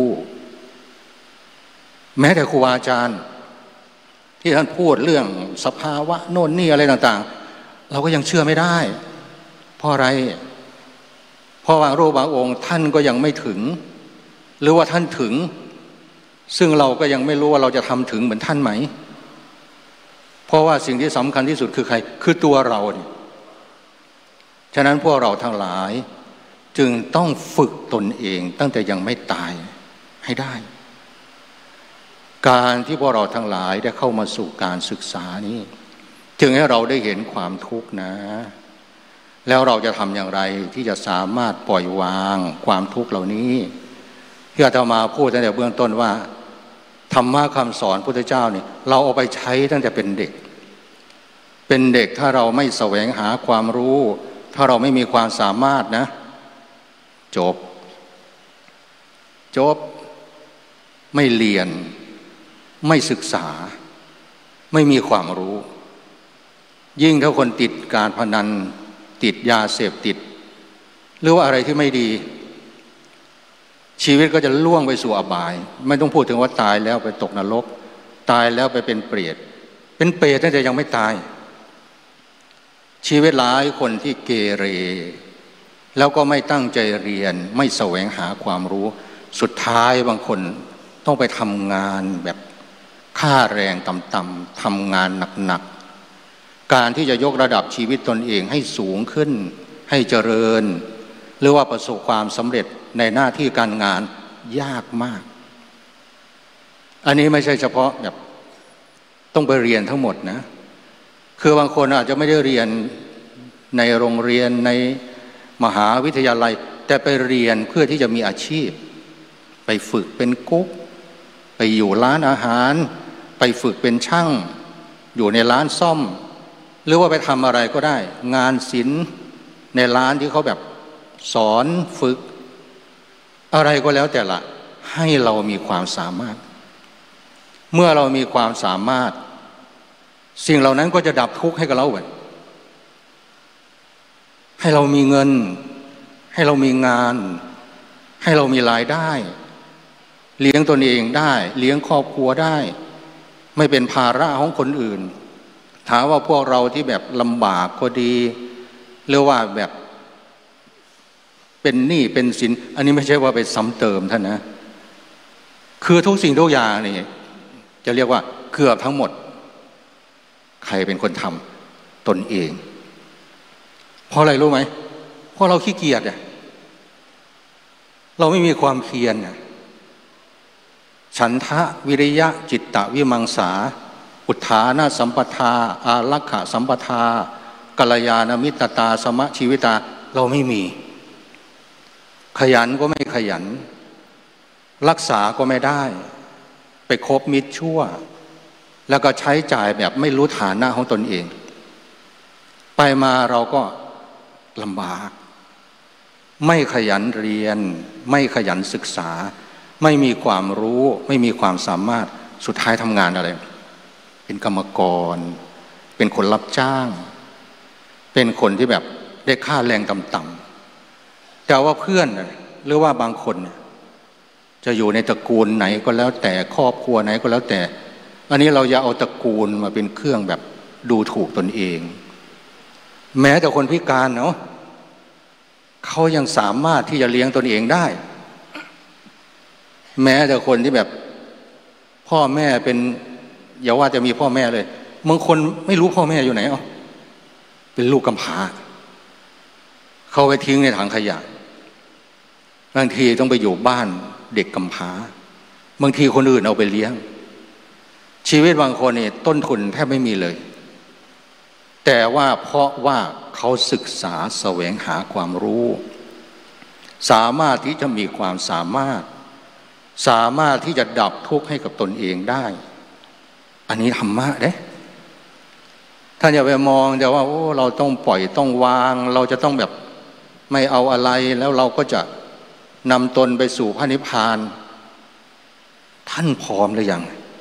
แม้แต่ครูบาอาจารย์ที่ท่านพูดเรื่องสภาวะโน่นนี่อะไรต่างๆเราก็ยังเชื่อไม่ได้เพราะอะไรเพราะว่ารูปบางองค์ท่านก็ยังไม่ถึงหรือว่าท่านถึงซึ่งเราก็ยังไม่รู้ว่าเราจะทำถึงเหมือนท่านไหมเพราะว่าสิ่งที่สำคัญที่สุดคือใครคือตัวเราเนี่ยฉะนั้นพวกเราทั้งหลายจึงต้องฝึกตนเองตั้งแต่ยังไม่ตายให้ได้การที่พวกเราทั้งหลายได้เข้ามาสู่การศึกษานี้จึงให้เราได้เห็นความทุกข์นะแล้วเราจะทำอย่างไรที่จะสามารถปล่อยวางความทุกข์เหล่านี้ที่อาตมาพูดตั้งแต่เบื้องต้นว่าธรรมะคำสอนพุทธเจ้านี่เราเอาไปใช้ตั้งแต่เป็นเด็กถ้าเราไม่แสวงหาความรู้ถ้าเราไม่มีความสามารถนะจบไม่เรียนไม่ศึกษาไม่มีความรู้ยิ่งถ้าคนติดการพนันติดยาเสพติดหรือว่าอะไรที่ไม่ดีชีวิตก็จะล่วงไปสู่อบายไม่ต้องพูดถึงว่าตายแล้วไปตกนรกตายแล้วไปเป็นเปรตตั้งแต่ยังไม่ตายชีวิตหลายคนที่เกเรแล้วก็ไม่ตั้งใจเรียนไม่แสวงหาความรู้สุดท้ายบางคนต้องไปทำงานแบบค่าแรงต่ำๆทำงานหนักๆการที่จะยกระดับชีวิตตนเองให้สูงขึ้นให้เจริญหรือว่าประสบความสำเร็จในหน้าที่การงานยากมากอันนี้ไม่ใช่เฉพาะแบบต้องไปเรียนทั้งหมดนะคือบางคนอาจจะไม่ได้เรียนในโรงเรียนในมหาวิทยาลัยแต่ไปเรียนเพื่อที่จะมีอาชีพไปฝึกเป็นกุ๊กไปอยู่ร้านอาหารไปฝึกเป็นช่างอยู่ในร้านซ่อมหรือว่าไปทำอะไรก็ได้งานศิลป์ในร้านที่เขาแบบสอนฝึกอะไรก็แล้วแต่ละให้เรามีความสามารถเมื่อเรามีความสามารถสิ่งเหล่านั้นก็จะดับทุกข์ให้กับเราให้เรามีเงินให้เรามีงานให้เรามีรายได้เลี้ยงตนเองได้เลี้ยงครอบครัวได้ไม่เป็นภาระของคนอื่นถามว่าพวกเราที่แบบลำบากก็ดีหรือว่าแบบเป็นหนี้เป็นสินอันนี้ไม่ใช่ว่าไปซ้ำเติมท่านนะคือทุกสิ่งทุกอย่างนี่จะเรียกว่าเกือบทั้งหมดใครเป็นคนทำตนเองเพราะอะไรรู้ไหมเพราะเราขี้เกียจเราไม่มีความเพียรฉันทะวิริยะจิตตะวิมังสาอุทธานะสัมปทาอารักขะสัมปทากัลยาณมิตรตาสมะชีวิตาเราไม่มีขยันก็ไม่ขยันรักษาก็ไม่ได้ไปคบมิตรชั่วแล้วก็ใช้จ่ายแบบไม่รู้ฐานะของตนเองไปมาเราก็ลำบากไม่ขยันเรียนไม่ขยันศึกษาไม่มีความรู้ไม่มีความสามารถสุดท้ายทำงานอะไรเป็นกรรมกรเป็นคนรับจ้างเป็นคนที่แบบได้ค่าแรงต่ำๆแต่ว่าเพื่อนหรือว่าบางคนจะอยู่ในตระกูลไหนก็แล้วแต่ครอบครัวไหนก็แล้วแต่อันนี้เราอย่าเอาตระกูลมาเป็นเครื่องแบบดูถูกตนเองแม้แต่คนพิการเนาะเขายังสามารถที่จะเลี้ยงตนเองได้แม้แต่คนที่แบบพ่อแม่เป็นอย่าว่าจะมีพ่อแม่เลยบางคนไม่รู้พ่อแม่อยู่ไหนเป็นลูกกำพร้าเขาไปทิ้งในถังขยะบางทีต้องไปอยู่บ้านเด็กกำพร้าบางทีคนอื่นเอาไปเลี้ยงชีวิตบางคนนี่ต้นทุนแทบไม่มีเลยแต่ว่าเพราะว่าเขาศึกษาแสวงหาความรู้สามารถที่จะมีความสามารถที่จะดับทุกข์ให้กับตนเองได้อันนี้ธรรมะเด้ท่านอย่าไปมองแต่ว่าโอ้เราต้องปล่อยต้องวางเราจะต้องแบบไม่เอาอะไรแล้วเราก็จะนำตนไปสู่พระนิพพานท่านพร้อมหรือยัง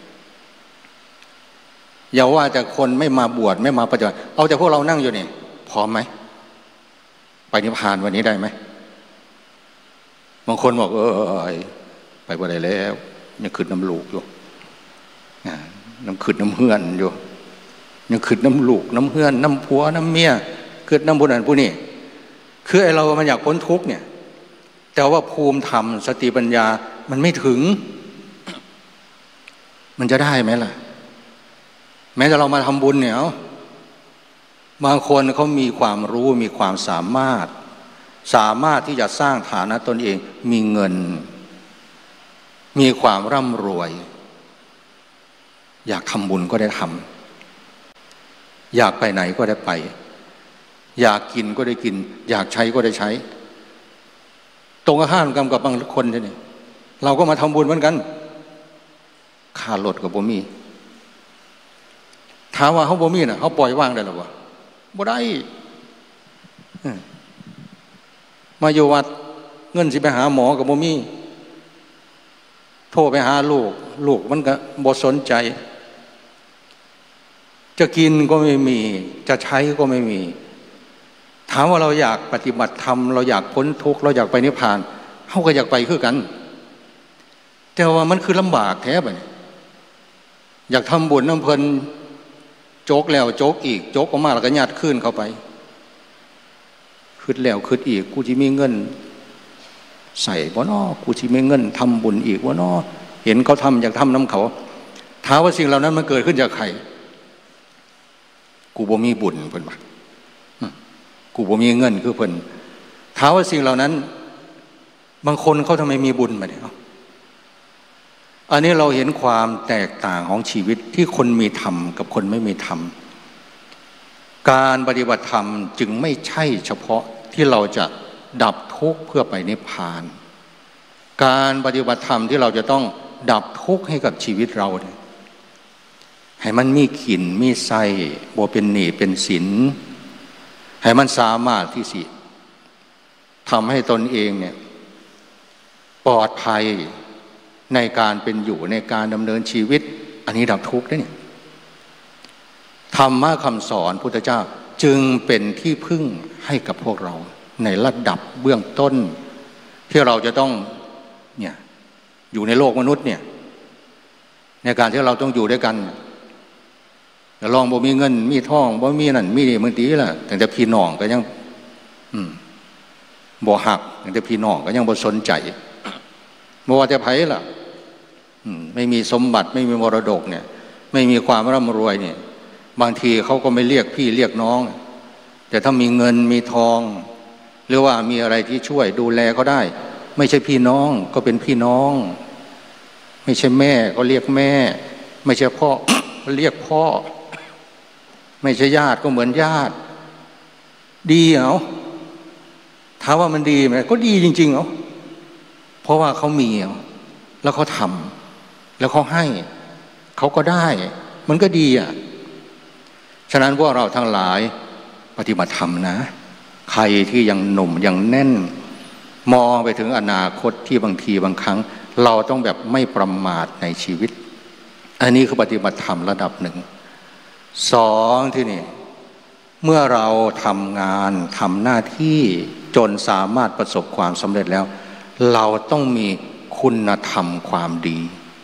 อย่าว่าแต่คนไม่มาบวชไม่มาปฏิบัติเอาแต่พวกเรานั่งอยู่นี่พร้อมไหมไปนิพพานวันนี้ได้ไหมบางคนบอกไปบ่ได้แล้วยังขึ้นน้ำลูกอยู่น้ำขึ้นน้ำเฮือนอยู่ยังขึ้นน้ำลูกน้ำเฮือนน้ำผัวน้ำเมียขึ้นน้ำผู้นั้นผู้นี้คือไอเรามันอยากพ้นทุกข์เนี่ยแต่ว่าภูมิธรรมสติปัญญามันไม่ถึงมันจะได้ไหมล่ะแม้แต่เรามาทำบุญเนี่ยบางคนเขามีความรู้มีความสามารถที่จะสร้างฐานะตนเองมีเงินมีความร่ำรวยอยากทำบุญก็ได้ทำอยากไปไหนก็ได้ไปอยากกินก็ได้กินอยากใช้ก็ได้ใช้ตรงข้ามกันกับบางคนเนี่ยเราก็มาทำบุญเหมือนกันค่ารถกับบ่มีถามว่าเขาบ่มีน่ะเขาปล่อยว่างได้หรอวะบ่ได้มาอยู่วัดเงินสิไปหาหมอกับบ่มีโทรไปหาลูกมันก็บ่สนใจจะกินก็ไม่มีจะใช้ก็ไม่มีถามว่าเราอยากปฏิบัติธรรมเราอยากพ้นทุกข์เราอยากไปนิพพานเขาก็อยากไปคือกันแต่ว่ามันคือลำบากแท้ไปอยากทำบุญน้ำเพลินโจกแล้วโจกอีกโจกออกมาแล้วก็ยัดขึ้นเข้าไปขึ้นแล้วขึ้นอีกกูจะมีเงินใส่บ่น้อกูจะมีเงินทำบุญอีกบ่น้อเห็นเขาทำอยากทำน้ำเขาถามว่าสิ่งเหล่านั้นมันเกิดขึ้นจากใครกูบ่มีบุญเพิ่นว่ากูบ่มีเงินคือเพิ่นถามว่าสิ่งเหล่านั้นบางคนเขาทำไมมีบุญมาเนี่ยอันนี้เราเห็นความแตกต่างของชีวิตที่คนมีธรรมกับคนไม่มีธรรมการปฏิบัติธรรมจึงไม่ใช่เฉพาะที่เราจะดับทุกข์เพื่อไปนิพพานการปฏิบัติธรรมที่เราจะต้องดับทุกข์ให้กับชีวิตเราเนี่ยให้มันมีขินมีไส้บ่เป็นหนี้เป็นสินให้มันสามารถที่สิทำให้ตนเองเนี่ยปลอดภัยในการเป็นอยู่ในการดำเนินชีวิตอันนี้ดับทุกข์ได้เนี่ยธรรมะคำสอนพุทธเจ้าจึงเป็นที่พึ่งให้กับพวกเราในระดับเบื้องต้นที่เราจะต้องเนี่ยอยู่ในโลกมนุษย์เนี่ยในการที่เราต้องอยู่ด้วยกันแต่ลองบ่มีเงินมีทองบ่มีนั่นมีนี่บางทีล่ะแต่พี่น้องก็ยังบ่หักแต่พี่น้องก็ยังบ่สนใจบ่ว่าจะไผล่ะไม่มีสมบัติไม่มีมรดกเนี่ยไม่มีความร่ำรวยเนี่ยบางทีเขาก็ไม่เรียกพี่เรียกน้องแต่ถ้ามีเงินมีทองหรือว่ามีอะไรที่ช่วยดูแลเขาได้ไม่ใช่พี่น้องก็เป็นพี่น้องไม่ใช่แม่ก็เรียกแม่ไม่ใช่พ่อก็เรียกพ่อไม่ใช่ญาติก็เหมือนญาติดีถามว่ามันดีไหมก็ดีจริงๆเพราะว่าเขามีแล้วเขาทำแล้วเขาให้เขาก็ได้มันก็ดีอ่ะฉะนั้นพวกเราทั้งหลายปฏิบัติธรรมนะใครที่ยังหนุ่มยังแน่นมองไปถึงอนาคตที่บางทีบางครั้งเราต้องแบบไม่ประมาทในชีวิตอันนี้คือปฏิบัติธรรมระดับหนึ่งสองที่นี่เมื่อเราทำงานทำหน้าที่จนสามารถประสบความสำเร็จแล้วเราต้องมีคุณธรรมความดี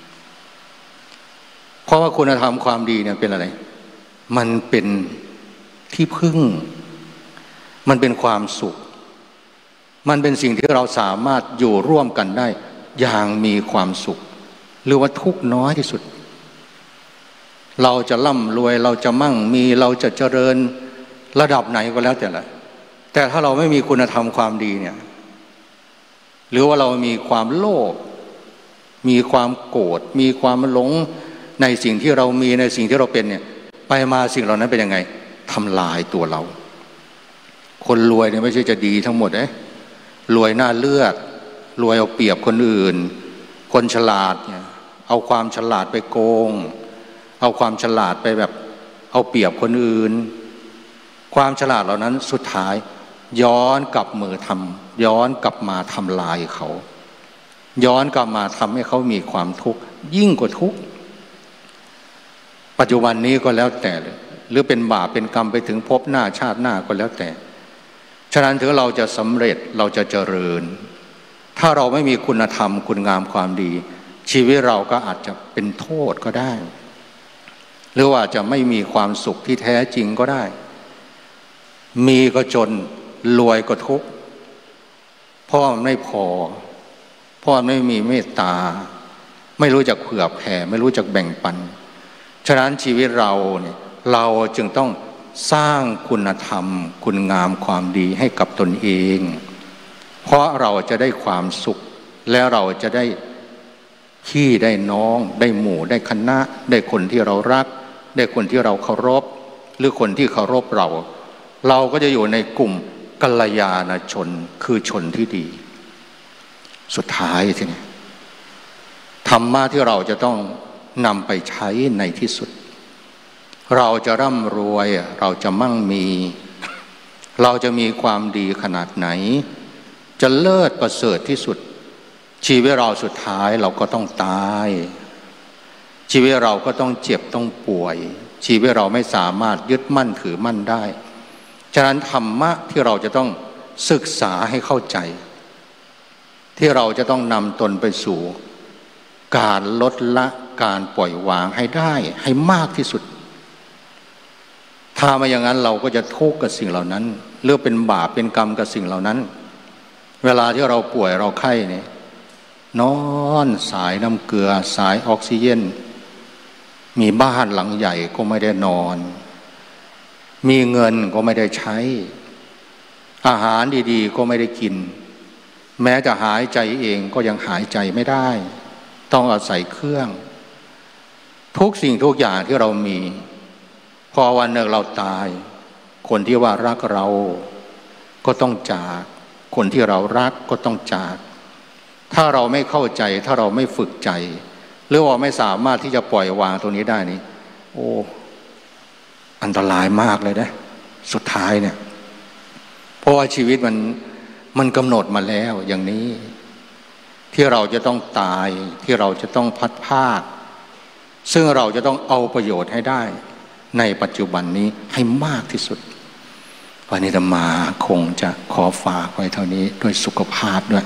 เพราะว่าคุณธรรมความดีเนี่ยเป็นอะไรมันเป็นที่พึ่งมันเป็นความสุขมันเป็นสิ่งที่เราสามารถอยู่ร่วมกันได้อย่างมีความสุขหรือว่าทุกข์น้อยที่สุดเราจะร่ำรวยเราจะมั่งมีเราจะเจริญระดับไหนก็แล้วแต่ถ้าเราไม่มีคุณธรรมความดีเนี่ยหรือว่าเรามีความโลภมีความโกรธมีความหลงในสิ่งที่เรามีในสิ่งที่เราเป็นเนี่ยไปมาสิ่งเหล่านั้นเป็นยังไงทำลายตัวเราคนรวยเนี่ยไม่ใช่จะดีทั้งหมดรวยหน้าเลือดรวยเอาเปรียบคนอื่นคนฉลาดเนี่ยเอาความฉลาดไปโกงเอาความฉลาดไปแบบเอาเปรียบคนอื่นความฉลาดเหล่านั้นสุดท้ายย้อนกลับมือทำย้อนกลับมาทำลายเขาย้อนกลับมาทำให้เขามีความทุกข์ยิ่งกว่าทุกข์ปัจจุบันนี้ก็แล้วแต่หรือเป็นบาปเป็นกรรมไปถึงภพหน้าชาติหน้าก็แล้วแต่ฉะนั้นถึงเราจะสำเร็จเราจะเจริญถ้าเราไม่มีคุณธรรมคุณงามความดีชีวิตเราก็อาจจะเป็นโทษก็ได้หรือว่าจะไม่มีความสุขที่แท้จริงก็ได้มีก็จนรวยก็ทุกข์เพราะมันไม่พอเพราะมันไม่มีเมตตาไม่รู้จักเผื่อแผ่ไม่รู้จักแบ่งปันฉะนั้นชีวิตเราเนี่ยเราจึงต้องสร้างคุณธรรมคุณงามความดีให้กับตนเองเพราะเราจะได้ความสุขและเราจะได้พี่ได้น้องได้หมู่ได้คณะได้คนที่เรารักได้คนที่เราเคารพหรือคนที่เคารพเราก็จะอยู่ในกลุ่มกัลยาณชนคือชนที่ดีสุดท้ายทีนี้ธรรมะที่เราจะต้องนำไปใช้ในที่สุดเราจะร่ำรวยเราจะมั่งมีเราจะมีความดีขนาดไหนจะเลิศประเสริฐที่สุดชีวิตเราสุดท้ายเราก็ต้องตายชีวิตเราก็ต้องเจ็บต้องป่วยชีวิตเราไม่สามารถยึดมั่นถือมั่นได้ฉะนั้นธรรมะที่เราจะต้องศึกษาให้เข้าใจที่เราจะต้องนำตนไปสู่การลดละการปล่อยวางให้ได้ให้มากที่สุดถ้าไม่อย่างนั้นเราก็จะทุกข์กับสิ่งเหล่านั้นหรือเป็นบาปเป็นกรรมกับสิ่งเหล่านั้นเวลาที่เราป่วยเราไข้เนี่ยนอนสายน้ำเกลือสายออกซิเจนมีบ้านหลังใหญ่ก็ไม่ได้นอนมีเงินก็ไม่ได้ใช้อาหารดีๆก็ไม่ได้กินแม้จะหายใจเองก็ยังหายใจไม่ได้ต้องอาศัยเครื่องทุกสิ่งทุกอย่างที่เรามีพอวันหนึ่งเราตายคนที่ว่ารักเราก็ต้องจากคนที่เรารักก็ต้องจากถ้าเราไม่เข้าใจถ้าเราไม่ฝึกใจหรือว่าไม่สามารถที่จะปล่อยวางตรงนี้ได้นี่โอ้อันตรายมากเลยนะสุดท้ายเนี่ยเพราะว่าชีวิตมันกำหนดมาแล้วอย่างนี้ที่เราจะต้องตายที่เราจะต้องพัดพรากซึ่งเราจะต้องเอาประโยชน์ให้ได้ในปัจจุบันนี้ให้มากที่สุดวันนี้อาตมาคงจะขอฝากไว้เท่านี้ด้วยสุขภาพด้วย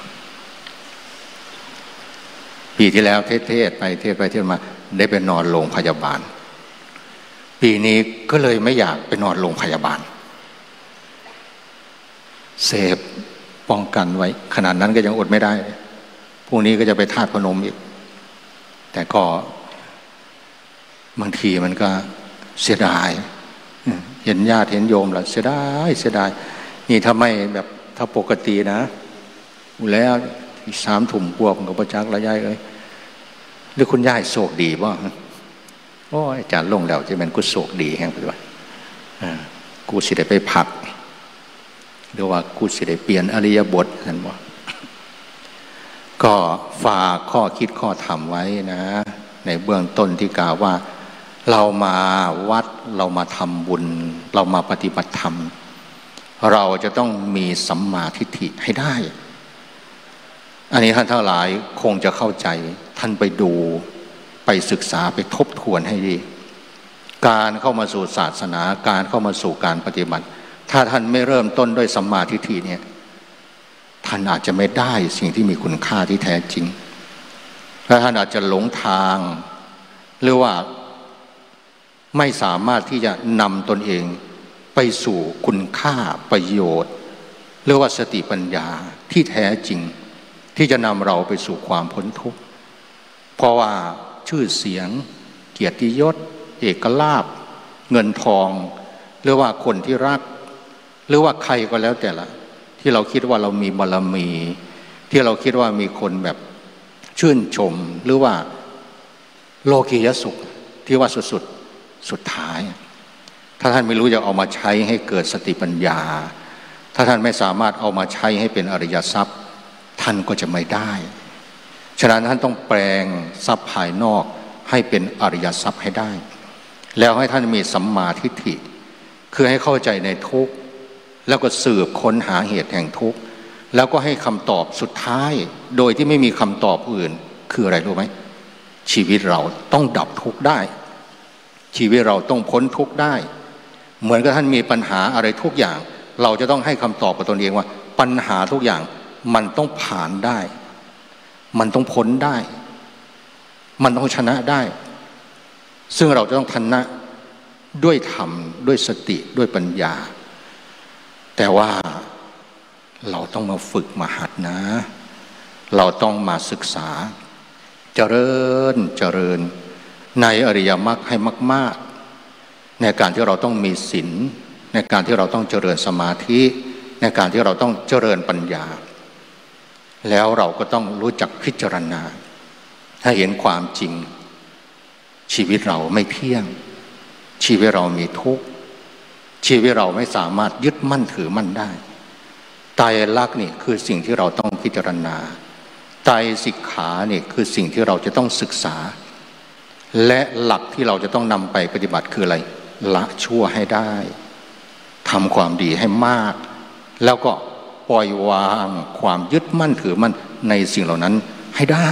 ปีที่แล้วเทศไปมาได้ไปนอนโรงพยาบาลปีนี้ก็เลยไม่อยากไปนอนโรงพยาบาลเสพป้องกันไว้ขนาดนั้นก็ยังอดไม่ได้พรุ่งนี้ก็จะไปธาตุพนมอีกแต่ก็บางทีมันก็เสียดายเห็นญาติเห็นโยมแล้วเสียดายนี่ถ้าไม่แบบถ้าปกตินะแล้ว3 ทุ่มกว่าผมก็ประจักษ์ละยายเลยหรือคุณยายโศกดีบ้างโอ้อาจารย์ลงแล้วจะเป็นกูโศกดีแห่งไปด้วยกูสิได้ไปพักหรือว่ากูสิได้เปลี่ยนอริยบทนั่นว่าก็ฝากข้อคิดข้อธรรมไว้นะในเบื้องต้นที่กล่าวว่าเรามาวัดเรามาทำบุญเรามาปฏิบัติธรรมเราจะต้องมีสัมมาทิฏฐิให้ได้อันนี้ท่านทั้งหลายคงจะเข้าใจท่านไปดูไปศึกษาไปทบทวนให้ดีการเข้ามาสู่ศาสนาการเข้ามาสู่การปฏิบัติถ้าท่านไม่เริ่มต้นด้วยสัมมาทิฏฐิเนี่ยท่านอาจจะไม่ได้สิ่งที่มีคุณค่าที่แท้จริงและท่านอาจจะหลงทางหรือว่าไม่สามารถที่จะนำตนเองไปสู่คุณค่าประโยชน์หรือว่าสติปัญญาที่แท้จริงที่จะนำเราไปสู่ความพ้นทุกข์เพราะว่าชื่อเสียงเกียรติยศเอกลาภเงินทองหรือว่าคนที่รักหรือว่าใครก็แล้วแต่ละที่เราคิดว่าเรามีบารมีที่เราคิดว่ามีคนแบบชื่นชมหรือว่าโลกียสุขที่ว่าสุดท้ายถ้าท่านไม่รู้จะเอามาใช้ให้เกิดสติปัญญาถ้าท่านไม่สามารถเอามาใช้ให้เป็นอริยทรัพย์ท่านก็จะไม่ได้ฉะนั้นท่านต้องแปลงทรัพย์ภายนอกให้เป็นอริยทรัพย์ให้ได้แล้วให้ท่านมีสัมมาทิฏฐิคือให้เข้าใจในทุกข์แล้วก็สืบค้นหาเหตุแห่งทุกข์แล้วก็ให้คำตอบสุดท้ายโดยที่ไม่มีคำตอบอื่นคืออะไรรู้ไหมชีวิตเราต้องดับทุกข์ได้ชีวิตเราต้องพ้นทุกข์ได้เหมือนกับท่านมีปัญหาอะไรทุกอย่างเราจะต้องให้คำตอบกับตนเองว่าปัญหาทุกอย่างมันต้องผ่านได้มันต้องพ้นได้มันต้องชนะได้ซึ่งเราจะต้องชนะด้วยธรรมด้วยสติด้วยปัญญาแต่ว่าเราต้องมาฝึกมาหัดนะเราต้องมาศึกษาเจริญในอริยมรรคให้มากๆในการที่เราต้องมีศีลในการที่เราต้องเจริญสมาธิในการที่เราต้องเจริญปัญญาแล้วเราก็ต้องรู้จักพิจารณาถ้าเห็นความจริงชีวิตเราไม่เที่ยงชีวิตเรามีทุกข์ชีวิตเราไม่สามารถยึดมั่นถือมั่นได้ไตรลักษณ์นี่คือสิ่งที่เราต้องพิจารณาไตรสิกขาเนี่ยคือสิ่งที่เราจะต้องศึกษาและหลักที่เราจะต้องนำไปปฏิบัติคืออะไรละชั่วให้ได้ทำความดีให้มากแล้วก็ปล่อยวางความยึดมั่นถือมั่นในสิ่งเหล่านั้นให้ได้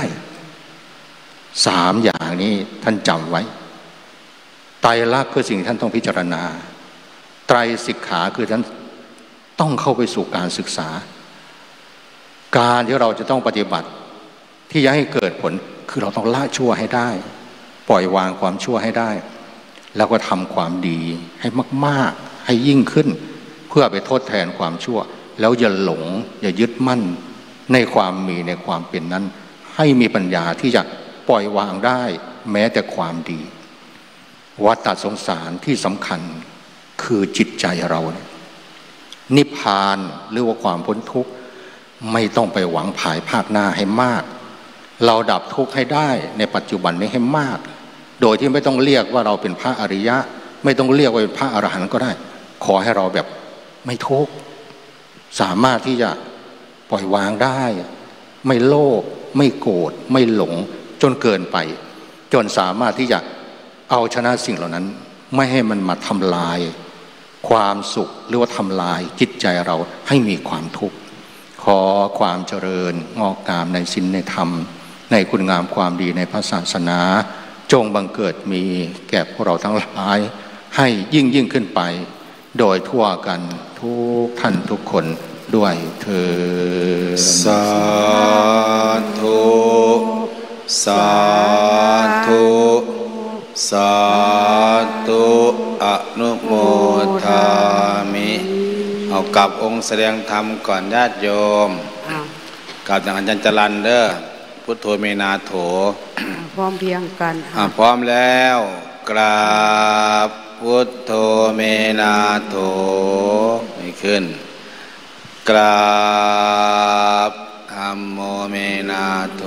3อย่างนี้ท่านจำไว้ไตรลักษณ์คือสิ่งที่ท่านต้องพิจารณาไตรสิกขาคือท่านต้องเข้าไปสู่การศึกษาการที่เราจะต้องปฏิบัติที่จะให้เกิดผลคือเราต้องละชั่วให้ได้ปล่อยวางความชั่วให้ได้แล้วก็ทำความดีให้มากๆให้ยิ่งขึ้นเพื่อไปทดแทนความชั่วแล้วอย่าหลงอย่ายึดมั่นในความมีในความเป็นนั้นให้มีปัญญาที่จะปล่อยวางได้แม้แต่ความดีวัฏฏะสงสารที่สำคัญคือจิตใจเรานิพพานหรือว่าความพ้นทุกข์ไม่ต้องไปหวังภายภาคหน้าให้มากเราดับทุกข์ให้ได้ในปัจจุบันนี้ให้มากโดยที่ไม่ต้องเรียกว่าเราเป็นพระอริยะไม่ต้องเรียกว่าเป็นพระอรหันต์ก็ได้ขอให้เราแบบไม่ทุกข์สามารถที่จะปล่อยวางได้ไม่โลภไม่โกรธไม่หลงจนเกินไปจนสามารถที่จะเอาชนะสิ่งเหล่านั้นไม่ให้มันมาทำลายความสุขหรือว่าทำลายจิตใจเราให้มีความทุกข์ขอความเจริญงอกงามในศีลในธรรมในคุณงามความดีในพระศาสนาจงบังเกิดมีแก่พวกเราทั้งหลายให้ยิ่งขึ้นไปโดยทั่วกันทุกท่านทุกคนด้วยเถิดสาธุสาธุสาธุอนุโมทามิเอากลับองค์แสดงธรรมก่อนญาติโยมกลับอย่างอาจารย์จรัญเด้อพุทโธเมนาโถพร้อมเพียงกันพร้อมแล้วกราบพุทโธเมนาโถไม่ขึ้นกราบธัมโมเมนาโถ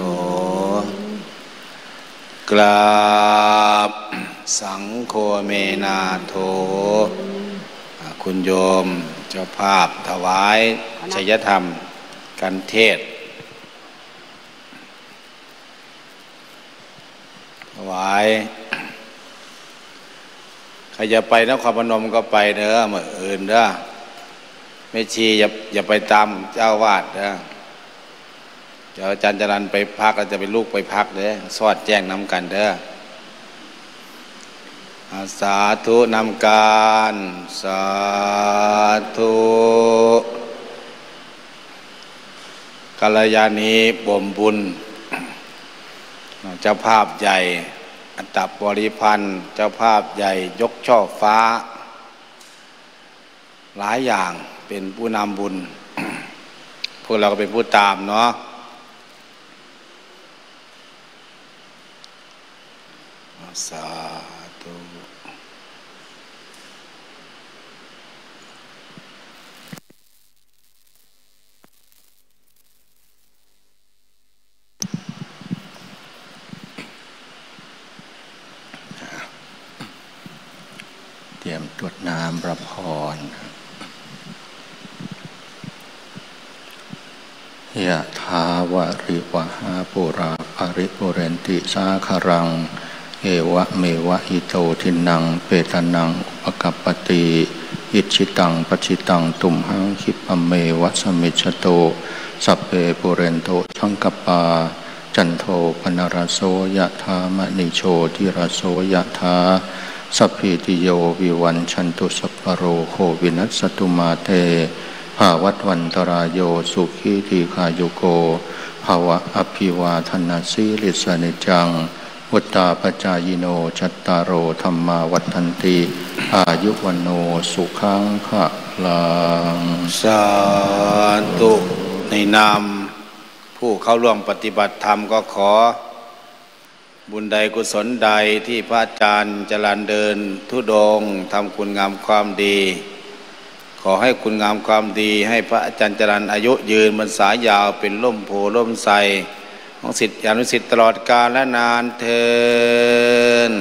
กราบสังโฆเมนาโถคุณโยมเจ้าภาพถวายชัยธรรมกันเทศถวายรจะไปนครพนมก็ไปเด้อมื้ออื่นเด้อไม่ชีอย่าไปตามเจ้าวาดเด้อเดี๋ยวอาจารย์จรัญไปพักเราจะไปลูกไปพักเด้อสอดแจ้งนำกันเด้อสาธุนำการสาธุกัลยาณีบ่มบุญเจ้าภาพใหญ่อัตตบริพันธ์เจ้าภาพใหญ่ยกช่อฟ้าหลายอย่างเป็นผู้นำบุญ พวกเราก็เป็นผู้ตามเนาะสาธุเตรียมตรวจน้ำรับพรยะถาวะริวหาปุราภริปุเรนติสาคารังเอวะเมวะอิโตทินังเปตานังอุปกัปปติอิชิตังปชิตังตุมหังคิปะเมวะสมิจฉโตสัพเพปุเรนโตสังกปาจันโทปนรโสยะถามณิโชติรโสยะถาสัพพิติโยวิวันชันตุสัพพโรโควินัสสตุมาเตภาวัตวันตรายโยสุขีทีขายุโกภาวะอภิวาทนาสีลิสนิจังวุตตาปจายโนจัตตารโอธรรมาวัฏันติอายุวันโนสุขังภะลังสาธุในนามผู้เข้าร่วมปฏิบัติธรรมก็ขอบุญใดกุศลใดที่พระอาจารย์จรัญเดินธุดงค์ทำคุณงามความดีขอให้คุณงามความดีให้พระอาจารย์จรัญอายุยืนบรรษายาวเป็นร่มโพร่มไทรของศิษยานุศิษย์ตลอดกาลและนานเทิน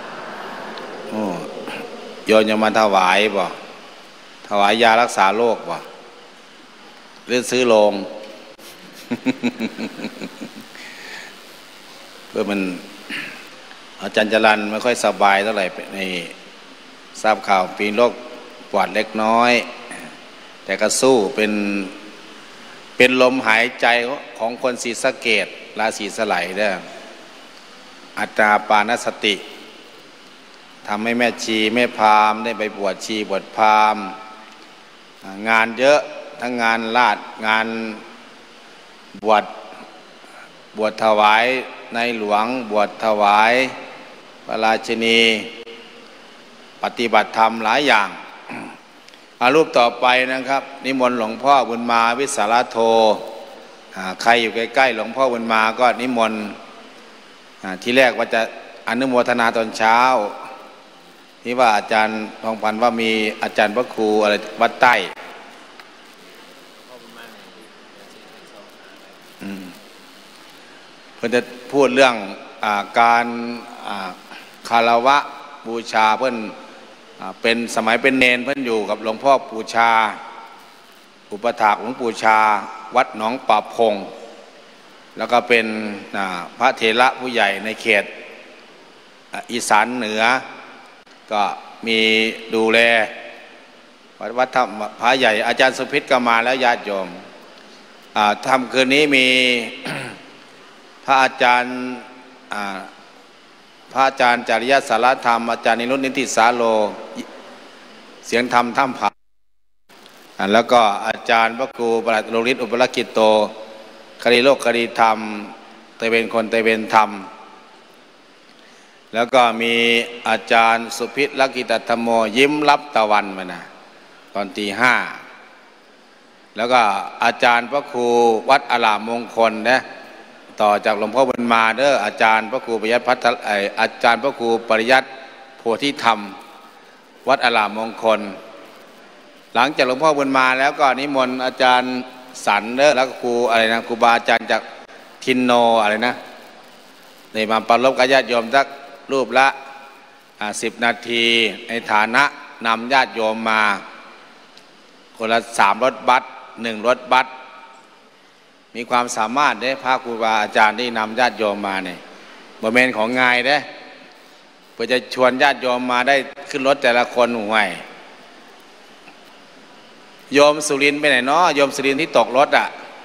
โยนยังมาถวายบ่ถวายยารักษาโรคบ่หรือซื้อโรง เพื่อมันอาจารย์จรัญไม่ค่อยสบายเท่าไหร่ในทราบข่าวปีโรคปวดเล็กน้อยแต่ก็สู้เป็นลมหายใจของคนศรีสะเกษราศีสไลเด้ออัตตาปานสติทำให้แม่ชีแม่พราหมณ์ได้ไปบวชชีบวชพราหมณ์งานเยอะทั้งงานราชงานบวชถวายในหลวงบวชถวายพระราชินีปฏิบัติธรรมหลายอย่างรูปต่อไปนะครับนิมนต์หลวงพ่อบุญมาวิสารโทใครอยู่ใกล้ๆหลวงพ่อบุญมาก็นิมนต์ที่แรกว่าจะอนุโมทนาตอนเช้าที่ว่าอาจารย์ทองพันธ์ว่ามีอาจารย์พระครูอะไรวัดใต้เพื่อจะพูดเรื่องการคารวะบูชาเพื่อนเป็นสมัยเป็นเนนเพื่อนอยู่กับหลวงพ่อปูชาอุปถากหลวงปู่ชาวัดหนองป่าพงแล้วก็เป็นพระเถระผู้ใหญ่ในเขตอีสานเหนือก็มีดูแลวัดธรรมพระใหญ่อาจารย์สุพิษก็มาแล้วญาติโยมทำคืนนี้มี พระอาจารย์จริยสารธรรมอาจารย์นิรุตนิติสาโลเสียงธรรมถ้ำผาแล้วก็อาจารย์พระครูประหลัดโลฤทธิ์อุปรกิจโตคดีโลกคดีธรรมเตเวนคนเตเวนธรรมแล้วก็มีอาจารย์สุพิษลักกิตธรรมโมยิ้มรับตะวันมานะตอนตี 5แล้วก็อาจารย์พระครูวัดอารามมงคลนะต่อจากหลวงพ่อบุญมาเด้ออาจารย์พระครูปริยัติอาจารย์พระครูปริยัติโพธิธรรมวัดอารามมงคลหลังจากหลวงพ่อบุญมาแล้วก็นิมนต์อาจารย์สันเด้อแล้วก็ครูอะไรนะครูบาอาจารย์จากทินโนอะไรนะในมาปรารภกับญาติโยมสักรูปละ10 นาทีในฐานะนำญาติโยมมาคนละ3 รถบัส1 รถบัสมีความสามารถได้พระครูบาอาจารย์ที่นำญาติโยมมาเนี่ยบริเวณของงายเด้เพื่อจะชวนญาติโยมมาได้ขึ้นรถแต่ละคนห่วยโยมสุรินทร์ไปไหนเนาะโยมสุรินทร์ที่ตกรถ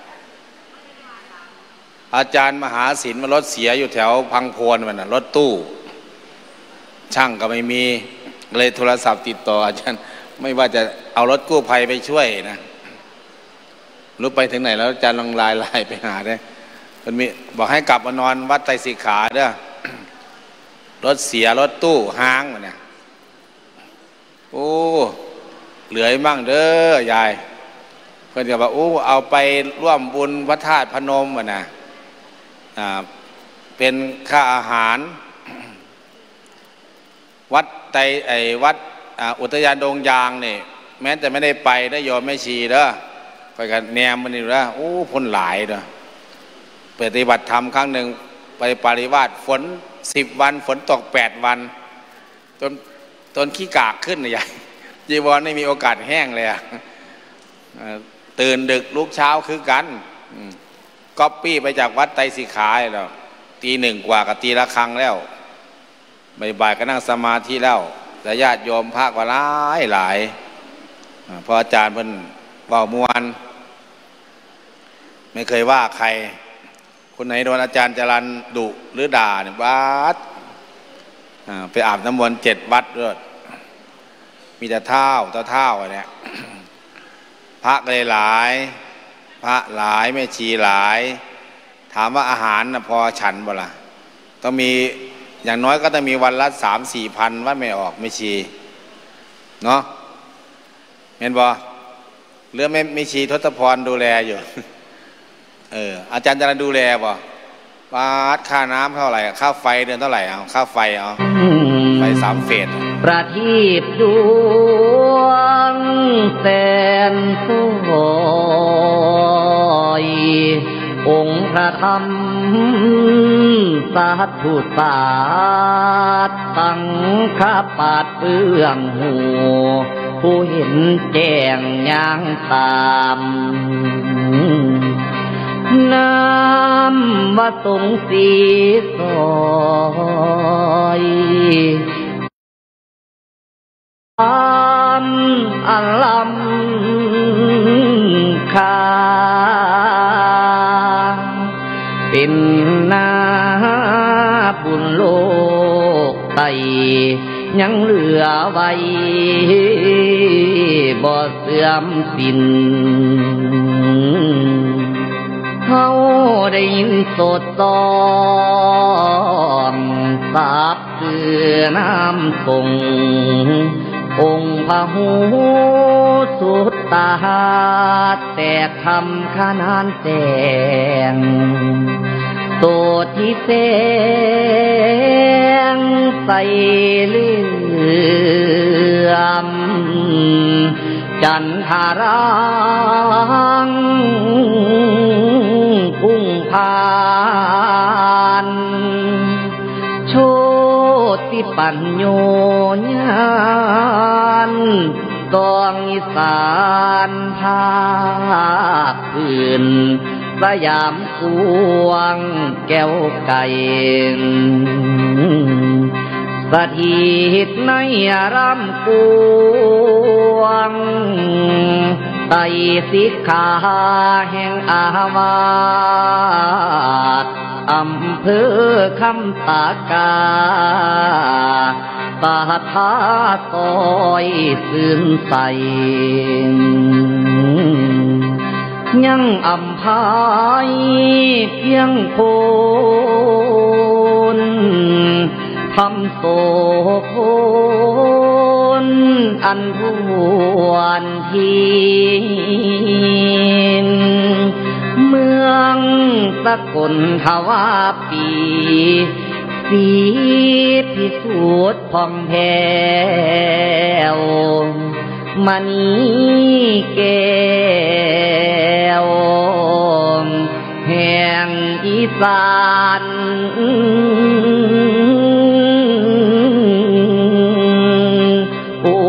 อาจารย์มหาศิลป์มารถเสียอยู่แถวพังโพนมันรถตู้ช่างก็ไม่มีเลยโทรศัพท์ติดต่ออาจารย์ไม่ว่าจะเอารถกู้ภัยไปช่วยนะรู้ไปถึงไหนแล้วอาจารย์ลองไลน์ไปหาได้มันมีบอกให้กลับมานอนวัดไตรศิขาเด้อรถเสียรถตู้ห้างมันเนี่ยโอ้เหลือมั่งเด้อยายเพื่อนก็บอกโอ้เอาไปร่วมบุญพระธาตุพนมมันนะเป็นค่าอาหารวัดวัดอุทยานดงยางนี่แม้แต่ไม่ได้ไปได้โยมไม่ชีเด้อไปกันแนมมันนี่แล้วโอ้พ้นหลายเด้อปฏิบัติธรรมครั้งหนึ่งไปปริวาสฝน10 วันฝนตก8 วันจนขี้กากขึ้นใหญ่จีวรไม่มีโอกาสแห้งเลยตื่นดึกลุกเช้าคือกันก๊อปปี้ไปจากวัดไตรศิขาแล้วตี 1 กว่ากับตีละครั้งแล้วบ่ายๆก็นั่งสมาธิแล้วแต่ญาติโยมพระก็หลายพออาจารย์เพิ่นเว้ามวนไม่เคยว่าใครคนไหนโดนอาจารย์จรัญดุหรือด่าเนี่ยวัดไปอาบน้ำมนต์7 วัดด้วยมีแต่เท่าเนี่ยพระก็เลยหลายพระหลายแม่ชีหลายถามว่าอาหารนะพอฉันบ่ล่ะต้องมีอย่างน้อยก็ต้องมีวันละ3-4 พันว่าไม่ออกไม่ชีเนาะเห็นบ่เรื่องไม่ชีทศพรดูแลอยู่อาจารย์จะดูแลบ่วัดค่าน้ำเท่าไหร่ค่าไฟเดือนเท่าไหร่เอาค่าไฟเอาไฟ3 เฟสประทีปดวงแสนสวยองค์พระธรรมสาธุศาสตร์สังฆปาฏเบื้องหูผู้เห็นแจ้งอย่างตามน้ำว่าทรงสีสอยอัลลัมคาเป็นนาบุญโลกไตยังเหลือไว้บ่เสื่อมสิ้นเขาได้ยินโสดซ้อมสาบคือน้ำทรงองค์พระหูสุดตาแตกคำขนานแสงโสดที่แสงใสเลื่อมจันทารังพุ่งผ่านโชติปัญโยญานดวงอีสานภาคอื่นสยามกวงแก้วไก่สถิตในอารามกวงไตรสิกขาแห่งอาวาสอำเภอคำตากาตาทาซอยซื่นใสยังอำพายเพียงโคนทำโศกโคนอันทวนทีเมืองสกลทวาปีสีพิสูจน์ผ่องแผ้วมณีแก้วแห่งอีสานโอ้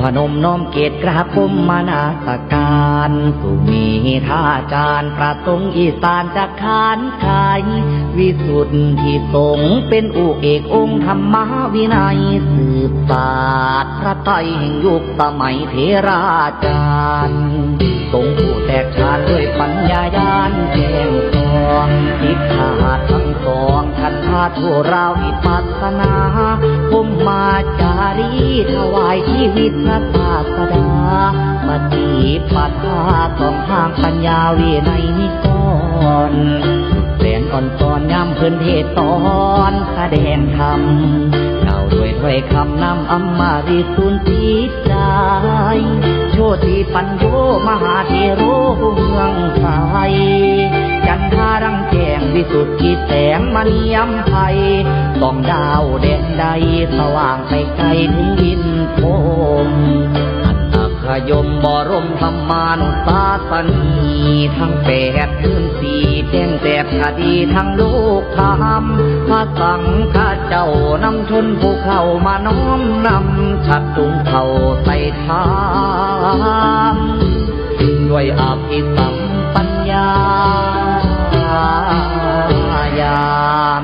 นมน้อมเกียรติกราบก้มมานาสการสุมีท่าจารย์ประสงค์อีสานจักขานกายวิสุทธิสงฆ์เป็นอุเอกองค์ธรรมวินัยสืบศาสตร์พระไตรแห่งยุคสมัยเทราจารย์ทรงผู้แตกฉานด้วยปัญญาญาณแจ้งสองทิศขาดทั้งสองทันทาทั่วราวิปัสสนาผมมาจารีถวายชีวิตพระศาสดาปฏิปัฏฐาสองทางปัญญาวินัยนิกรแสนอ่อนตอนย้ำเพื่อนเทศตอนแสดงธรรมเก่าด้วยถ้อยคำนำอำมาริสุนจิตใจโชติปัญโยมหาเทโรเมืองไทยจันทารังแจ้งวิสุทธิแสงมณีอัมภัยส่องดาวแดนใดสว่างไปไกลถึงดินโพมขยมบรมธรรมานุศาสนีทั้ง8 พื้นสี่แจ้งแจกคดีทั้งโลกธรรมพระสังฆเจ้านำชนผู้เข้ามาน้อมนำชักจุงเข้าใส่ธรรมด้วยอภิสัมปัญญายาม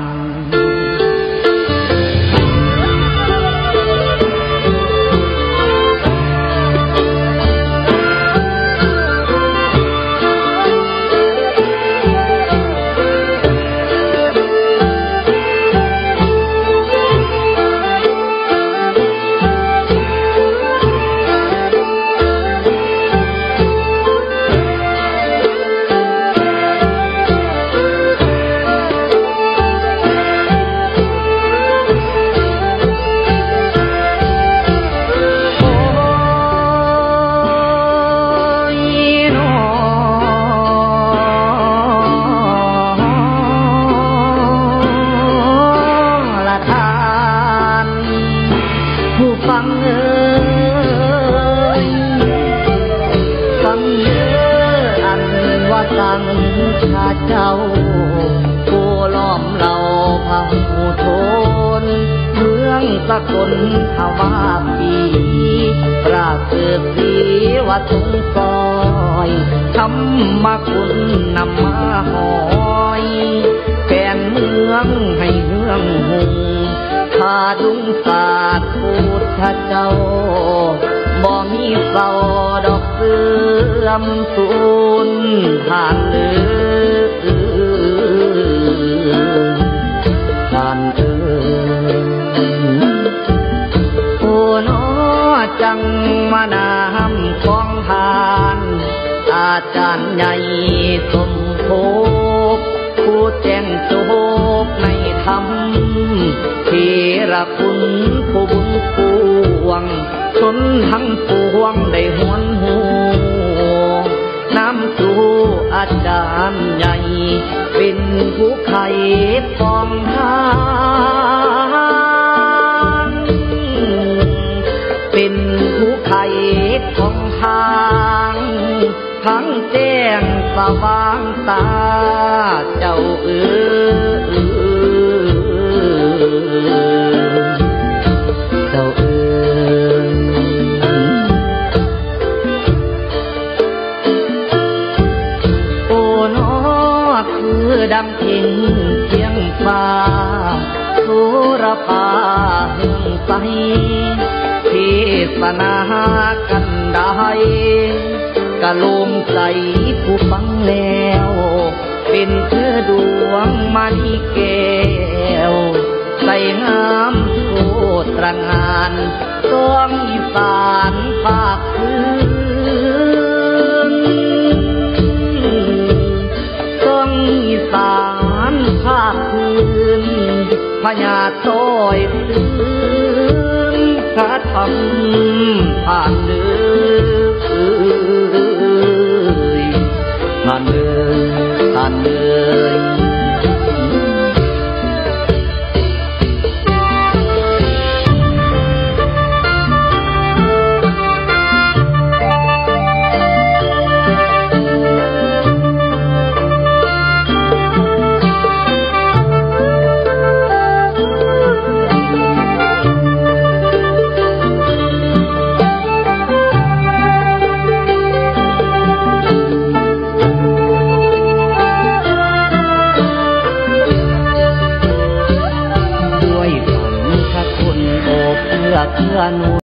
เจ้าผู้ล้อมเราพระหูชนเมืองสกลทวาปีประเสริฐศรีวัดทงซอยธรรมคุณนำมาหอยแผ่นเมืองให้เมืองหุงขาดุงศาสตร์พุทธเจ้าบ่มีเศร้าดอกเสื่อมสูญผ่านเลืผ่านโอ้น้อจังมานำกองทานอาจารย์ใหญ่สมภพผู้แจ้งโจบในธรรมเทระคุณผู้บุญปวงชนทั้งปวงได้หวนหูน้ำสู่อาจารย์ใหญ่เป็นผู้ไขปองทางเป็นผู้ไขปองทางทั้งแจ้งสว่างตาเจ้าเจ้าโอ้น้อคือดังเพ่งเพียงฟ้าสุรภาหึงใสเทศนากันได้กะลมใจผู้ฟังแล้วเป็นเธอดวงมณีแก้วใส่งามโสตรงานต้องอีสานภาคพื้นต้องอีสานภาคพื้นพญาต้อยพื้นพระธรรมผ่านเดือผ่านเลยผ่านเลยเกื้อหนุน